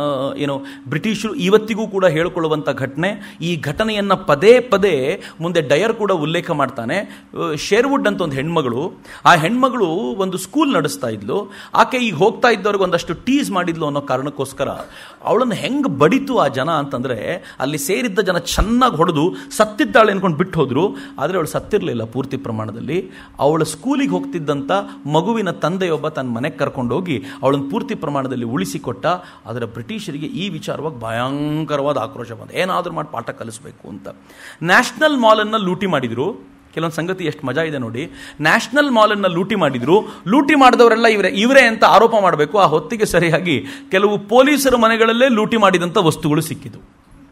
ಬ್ರಿಟಿಷರು ಇವತ್ತಿಗೂ ಕೂಡ ಹೇಳಿಕೊಳ್ಳುವಂಥ ಘಟನೆ. ಈ ಘಟನೆಯನ್ನು ಪದೇ ಪದೇ ಮುಂದೆ ಡಯರ್ ಕೂಡ ಉಲ್ಲೇಖ ಮಾಡ್ತಾನೆ. ಶೇರ್ವುಡ್ ಅಂತ ಒಂದು ಹೆಣ್ಮಗಳು, ಆ ಹೆಣ್ಮಗಳು ಒಂದು ಸ್ಕೂಲ್ ನಡೆಸ್ತಾ ಇದ್ಲು. ಆಕೆ ಈಗ ಹೋಗ್ತಾ ಇದ್ದವ್ರಿಗೆ ಒಂದಷ್ಟು ಟೀಸ್ ಮಾಡಿದ್ಲು ಅನ್ನೋ ಕಾರಣಕ್ಕೋಸ್ಕರ ಅವಳನ್ನು ಹೆಂಗೆ ಬಡಿತು ಆ ಜನ ಅಂತಂದರೆ, ಅಲ್ಲಿ ಸೇರಿದ್ದ ಜನ ಚೆನ್ನಾಗಿ ಹೊಡೆದು ಸತ್ತಿದ್ದಾಳೆ ಅನ್ಕೊಂಡು ಬಿಟ್ಟು ಹೋದ್ರು. ಆದರೆ ಅವಳು ಸತ್ತಿರಲಿಲ್ಲ ಪೂರ್ತಿ ಪ್ರಮಾಣದಲ್ಲಿ. ಅವಳ ಸ್ಕೂಲಿಗೆ ಹೋಗ್ತಿದ್ದಂಥ ಮಗುವಿನ ತಂದೆಯೊಬ್ಬ ತನ್ನ ಮನೆಗೆ ಕರ್ಕೊಂಡೋಗಿ ಅವಳನ್ನು ಪೂರ್ತಿ ಪ್ರಮಾಣದಲ್ಲಿ ಉಳಿಸಿಕೊಟ್ಟ. ಅದರ ಬ್ರಿಟಿಷರಿಗೆ ಈ ವಿಚಾರವಾಗಿ ಭಯಂಕರವಾದ ಆಕ್ರೋಶ ಬಂದ, ಏನಾದರೂ ಮಾಡಿ ಪಾಠ ಕಲಿಸಬೇಕು ಅಂತ. ನ್ಯಾಷನಲ್ ಮಾಲನ್ನು ಲೂಟಿ ಮಾಡಿದ್ರು. ಕೆಲವೊಂದು ಸಂಗತಿ ಎಷ್ಟು ಮಜಾ ಇದೆ ನೋಡಿ. ನ್ಯಾಷನಲ್ ಮಾಲನ್ನು ಲೂಟಿ ಮಾಡಿದ್ರು. ಲೂಟಿ ಮಾಡಿದವರೆಲ್ಲ ಇವರೇ ಅಂತ ಆರೋಪ ಮಾಡಬೇಕು. ಆ ಹೊತ್ತಿಗೆ ಸರಿಯಾಗಿ ಕೆಲವು ಪೊಲೀಸರ ಮನೆಗಳಲ್ಲೇ ಲೂಟಿ ಮಾಡಿದಂಥ ವಸ್ತುಗಳು ಸಿಕ್ಕಿತು.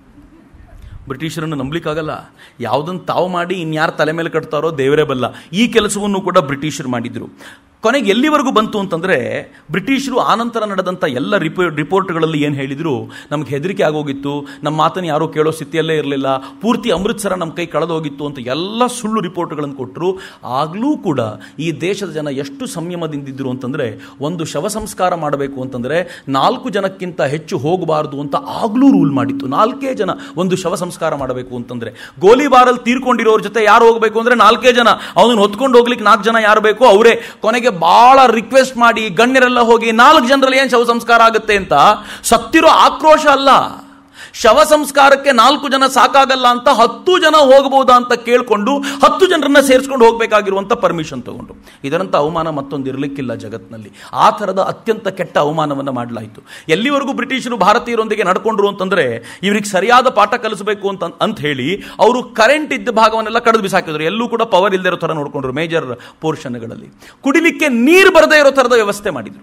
ಬ್ರಿಟಿಷರನ್ನು ನಂಬಲಿಕ್ಕಾಗಲ್ಲ. ಯಾವುದನ್ನು ತಾವು ಮಾಡಿ ಇನ್ಯಾರು ತಲೆ ಮೇಲೆ ಕಟ್ತಾರೋ ದೇವರೇ ಬಲ್ಲ. ಈ ಕೆಲಸವನ್ನು ಕೂಡ ಬ್ರಿಟಿಷರು ಮಾಡಿದ್ರು. ಕೊನೆಗೆ ಎಲ್ಲಿವರೆಗೂ ಬಂತು ಅಂತಂದರೆ, ಬ್ರಿಟಿಷರು ಆನಂತರ ನಡೆದಂಥ ಎಲ್ಲ ರಿಪೋರ್ಟ್ಗಳಲ್ಲಿ ಏನು ಹೇಳಿದರು, ನಮಗೆ ಹೆದರಿಕೆ ಆಗೋಗಿತ್ತು, ನಮ್ಮ ಮಾತನ್ನು ಯಾರೂ ಕೇಳೋ ಸ್ಥಿತಿಯಲ್ಲೇ ಇರಲಿಲ್ಲ, ಪೂರ್ತಿ ಅಮೃತ್ಸರ ನಮ್ಮ ಕೈ ಕಳೆದೋಗಿತ್ತು ಅಂತ ಎಲ್ಲ ಸುಳ್ಳು ರಿಪೋರ್ಟ್ಗಳನ್ನು ಕೊಟ್ಟರು. ಆಗಲೂ ಕೂಡ ಈ ದೇಶದ ಜನ ಎಷ್ಟು ಸಂಯಮದಿಂದಿದ್ದರು ಅಂತಂದರೆ, ಒಂದು ಶವ ಸಂಸ್ಕಾರ ಮಾಡಬೇಕು ಅಂತಂದರೆ 4 ಜನಕ್ಕಿಂತ ಹೆಚ್ಚು ಹೋಗಬಾರ್ದು ಅಂತ ಆಗಲೂ ರೂಲ್ ಮಾಡಿತ್ತು. 4 ಜನ ಒಂದು ಶವ ಸಂಸ್ಕಾರ ಮಾಡಬೇಕು ಅಂತಂದರೆ. ಗೋಲಿಬಾರಲ್ಲಿ ತೀರ್ಕೊಂಡಿರೋರ ಜೊತೆ ಯಾರು ಹೋಗಬೇಕು ಅಂದರೆ 4 ಜನ. ಅವನನ್ನು ಹೊತ್ಕೊಂಡು ಹೋಗ್ಲಿಕ್ಕೆ 4 ಜನ ಯಾರು ಬೇಕು ಅವರೇ. ಕೊನೆಗೆ ಬಹಳ ರಿಕ್ವೆಸ್ಟ್ ಮಾಡಿ ಗಣ್ಯರೆಲ್ಲ ಹೋಗಿ 4 ಜನರಲ್ಲಿ ಏನು ಶವ ಸಂಸ್ಕಾರ ಆಗುತ್ತೆ ಅಂತ. ಸತ್ತಿರೋ ಆಕ್ರೋಶ ಅಲ್ಲ, ಶವ ಸಂಸ್ಕಾರಕ್ಕೆ 4 ಜನ ಸಾಕಾಗಲ್ಲ ಅಂತ 10 ಜನ ಹೋಗಬಹುದಾ ಅಂತ ಕೇಳಿಕೊಂಡು 10 ಜನರನ್ನ ಸೇರಿಸ್ಕೊಂಡು ಹೋಗಬೇಕಾಗಿರುವಂಥ ಪರ್ಮಿಷನ್ ತಗೊಂಡು. ಇದರಂಥ ಅವಮಾನ ಮತ್ತೊಂದು ಇರಲಿಕ್ಕಿಲ್ಲ ಜಗತ್ತಿನಲ್ಲಿ. ಆ ಥರದ ಅತ್ಯಂತ ಕೆಟ್ಟ ಅವಮಾನವನ್ನು ಮಾಡಲಾಯಿತು. ಎಲ್ಲಿವರೆಗೂ ಬ್ರಿಟಿಷರು ಭಾರತೀಯರೊಂದಿಗೆ ನಡ್ಕೊಂಡ್ರು ಅಂತಂದರೆ, ಇವರಿಗೆ ಸರಿಯಾದ ಪಾಠ ಕಲಿಸಬೇಕು ಅಂತ ಹೇಳಿ ಅವರು ಕರೆಂಟ್ ಇದ್ದ ಭಾಗವನ್ನೆಲ್ಲ ಕಡಿದು ಬಿಸಾಕಿದ್ರು. ಎಲ್ಲೂ ಕೂಡ ಪವರ್ ಇಲ್ಲದೆ ಇರೋ ಥರ ನೋಡ್ಕೊಂಡ್ರು. ಮೇಜರ್ ಪೋರ್ಷನ್ಗಳಲ್ಲಿ ಕುಡಿಲಿಕ್ಕೆ ನೀರು ಬರದೇ ಇರೋ ಥರದ ವ್ಯವಸ್ಥೆ ಮಾಡಿದರು.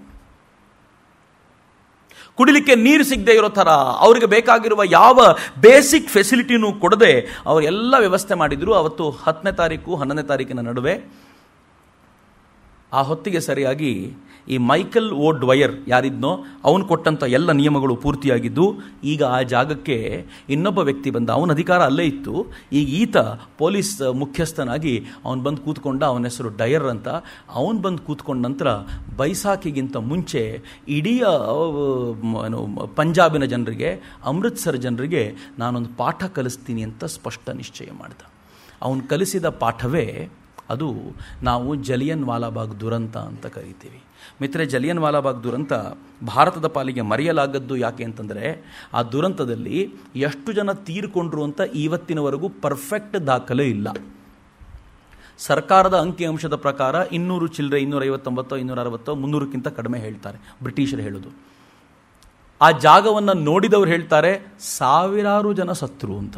ಕುಡಿಲಿಕ್ಕೆ ನೀರು ಸಿಗದೆ ಇರೋ ಥರ ಅವರಿಗೆ ಬೇಕಾಗಿರುವ ಯಾವ ಬೇಸಿಕ್ ಫೆಸಿಲಿಟಿನೂ ಕೊಡದೆ ಅವರೆಲ್ಲ ವ್ಯವಸ್ಥೆ ಮಾಡಿದರು. ಅವತ್ತು 10ನೇ ತಾರೀಕು 11ನೇ ತಾರೀಕಿನ ನಡುವೆ ಆ ಹೊತ್ತಿಗೆ ಸರಿಯಾಗಿ ಈ ಮೈಕಲ್ ಓ ಡ್ವಯರ್ ಯಾರಿದ್ನೋ ಅವನು ಕೊಟ್ಟಂಥ ಎಲ್ಲ ನಿಯಮಗಳು ಪೂರ್ತಿಯಾಗಿದ್ದು. ಈಗ ಆ ಜಾಗಕ್ಕೆ ಇನ್ನೊಬ್ಬ ವ್ಯಕ್ತಿ ಬಂದ. ಅವನ ಅಧಿಕಾರ ಅಲ್ಲೇ ಇತ್ತು. ಈಗ ಈತ ಪೊಲೀಸ್ ಮುಖ್ಯಸ್ಥನಾಗಿ ಅವನು ಬಂದು ಕೂತ್ಕೊಂಡ. ಅವನ ಹೆಸರು ಡಯರ್ ಅಂತ. ಅವನು ಬಂದು ಕೂತ್ಕೊಂಡ ನಂತರ ಬೈಸಾಖಿಗಿಂತ ಮುಂಚೆ ಇಡೀ ಪಂಜಾಬಿನ ಜನರಿಗೆ, ಅಮೃತ್ಸರ್ ಜನರಿಗೆ ನಾನೊಂದು ಪಾಠ ಕಲಿಸ್ತೀನಿ ಅಂತ ಸ್ಪಷ್ಟ ನಿಶ್ಚಯ ಮಾಡಿದ. ಅವನು ಕಲಿಸಿದ ಪಾಠವೇ ಅದು ನಾವು ಜಲಿಯನ್ವಾಲಾ ಬಾಗ್ ದುರಂತ ಅಂತ ಕರಿತೀವಿ. ಮಿತ್ರೆ, ಜಲಿಯನ್ವಾಲಾ ಬಾಗ್ ದುರಂತ ಭಾರತದ ಪಾಲಿಗೆ ಮರೆಯಲಾಗದ್ದು ಯಾಕೆ ಅಂತಂದರೆ, ಆ ದುರಂತದಲ್ಲಿ ಎಷ್ಟು ಜನ ತೀರಿಕೊಂಡ್ರು ಅಂತ ಇವತ್ತಿನವರೆಗೂ ಪರ್ಫೆಕ್ಟ್ ದಾಖಲೆ ಇಲ್ಲ. ಸರ್ಕಾರದ ಅಂಕಿಅಂಶದ ಪ್ರಕಾರ 200 ಚಿಲ್ಲರೆ, 259, 260, 300ಕ್ಕಿಂತ ಕಡಿಮೆ ಹೇಳ್ತಾರೆ ಬ್ರಿಟಿಷರು ಹೇಳೋದು. ಆ ಜಾಗವನ್ನು ನೋಡಿದವರು ಹೇಳ್ತಾರೆ ಸಾವಿರಾರು ಜನ ಸತ್ರು ಅಂತ.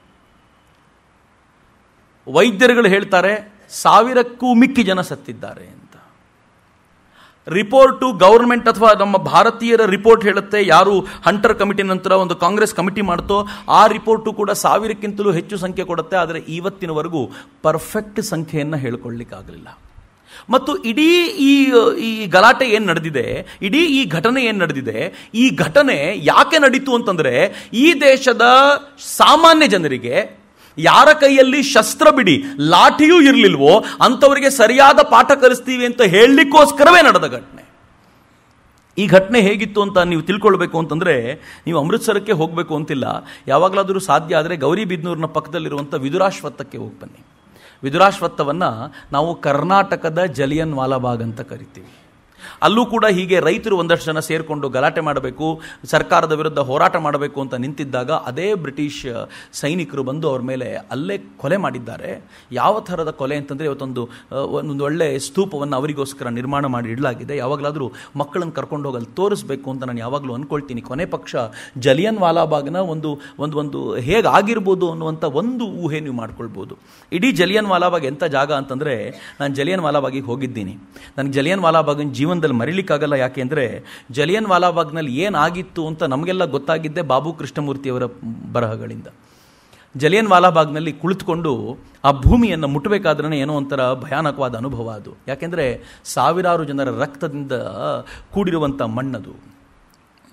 ವೈದ್ಯರುಗಳು ಹೇಳ್ತಾರೆ 1000ಕ್ಕೂ ಮಿಕ್ಕಿ ಜನ ಸತ್ತಿದ್ದಾರೆ ಅಂತ. ರಿಪೋರ್ಟು ಗೌರ್ಮೆಂಟ್ ಅಥವಾ ನಮ್ಮ ಭಾರತೀಯರ ರಿಪೋರ್ಟ್ ಹೇಳುತ್ತೆ. ಯಾರು ಹಂಟರ್ ಕಮಿಟಿ ನಂತರ ಒಂದು ಕಾಂಗ್ರೆಸ್ ಕಮಿಟಿ ಮಾಡ್ತೋ ಆ ರಿಪೋರ್ಟು ಕೂಡ 1000ಕ್ಕಿಂತಲೂ ಹೆಚ್ಚು ಸಂಖ್ಯೆ ಕೊಡುತ್ತೆ. ಆದರೆ ಇವತ್ತಿನವರೆಗೂ ಪರ್ಫೆಕ್ಟ್ ಸಂಖ್ಯೆಯನ್ನು ಹೇಳ್ಕೊಳ್ಳಿಕ್ಕಾಗಲಿಲ್ಲ. ಮತ್ತು ಇಡೀ ಈ ಗಲಾಟೆ ಏನು ನಡೆದಿದೆ, ಇಡೀ ಈ ಘಟನೆ ಏನು ನಡೆದಿದೆ, ಈ ಘಟನೆ ಯಾಕೆ ನಡೀತು ಅಂತಂದರೆ, ಈ ದೇಶದ ಸಾಮಾನ್ಯ ಜನರಿಗೆ ಯಾರ ಕೈಯಲ್ಲಿ ಶಸ್ತ್ರ ಬಿಡಿ ಲಾಠಿಯೂ ಇರಲಿಲ್ವೋ ಅಂಥವರಿಗೆ ಸರಿಯಾದ ಪಾಠ ಕಲಿಸ್ತೀವಿ ಅಂತ ಹೇಳಲಿಕ್ಕೋಸ್ಕರವೇ ನಡೆದ ಘಟನೆ. ಈ ಘಟನೆ ಹೇಗಿತ್ತು ಅಂತ ನೀವು ತಿಳ್ಕೊಳ್ಬೇಕು ಅಂತಂದರೆ, ನೀವು ಅಮೃತ್ಸರಕ್ಕೆ ಹೋಗಬೇಕು ಅಂತಿಲ್ಲ. ಯಾವಾಗಲಾದರೂ ಸಾಧ್ಯ ಆದರೆ ಗೌರಿಬಿದನೂರಿನ ಪಕ್ಕದಲ್ಲಿರುವಂಥ ವಿದುರಾಶ್ವತ್ಥಕ್ಕೆ ಹೋಗಿ ಬನ್ನಿ. ವಿದುರಾಶ್ವತ್ಥವನ್ನು ನಾವು ಕರ್ನಾಟಕದ ಜಲಿಯನ್ವಾಲಾ ಬಾಗ್ ಅಂತ ಕರಿತೀವಿ. ಅಲ್ಲೂ ಕೂಡ ಹೀಗೆ ರೈತರು ಒಂದಷ್ಟು ಜನ ಸೇರಿಕೊಂಡು ಗಲಾಟೆ ಮಾಡಬೇಕು, ಸರ್ಕಾರದ ವಿರುದ್ಧ ಹೋರಾಟ ಮಾಡಬೇಕು ಅಂತ ನಿಂತಿದ್ದಾಗ ಅದೇ ಬ್ರಿಟಿಷ್ ಸೈನಿಕರು ಬಂದು ಅವ್ರ ಮೇಲೆ ಅಲ್ಲೇ ಕೊಲೆ ಮಾಡಿದ್ದಾರೆ. ಯಾವ ಥರದ ಕೊಲೆ ಅಂತಂದರೆ, ಒಂದು ಒಳ್ಳೆ ಸ್ತೂಪವನ್ನು ಅವರಿಗೋಸ್ಕರ ನಿರ್ಮಾಣ ಮಾಡಿ ಇಡಲಾಗಿದೆ. ಯಾವಾಗಲಾದರೂ ಮಕ್ಕಳನ್ನು ಕರ್ಕೊಂಡು ಹೋಗಲ್ಲಿ ತೋರಿಸ್ಬೇಕು ಅಂತ ನಾನು ಯಾವಾಗಲೂ ಅಂದ್ಕೊಳ್ತೀನಿ. ಕೊನೆ ಪಕ್ಷ ಜಲಿಯನ್ವಾಲಾ ಬಾಗ್ನ ಒಂದು ಹೇಗಾಗಿರ್ಬೋದು ಅನ್ನುವಂಥ ಒಂದು ಊಹೆ ನೀವು ಮಾಡ್ಕೊಳ್ಬೋದು. ಇಡೀ ಜಲಿಯನ್ವಾಲಾ ಬಾಗ್ ಎಂಥ ಜಾಗ ಅಂತಂದರೆ, ನಾನು ಜಲಿಯನ್ವಾಲಾ ಬಾಗಿಗೆ ಹೋಗಿದ್ದೀನಿ. ನನಗೆ ಜಲಿಯನ್ವಾಲಾ ಬಾಗಿನ ಜೀವನದಲ್ಲಿ ಮರಿಲಿಕ್ಕಾಗಲ್ಲ. ಯಾಕೆ ಅಂದರೆ ಜಲಿಯನ್ವಾಲಾ ಬಾಗ್ನಲ್ಲಿ ಏನಾಗಿತ್ತು ಅಂತ ನಮಗೆಲ್ಲ ಗೊತ್ತಾಗಿದ್ದೆ ಬಾಬು ಕೃಷ್ಣಮೂರ್ತಿಯವರ ಬರಹಗಳಿಂದ. ಜಲಿಯನ್ವಾಲಾ ಬಾಗ್ನಲ್ಲಿ ಕುಳಿತುಕೊಂಡು ಆ ಭೂಮಿಯನ್ನು ಮುಟ್ಟಬೇಕಾದ್ರೆ ಏನೋ ಒಂಥರ ಭಯಾನಕವಾದ ಅನುಭವ ಅದು. ಯಾಕೆಂದರೆ ಸಾವಿರಾರು ಜನರ ರಕ್ತದಿಂದ ಕೂಡಿರುವಂಥ ಮಣ್ಣದು.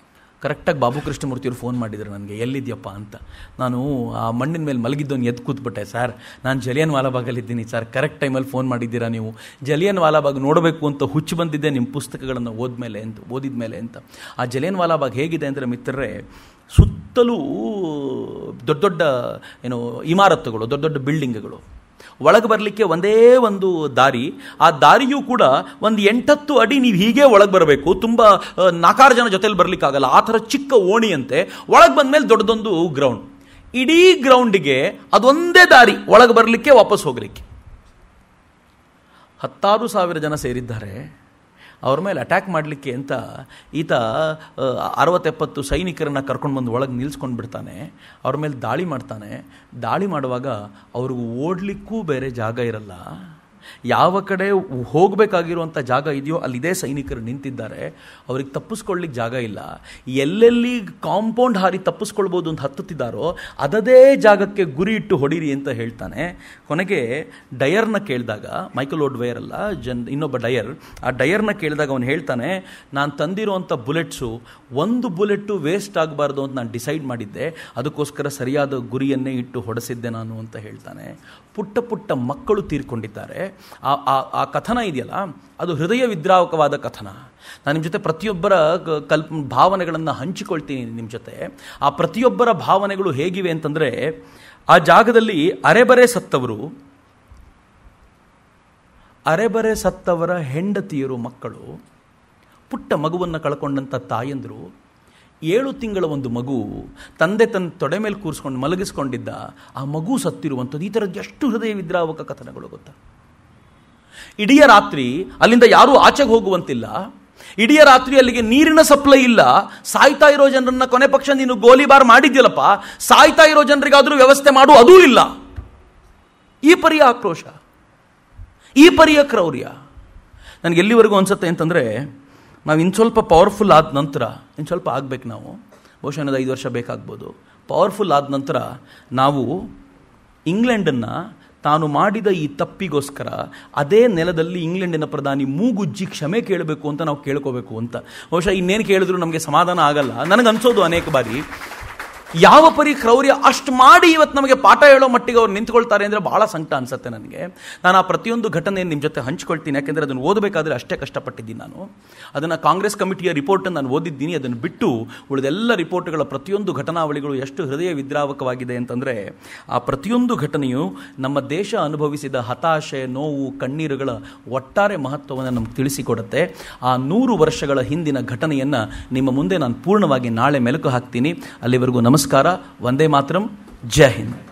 ಕರೆಕ್ಟಾಗಿ ಬಾಬು ಕೃಷ್ಣಮೂರ್ತಿಯವರು ಫೋನ್ ಮಾಡಿದರು ನನಗೆ, ಎಲ್ಲಿದ್ಯಪ್ಪ ಅಂತ. ನಾನು ಆ ಮಣ್ಣಿನ ಮೇಲೆ ಮಲಗಿದ್ದವನು ಎದ್ದು ಕೂತ್ಬಿಟ್ಟೆ. ಸರ್, ನಾನು ಜಲಿಯನ್ವಾಲಾಬಾಗಲ್ಲಿದ್ದೀನಿ ಸರ್, ಕರೆಕ್ಟ್ ಟೈಮಲ್ಲಿ ಫೋನ್ ಮಾಡಿದ್ದೀರಾ ನೀವು. ಜಲಿಯನ್ವಾಲಾಬಾಗ್ ನೋಡಬೇಕು ಅಂತ ಹುಚ್ಚು ಬಂದಿದ್ದೆ ನಿಮ್ಮ ಪುಸ್ತಕಗಳನ್ನು ಓದಿದ ಮೇಲೆ ಅಂತ. ಆ ಜಲಿಯನ್ವಾಲಾಬಾಗ್ ಹೇಗಿದೆ ಅಂದರೆ ಮಿತ್ರರೇ, ಸುತ್ತಲೂ ದೊಡ್ಡ ದೊಡ್ಡ ಇಮಾರತ್ತುಗಳು, ದೊಡ್ಡ ದೊಡ್ಡ ಬಿಲ್ಡಿಂಗ್ಗಳು. ಒಳಗೆ ಬರಲಿಕ್ಕೆ ಒಂದೇ ಒಂದು ದಾರಿ. ಆ ದಾರಿಯೂ ಕೂಡ ಒಂದು 8-10 ಅಡಿ ನೀವು ಹೀಗೆ ಒಳಗೆ ಬರಬೇಕು. ತುಂಬ 4-6 ಜನ ಜೊತೆಲಿ ಬರಲಿಕ್ಕಾಗಲ್ಲ. ಆ ಥರ ಚಿಕ್ಕ ಓಣಿಯಂತೆ. ಒಳಗೆ ಬಂದ ಮೇಲೆ ದೊಡ್ಡದೊಂದು ಗ್ರೌಂಡ್. ಇಡೀ ಗ್ರೌಂಡಿಗೆ ಅದೊಂದೇ ದಾರಿ ಒಳಗೆ ಬರಲಿಕ್ಕೆ, ವಾಪಸ್ ಹೋಗಲಿಕ್ಕೆ. 16,000 ಜನ ಸೇರಿದ್ದಾರೆ. ಅವ್ರ ಮೇಲೆ ಅಟ್ಯಾಕ್ ಮಾಡಲಿಕ್ಕೆ ಅಂತ ಈತ 60-70 ಸೈನಿಕರನ್ನ ಕರ್ಕೊಂಡು ಬಂದು ಒಳಗೆ ನಿಲ್ಲಿಸ್ಕೊಂಡು ಬಿಡ್ತಾನೆ. ಅವ್ರ ಮೇಲೆ ದಾಳಿ ಮಾಡ್ತಾನೆ. ದಾಳಿ ಮಾಡುವಾಗ ಅವ್ರಿಗೂ ಓಡಲಿಕ್ಕೂ ಬೇರೆ ಜಾಗ ಇರಲ್ಲ. ಯಾವ ಕಡೆ ಹೋಗಬೇಕಾಗಿರುವಂಥ ಜಾಗ ಇದೆಯೋ ಅಲ್ಲಿದೆ ಸೈನಿಕರು ನಿಂತಿದ್ದಾರೆ. ಅವ್ರಿಗೆ ತಪ್ಪಿಸ್ಕೊಳ್ಳಿಕ್ಕೆ ಜಾಗ ಇಲ್ಲ. ಎಲ್ಲೆಲ್ಲಿ ಕಾಂಪೌಂಡ್ ಹಾರಿ ತಪ್ಪಿಸ್ಕೊಳ್ಬೋದು ಅಂತ ಹತ್ತುತ್ತಿದ್ದಾರೋ ಅದದೇ ಜಾಗಕ್ಕೆ ಗುರಿ ಇಟ್ಟು ಹೊಡೀರಿ ಅಂತ ಹೇಳ್ತಾನೆ. ಕೊನೆಗೆ ಡಯರ್ನ ಕೇಳಿದಾಗ, ಮೈಕಲ್ ಓಡ್ವೇರ್ ಅಲ್ಲ, ಇನ್ನೊಬ್ಬ ಡಯರ್, ಆ ಡಯರ್ನ ಕೇಳಿದಾಗ ಅವನು ಹೇಳ್ತಾನೆ, ನಾನು ತಂದಿರುವಂಥ ಬುಲೆಟ್ಸು ಒಂದು ಬುಲೆಟ್ಟು ವೇಸ್ಟ್ ಆಗಬಾರ್ದು ಅಂತ ನಾನು ಡಿಸೈಡ್ ಮಾಡಿದ್ದೆ, ಅದಕ್ಕೋಸ್ಕರ ಸರಿಯಾದ ಗುರಿಯನ್ನೇ ಇಟ್ಟು ಹೊಡೆಸಿದ್ದೆ ನಾನು ಅಂತ ಹೇಳ್ತಾನೆ. ಪುಟ್ಟ ಪುಟ್ಟ ಮಕ್ಕಳು ತೀರ್ಕೊಂಡಿದ್ದಾರೆ. ಆ ಕಥನ ಇದೆಯಲ್ಲ, ಅದು ಹೃದಯ ವಿದ್ರಾವಕವಾದ ಕಥನ. ನಾನು ನಿಮ್ಮ ಜೊತೆ ಪ್ರತಿಯೊಬ್ಬರ ಭಾವನೆಗಳನ್ನು ಹಂಚಿಕೊಳ್ತೀನಿ ನಿಮ್ಮ ಜೊತೆ. ಆ ಪ್ರತಿಯೊಬ್ಬರ ಭಾವನೆಗಳು ಹೇಗಿವೆ ಅಂತಂದರೆ, ಆ ಜಾಗದಲ್ಲಿ ಅರೆಬರೆ ಸತ್ತವರ ಹೆಂಡತಿಯರು, ಮಕ್ಕಳು, ಪುಟ್ಟ ಮಗುವನ್ನು ಕಳ್ಕೊಂಡಂಥ ತಾಯಂದರು, 7 ತಿಂಗಳ ಒಂದು ಮಗು, ತಂದೆ ತನ್ನ ತೊಡೆ ಮೇಲೆ ಕೂರಿಸ್ಕೊಂಡು ಮಲಗಿಸ್ಕೊಂಡಿದ್ದ ಆ ಮಗು ಸತ್ತಿರುವಂಥದ್ದು. ಈ ಥರದ್ದು ಎಷ್ಟು ಹೃದಯ ವಿದ್ರಾವಕ ಕಥನಗಳು ಗೊತ್ತಾ. ಇಡೀ ರಾತ್ರಿ ಅಲ್ಲಿಂದ ಯಾರೂ ಆಚೆಗೆ ಹೋಗುವಂತಿಲ್ಲ. ಇಡೀ ರಾತ್ರಿ ಅಲ್ಲಿಗೆ ನೀರಿನ ಸಪ್ಲೈ ಇಲ್ಲ. ಸಾಯ್ತಾ ಇರೋ ಜನರನ್ನ ಕೊನೆ ಪಕ್ಷ ನೀನು ಗೋಲಿಬಾರ್ ಮಾಡಿದ್ಯಲ್ಲಪ್ಪ, ಸಾಯ್ತಾ ಇರೋ ಜನರಿಗಾದ್ರೂ ವ್ಯವಸ್ಥೆ ಮಾಡು, ಅದೂ ಇಲ್ಲ. ಈ ಪರಿಯ ಆಕ್ರೋಶ, ಈ ಪರಿಯ ಕ್ರೌರ್ಯ ನನಗೆ ಎಲ್ಲಿವರೆಗೂ ಅನ್ಸುತ್ತೆ ಅಂತಂದರೆ, ನಾವು ಇನ್ನು ಸ್ವಲ್ಪ ಪವರ್ಫುಲ್ ಆದ ನಂತರ, ಇನ್ನು ಸ್ವಲ್ಪ ಆಗಬೇಕು ನಾವು, ಬಹುಶಃ 5 ವರ್ಷ ಬೇಕಾಗ್ಬೋದು. ಪವರ್ಫುಲ್ ಆದ ನಂತರ ನಾವು ಇಂಗ್ಲೆಂಡನ್ನು ತಾನು ಮಾಡಿದ ಈ ತಪ್ಪಿಗೋಸ್ಕರ ಅದೇ ನೆಲದಲ್ಲಿ ಇಂಗ್ಲೆಂಡಿನ ಪ್ರಧಾನಿ ಮೂಗುಜ್ಜಿ ಕ್ಷಮೆ ಕೇಳಬೇಕು ಅಂತ ನಾವು ಕೇಳ್ಕೋಬೇಕು ಅಂತ. ಬಹುಶಃ ಇನ್ನೇನು ಕೇಳಿದ್ರು ನಮಗೆ ಸಮಾಧಾನ ಆಗಲ್ಲ. ನನಗನ್ಸೋದು ಅನೇಕ ಬಾರಿ, ಯಾವ ಪರಿ ಕ್ರೌರ್ಯ ಅಷ್ಟು ಮಾಡಿ ಇವತ್ತು ನಮಗೆ ಪಾಠ ಹೇಳೋ ಮಟ್ಟಿಗೆ ಅವ್ರು ನಿಂತ್ಕೊಳ್ತಾರೆ ಅಂದರೆ ಬಹಳ ಸಂಕಟ ಅನಿಸುತ್ತೆ ನನಗೆ. ನಾನು ಆ ಪ್ರತಿಯೊಂದು ಘಟನೆಯನ್ನು ನಿಮ್ಮ ಜೊತೆ ಹಂಚ್ಕೊಳ್ತೀನಿ, ಯಾಕೆಂದರೆ ಅದನ್ನು ಓದಬೇಕಾದ್ರೆ ಅಷ್ಟೇ ಕಷ್ಟಪಟ್ಟಿದ್ದೀನಿ ನಾನು. ಅದನ್ನು ಕಾಂಗ್ರೆಸ್ ಕಮಿಟಿಯ ರಿಪೋರ್ಟನ್ನು ನಾನು ಓದಿದ್ದೀನಿ. ಅದನ್ನು ಬಿಟ್ಟು ಉಳಿದೆಲ್ಲ ರಿಪೋರ್ಟ್ಗಳ ಪ್ರತಿಯೊಂದು ಘಟನಾವಳಿಗಳು ಎಷ್ಟು ಹೃದಯ ವಿದ್ರಾವಕವಾಗಿದೆ ಅಂತಂದರೆ, ಆ ಪ್ರತಿಯೊಂದು ಘಟನೆಯು ನಮ್ಮ ದೇಶ ಅನುಭವಿಸಿದ ಹತಾಶೆ, ನೋವು, ಕಣ್ಣೀರುಗಳ ಒಟ್ಟಾರೆ ಮಹತ್ವವನ್ನು ನಮ್ಗೆ ತಿಳಿಸಿಕೊಡುತ್ತೆ. ಆ 100 ವರ್ಷಗಳ ಹಿಂದಿನ ಘಟನೆಯನ್ನು ನಿಮ್ಮ ಮುಂದೆ ನಾನು ಪೂರ್ಣವಾಗಿ ನಾಳೆ ಮೆಲುಕು ಹಾಕ್ತೀನಿ. ಅಲ್ಲಿವರೆಗೂ ನಮಸ್ಕಾರ. ವಂದೇ ಮಾತರಂ. ಜೈ ಹಿಂದ್.